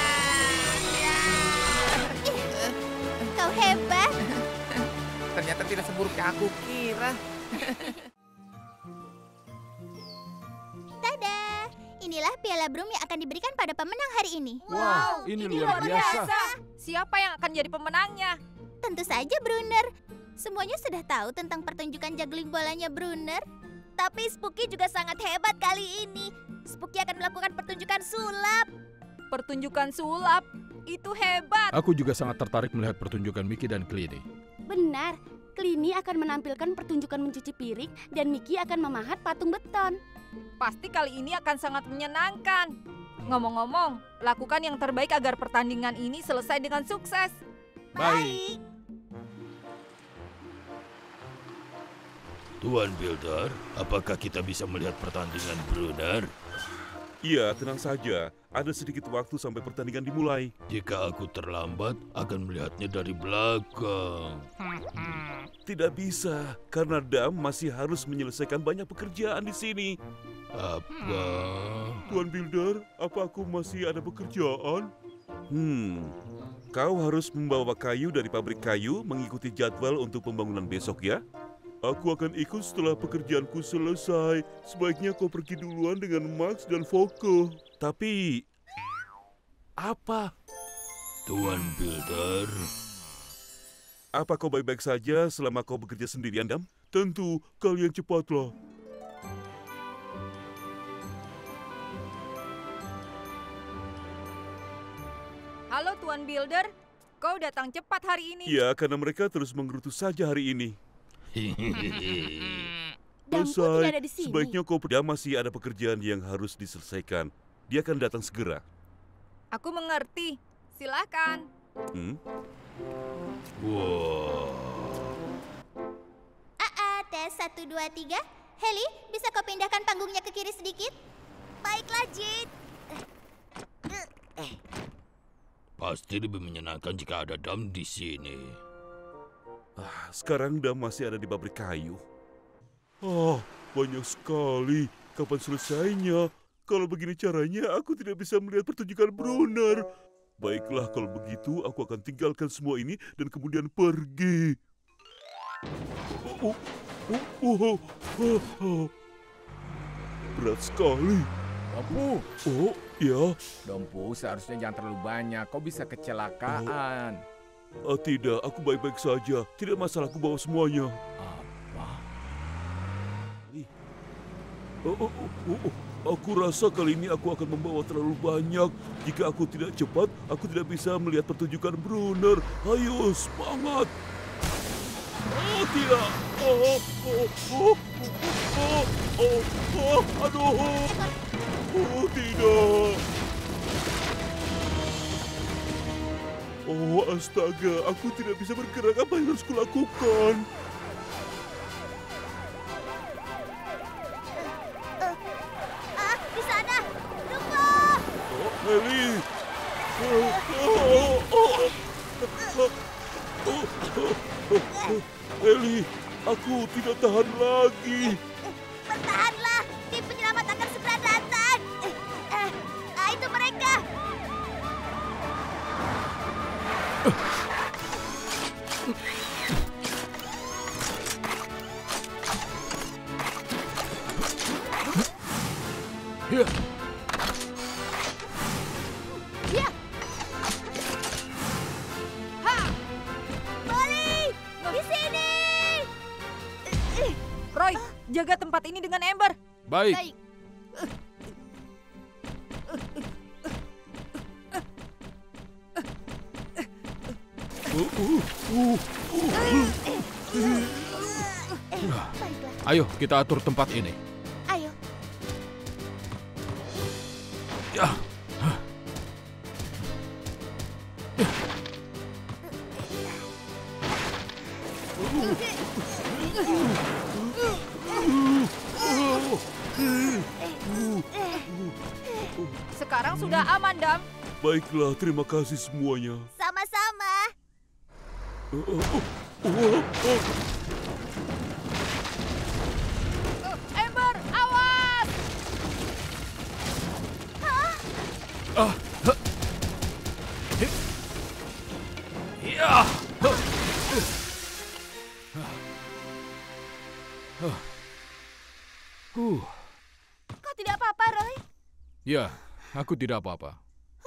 Kau hebat. Ternyata tidak seburuk yang aku kira. Tada! Inilah piala Broom yang akan diberikan pada pemenang hari ini. Wow, ini luar biasa. Siapa yang akan jadi pemenangnya? Tentu saja Brunner. Semuanya sudah tahu tentang pertunjukan juggling bolanya Brunner. Tapi Spooky juga sangat hebat kali ini. Spooky akan melakukan pertunjukan sulap. Pertunjukan sulap? Itu hebat. Aku juga sangat tertarik melihat pertunjukan Mickey dan Clini. Benar, Clini akan menampilkan pertunjukan mencuci piring dan Mickey akan memahat patung beton. Pasti kali ini akan sangat menyenangkan. Ngomong-ngomong, lakukan yang terbaik agar pertandingan ini selesai dengan sukses. Baik. Tuan Builder, apakah kita bisa melihat pertandingan Brunner? Iya, tenang saja. Ada sedikit waktu sampai pertandingan dimulai. Jika aku terlambat, akan melihatnya dari belakang. Tidak bisa, karena Dam masih harus menyelesaikan banyak pekerjaan di sini. Apa? Tuan Builder, apa aku masih ada pekerjaan? Kau harus membawa kayu dari pabrik kayu mengikuti jadwal untuk pembangunan besok ya. Aku akan ikut setelah pekerjaanku selesai. Sebaiknya kau pergi duluan dengan Max dan Foko. Tapi... apa? Tuan Builder. Apa kau baik-baik saja selama kau bekerja sendirian, Dam? Tentu, kalian cepatlah. Halo Tuan Builder, kau datang cepat hari ini. Ya, karena mereka terus mengerutu saja hari ini. Dampu tidak ada di sini. Sebaiknya kau dia masih ada pekerjaan yang harus diselesaikan. Dia akan datang segera. Aku mengerti. Silakan. Wow. Tes 1, 2, 3. Heli, bisa kau pindahkan panggungnya ke kiri sedikit? Baiklah, Jin. Pasti lebih menyenangkan jika ada Dam di sini. Sekarang Dam masih ada di pabrik kayu. Banyak sekali. Kapan selesainya? Kalau begini caranya, aku tidak bisa melihat pertunjukan Brunner. Baiklah, kalau begitu, aku akan tinggalkan semua ini dan kemudian pergi. Berat sekali. Dampu. Oh, ya. Dampu, seharusnya jangan terlalu banyak. Kau bisa kecelakaan. Tidak, aku baik-baik saja. Tidak masalah, aku bawa semuanya. Apa? Aku rasa kali ini aku akan membawa terlalu banyak. Jika aku tidak cepat, aku tidak bisa melihat pertunjukan Brunner. Ayo, semangat! Tidak! Aduh! Tidak! Astaga, aku tidak bisa bergerak. Apa yang harus kulakukan? Di sana. Tunggu. Heli! Heli, aku tidak tahan lagi. Bertahanlah. Tim penyelamat akan segera datang. Itu mereka. Di sini. Roy, jaga tempat ini dengan Amber. Baik. Ayo, kita atur tempat ini. Ayo. Ya. Sekarang sudah aman, Dam. Baiklah, terima kasih semuanya. Sama-sama. Ember, awas! Ya. Kau tidak apa-apa, Roy? Ya, aku tidak apa-apa.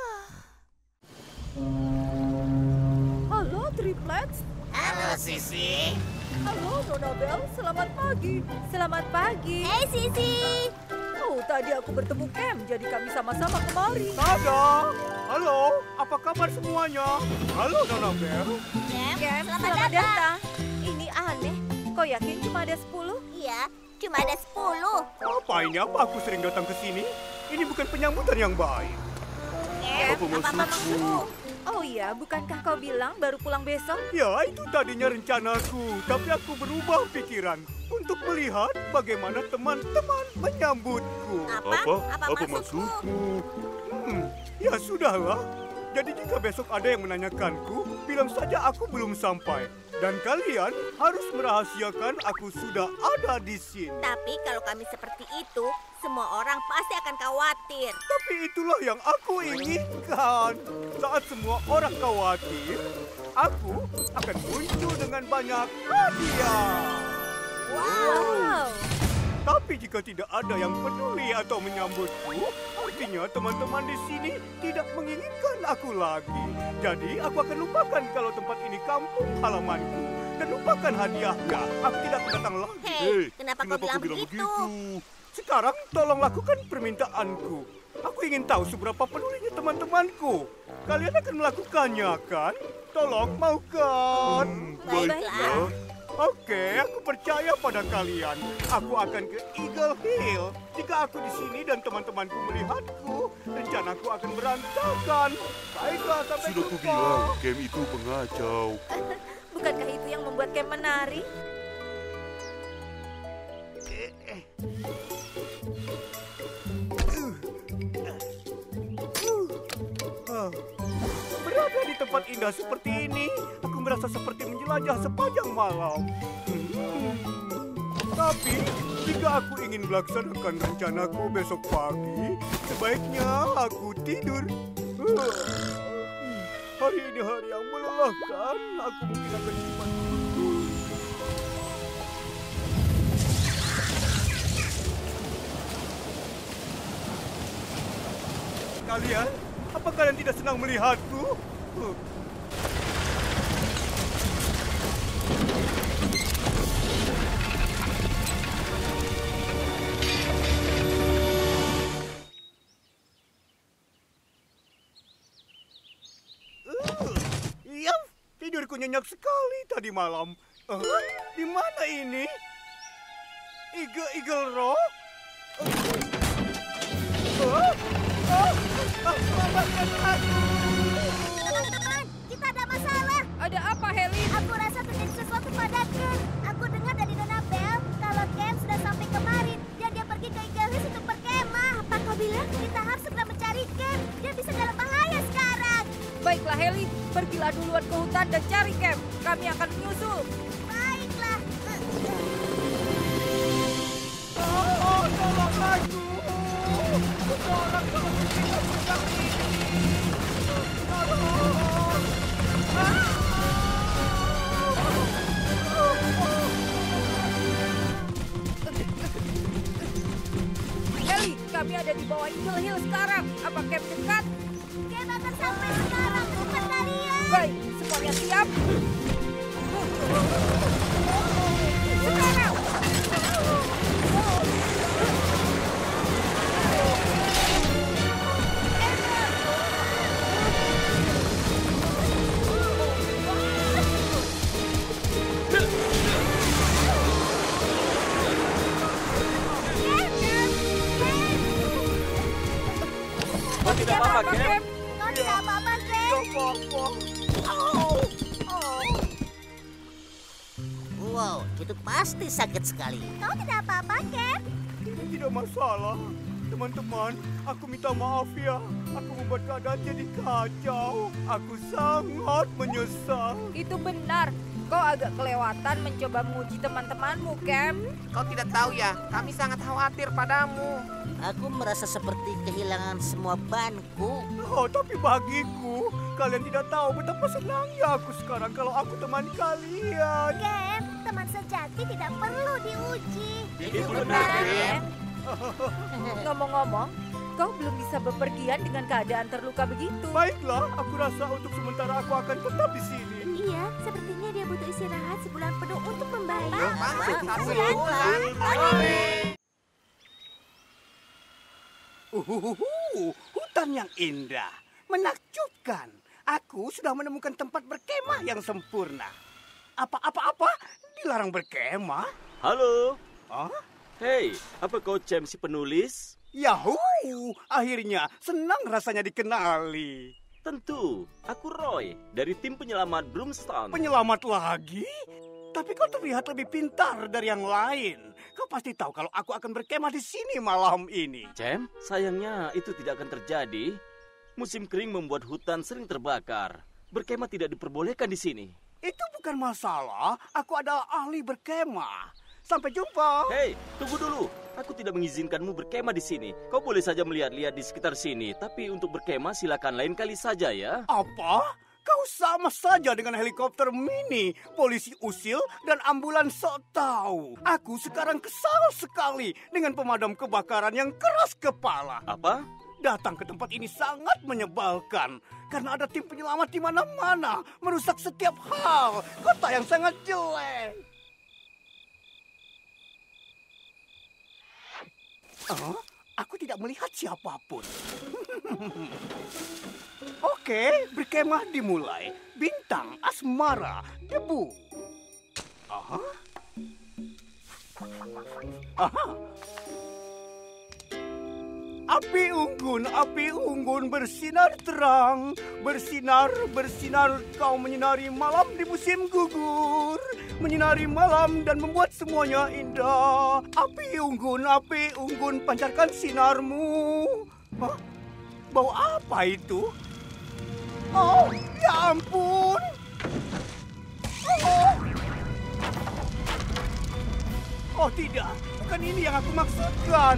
Halo, Triplets. Halo, Sisi. Halo, Nona Bell. Selamat pagi. Selamat pagi. Hey, Sisi. Oh, tadi aku bertemu Cam, jadi kami sama-sama kemari. Tada! Halo, apa kabar semuanya? Halo, Nona Bell. Cam, Selamat datang. Ini aneh. Kau yakin cuma ada 10? Iya, cuma ada 10. Apa ini? Apa aku sering datang ke sini? Ini bukan penyambutan yang baik. Cam, apa maksudmu? Oh iya, bukankah kau bilang baru pulang besok? Ya, itu tadinya rencanaku. Tapi aku berubah pikiran untuk melihat bagaimana teman-teman menyambutku. Apa maksudmu? Ya sudahlah. Jadi jika besok ada yang menanyakanku, bilang saja aku belum sampai. Dan kalian harus merahasiakan aku sudah ada di sini. Tapi kalau kami seperti itu, semua orang pasti akan khawatir. Tapi itulah yang aku inginkan. Saat semua orang khawatir, aku akan muncul dengan banyak hadiah. Wow. Tapi jika tidak ada yang peduli atau menyambutku, artinya teman-teman di sini tidak menginginkan aku lagi. Jadi aku akan lupakan kalau tempat ini kampung halamanku. Dan lupakan hadiahnya. Aku tidak akan datang lagi. Hei, kenapa kau bilang begitu? Sekarang tolong lakukan permintaanku. Aku ingin tahu seberapa pedulinya teman-temanku. Kalian akan melakukannya, kan? Tolong, mau kan? Baiklah. Oke, aku percaya pada kalian. Aku akan ke Eagle Hill. Jika aku di sini dan teman-temanku melihatku, rencanaku akan berantakan. Baiklah, sampai Sudah jumpa. kubilang, game itu pengacau. Bukankah itu yang membuat Cam menari? Berada di tempat indah seperti ini, aku merasa seperti menjelajah sepanjang malam. Tapi, jika aku ingin melaksanakan rencanaku besok pagi, sebaiknya aku tidur. Hari ini hari yang melelahkan, aku mungkin akan cuma tidur. Kalian, apa kalian tidak senang melihatku? Iya, tidurku nyenyak sekali tadi malam. Di mana ini? Eagle Rock? Teman-teman, kita ada masalah. Ada apa, Heli? Aku rasa terjadi sesuatu pada Ken. Aku dengar dari Nona Bell kalau Ken sudah sampai kemarin dan dia pergi ke Eagle Hills untuk berkemah. Apa kau bilang kita harus segera mencari Ken? Dia bisa dalam bahaya sekarang. Baiklah, Heli. Pergilah duluan ke hutan dan cari Cam. Kami akan menyusul. Baiklah. Tolong aku! Tolong kita sedang ini! Tolong! Heli, kami ada di bawah Eagle Hill sekarang. Apa Cam dekat? Ken akan sampai sekarang. Cepat kalian. Baik, semuanya siap. Sekarang. tidak apa-apa, Kem. Kau tidak apa-apa, Kem. Tidak apa-apa. Wow, itu pasti sakit sekali. Kau tidak apa-apa, Kem. Ini tidak masalah. Teman-teman, aku minta maaf ya. Aku membuat keadaan jadi kacau. Aku sangat menyesal. Itu benar. Kau agak kelewatan mencoba menguji teman-temanmu, Kem. Kau tidak tahu ya, kami sangat khawatir padamu. Aku merasa seperti kehilangan semua banku. Oh, tapi bagiku, kalian tidak tahu betapa senangnya aku sekarang kalau aku temani kalian. Kem, teman sejati tidak perlu diuji. Itu benar, Kem. Ngomong-ngomong, kau belum bisa bepergian dengan keadaan terluka begitu. Baiklah, aku rasa untuk sementara aku akan tetap di sini. Iya, sepertinya dia butuh istirahat sebulan penuh untuk membaik. Hutan yang indah, menakjubkan. Aku sudah menemukan tempat berkemah yang sempurna. Apa-apa? Dilarang berkemah? Halo. Hah? Hei, apa kau Cem si penulis? Yahoo! Akhirnya senang rasanya dikenali. Tentu, aku Roy dari tim penyelamat Broomstone. Penyelamat lagi? Tapi kau terlihat lebih pintar dari yang lain. Kau pasti tahu kalau aku akan berkemah di sini malam ini. Cem, sayangnya itu tidak akan terjadi. Musim kering membuat hutan sering terbakar. Berkemah tidak diperbolehkan di sini. Itu bukan masalah. Aku adalah ahli berkemah. Sampai jumpa. Hei, tunggu dulu. Aku tidak mengizinkanmu berkemah di sini. Kau boleh saja melihat-lihat di sekitar sini. Tapi untuk berkemah silakan lain kali saja ya. Apa? Kau sama saja dengan helikopter mini, polisi usil, dan ambulans sok tahu. Aku sekarang kesal sekali dengan pemadam kebakaran yang keras kepala. Apa? Datang ke tempat ini sangat menyebalkan. Karena ada tim penyelamat di mana-mana. Merusak setiap hal. Kota yang sangat jelek. Aku tidak melihat siapapun. Oke, berkemah dimulai. Bintang, asmara, debu. Aha. Api unggun bersinar terang. Bersinar, kau menyinari malam di musim gugur. Menyinari malam dan membuat semuanya indah. Api unggun, pancarkan sinarmu. Hah? Bau apa itu? Oh, ya ampun. Oh tidak, bukan ini yang aku maksudkan.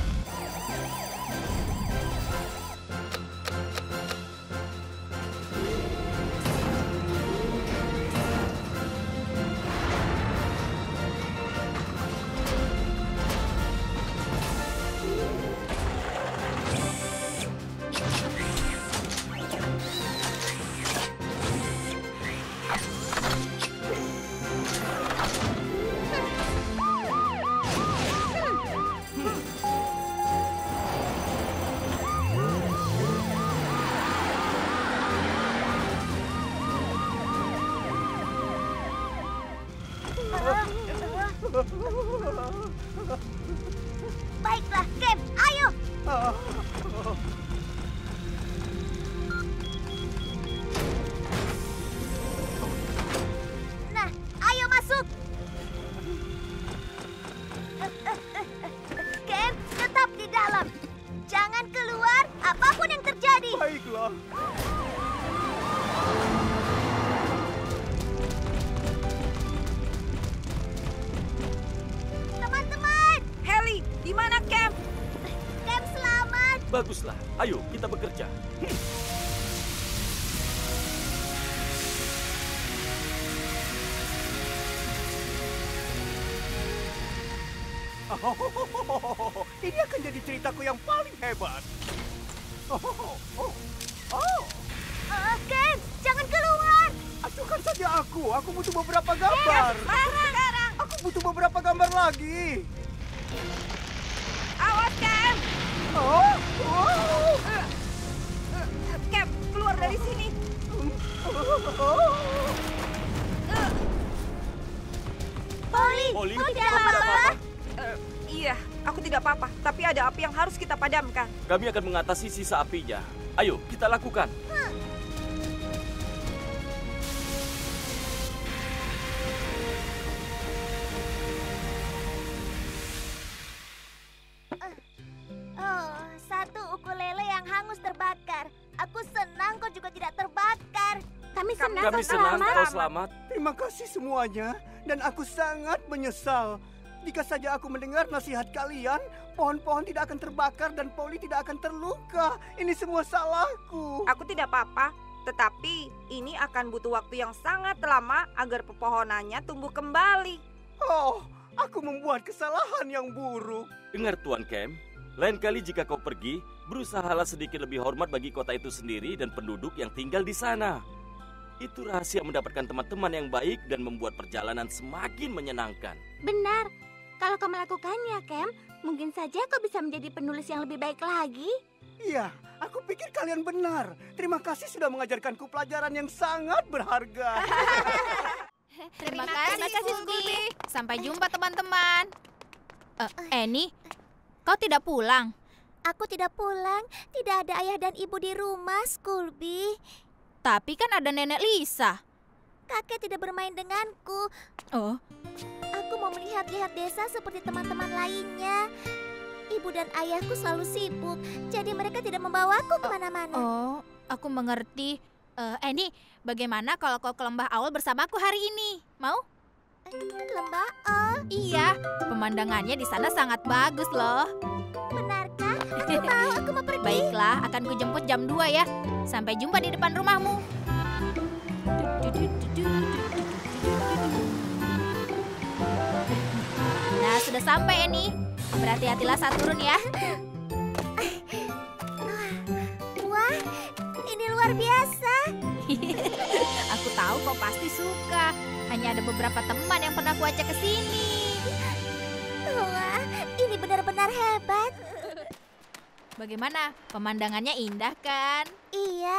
Baiklah, Kem, ayo. Nah, ayo masuk. Kem, tetap di dalam. Jangan keluar apapun yang terjadi. Baiklah. Di mana Kem? Kem selamat. Baguslah, ayo kita bekerja. Ini akan jadi ceritaku yang paling hebat. Kem, jangan keluar. Acuhkan saja aku butuh beberapa gambar. Sekarang. Aku butuh beberapa gambar lagi. Awas, Kem! Kem, keluar dari sini. Polly, tidak apa-apa. Iya, aku tidak apa-apa. Tapi ada api yang harus kita padamkan. Kami akan mengatasi sisa apinya. Ayo, kita lakukan. Oh, satu ukulele yang hangus terbakar. Aku senang kau juga tidak terbakar. Kami Kami senang kau selamat. Terima kasih semuanya, dan aku sangat menyesal. Jika saja aku mendengar nasihat kalian, pohon-pohon tidak akan terbakar dan Polly tidak akan terluka. Ini semua salahku. Aku tidak apa-apa, tetapi ini akan butuh waktu yang sangat lama agar pepohonannya tumbuh kembali. Oh, aku membuat kesalahan yang buruk. Dengar Tuan Kem, lain kali jika kau pergi, berusahalah sedikit lebih hormat bagi kota itu sendiri dan penduduk yang tinggal di sana. Itu rahasia mendapatkan teman-teman yang baik dan membuat perjalanan semakin menyenangkan. Benar. Kalau kau melakukannya, Kem, mungkin saja kau bisa menjadi penulis yang lebih baik lagi. Iya, aku pikir kalian benar. Terima kasih sudah mengajarkanku pelajaran yang sangat berharga. Terima kasih, Scooby. Sampai jumpa, teman-teman. Annie, kau tidak pulang? Aku tidak pulang. Tidak ada ayah dan ibu di rumah, Scooby. Tapi kan ada Nenek Lisa. Kakek tidak bermain denganku. Oh. Aku mau melihat-lihat desa seperti teman-teman lainnya. Ibu dan ayahku selalu sibuk, jadi mereka tidak membawaku kemana-mana. Oh, aku mengerti. Annie, bagaimana kalau kau ke Lembah Aul bersamaku hari ini? Mau? Lembah Aul? Iya, pemandangannya di sana sangat bagus loh. Benarkah? Aku mau pergi. Baiklah, akan kujemput jam 2 ya. Sampai jumpa di depan rumahmu. Nah, sudah sampai Annie. Berhati-hatilah saat turun ya. Wah, ini luar biasa. Aku tahu kau pasti suka. Hanya ada beberapa teman yang pernah kuajak ke sini. Wah, ini benar-benar hebat. Bagaimana? Pemandangannya indah kan? Iya.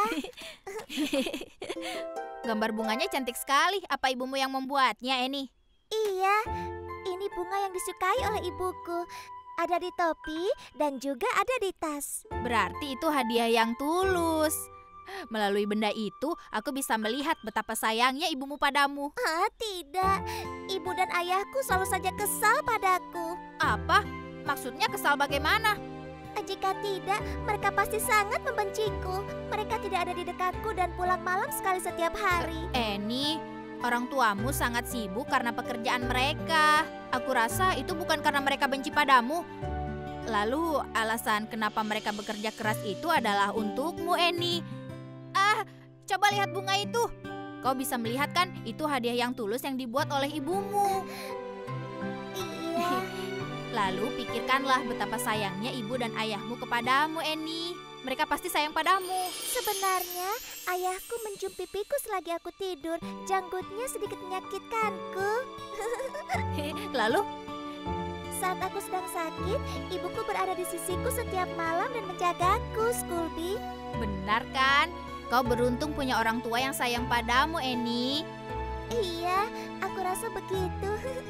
Gambar bunganya cantik sekali. Apa ibumu yang membuatnya, Annie? Iya, ini bunga yang disukai oleh ibuku. Ada di topi dan juga ada di tas. Berarti itu hadiah yang tulus. Melalui benda itu, aku bisa melihat betapa sayangnya ibumu padamu. Tidak. Ibu dan ayahku selalu saja kesal padaku. Apa? Maksudnya kesal bagaimana? Jika tidak, mereka pasti sangat membenciku. Mereka tidak ada di dekatku dan pulang malam sekali setiap hari. Annie, orang tuamu sangat sibuk karena pekerjaan mereka. Aku rasa itu bukan karena mereka benci padamu. Lalu, alasan kenapa mereka bekerja keras itu adalah untukmu, Annie. Coba lihat bunga itu. Kau bisa melihat kan, itu hadiah yang tulus yang dibuat oleh ibumu. Iya. Lalu pikirkanlah betapa sayangnya ibu dan ayahmu kepadamu, Annie. Mereka pasti sayang padamu. Sebenarnya, ayahku mencium pipiku selagi aku tidur. Janggutnya sedikit menyakitkanku. Lalu? Saat aku sedang sakit, ibuku berada di sisiku setiap malam dan menjagaku, Scooby. Benar kan? Kau beruntung punya orang tua yang sayang padamu, Annie. Iya, aku rasa begitu.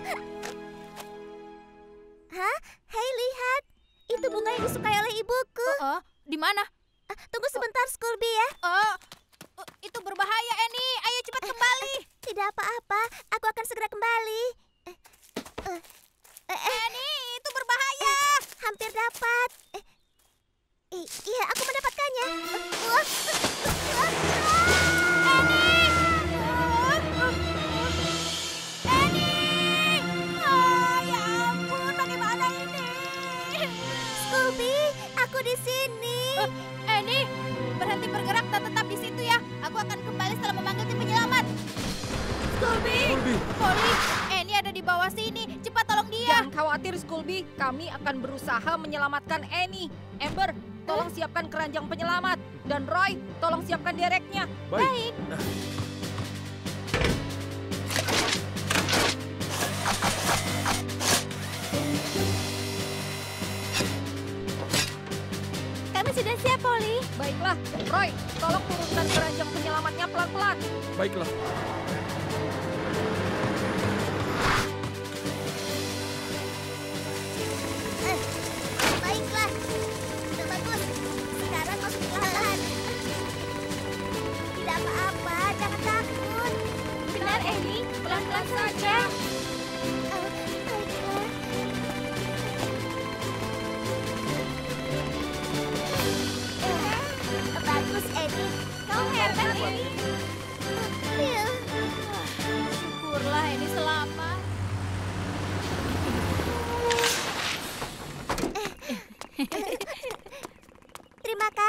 Hah? Hei, lihat. Itu bunga yang disukai oleh ibuku. Di mana? Tunggu sebentar, Scooby ya. Itu berbahaya, Annie. Ayo cepat kembali. Tidak apa-apa, aku akan segera kembali. Annie, itu berbahaya. Hampir dapat. Iya, aku mendapatkannya. Scooby, aku di sini. Annie, berhenti bergerak dan tetap di situ ya. Aku akan kembali setelah memanggil tim penyelamat. Scooby, Polly, Annie ada di bawah sini. Cepat tolong dia. Jangan khawatir, Scooby. Kami akan berusaha menyelamatkan Annie. Amber, tolong siapkan keranjang penyelamat. Dan Roy, tolong siapkan dereknya. Baik. Kami sudah siap, Polly. Baiklah, Roy, tolong turunkan keranjang penyelamatnya pelan-pelan. Baiklah. Baiklah.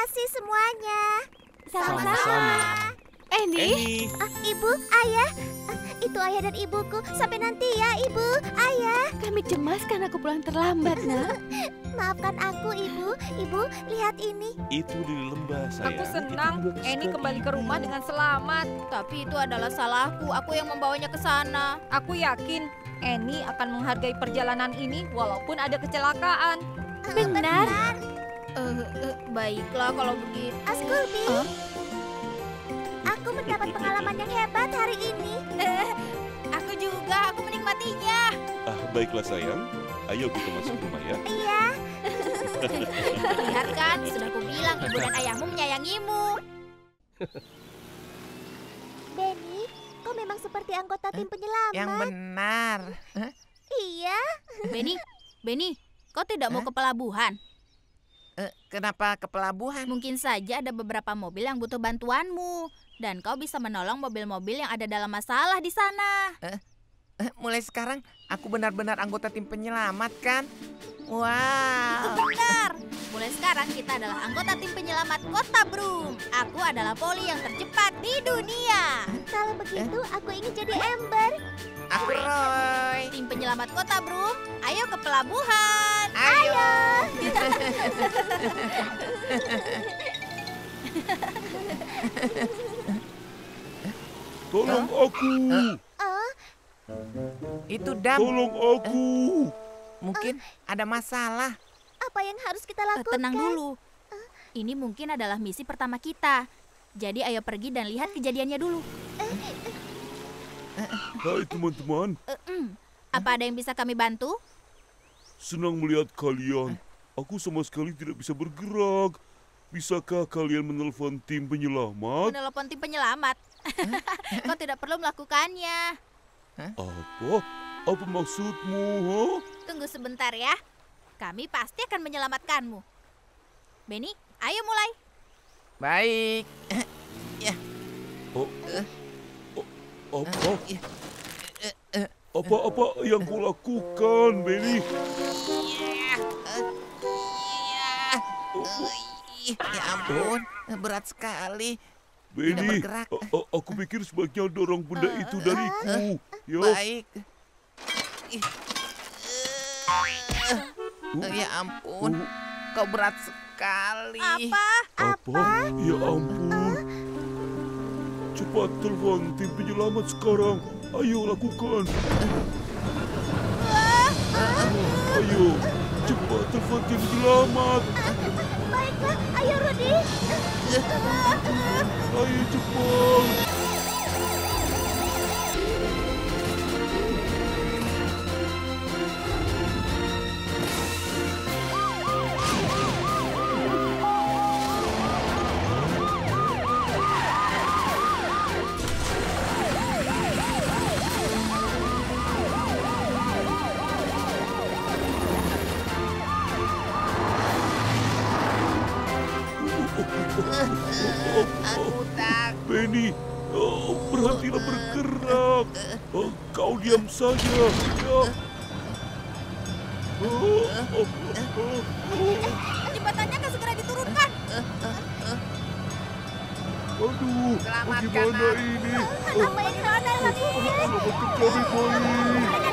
kasih semuanya. Sama-sama. Eni. Ibu, ayah. Itu ayah dan ibuku. Sampai nanti ya, Ibu, ayah. Kami cemas karena aku pulang terlambat, Nak. Maafkan aku, Ibu. Ibu, lihat ini. Itu lili lembah, sayang. Aku senang Eni kembali ke rumah dengan selamat. Tapi itu adalah salahku. Aku yang membawanya ke sana. Aku yakin Eni akan menghargai perjalanan ini walaupun ada kecelakaan. Benar. Baiklah kalau begitu. Askulbi. Aku mendapat pengalaman yang hebat hari ini. Aku juga, aku menikmatinya. Baiklah sayang. Ayo kita masuk rumah ya. Iya. Lihat kan, sudah aku bilang ibu dan ayahmu menyayangimu. Benny, kau memang seperti anggota tim penyelamat. Yang benar. Iya. Benny, kau tidak mau ke pelabuhan? Kenapa ke pelabuhan? Mungkin saja ada beberapa mobil yang butuh bantuanmu. Dan kau bisa menolong mobil-mobil yang ada dalam masalah di sana. Mulai sekarang, aku benar-benar anggota tim penyelamat kan? Wow. Benar. Mulai sekarang kita adalah anggota tim penyelamat Kota Broom. Aku adalah poli yang tercepat di dunia. Kalau begitu, aku ingin jadi Ember. Aku Roy. Tim penyelamat Kota Broom, ayo ke pelabuhan. Ayo. Tolong aku. Itu Dam. Tolong aku. Mungkin ada masalah. Apa yang harus kita lakukan? Tenang dulu. Ini mungkin adalah misi pertama kita. Jadi ayo pergi dan lihat kejadiannya dulu. Hai teman-teman. Apa ada yang bisa kami bantu? Senang melihat kalian. Aku sama sekali tidak bisa bergerak. Bisakah kalian menelpon tim penyelamat? Menelpon tim penyelamat? Kau tidak perlu melakukannya. Apa? Apa maksudmu? Huh? Tunggu sebentar ya. Kami pasti akan menyelamatkanmu. Benny, ayo mulai. Baik. Ya. Apa yang kau lakukan, Benny? Ya ampun, berat sekali. Benny, Tidak bergerak. Aku pikir sebaiknya dorong benda itu dariku. Ya. Baik. Ya ampun, kau berat sekali. Apa? Ya ampun. Cepat telepon tim penyelamat sekarang. Ayo lakukan. Ayo, cepat telepon tim penyelamat. Baiklah, ayo Rudy. Ayo cepat. Benny, berhentilah bergerak. Kau diam saja. Ya. Jembatannya akan segera diturunkan. Aduh, bagaimana ini? Apa yang kau lakukan? Selamatkan kami, Polly.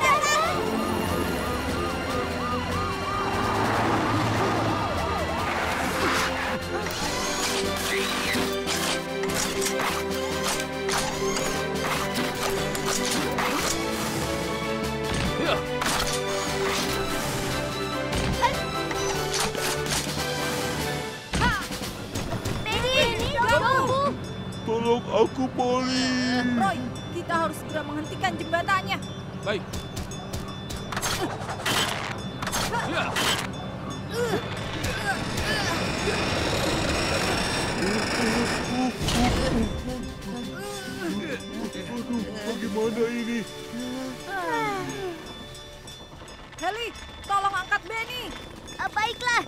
Tolong aku, Polly. Roy, kita harus segera menghentikan jembatannya. Baik. Ya. Aduh, bagaimana ini? Heli, tolong angkat Benny. Baiklah.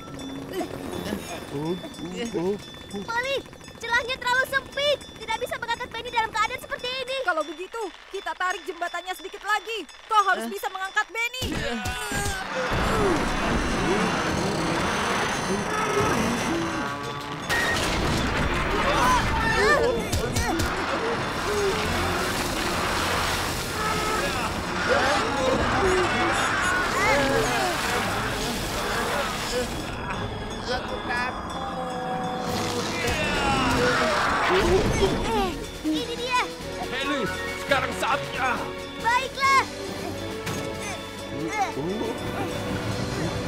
Polly, celahnya terlalu sempit. Tidak bisa mengangkat Benny dalam keadaan seperti ini. Kalau begitu, kita tarik jembatannya sedikit lagi. Kau harus bisa mengangkat Benny. Ini dia. Heli, sekarang saatnya. Baiklah.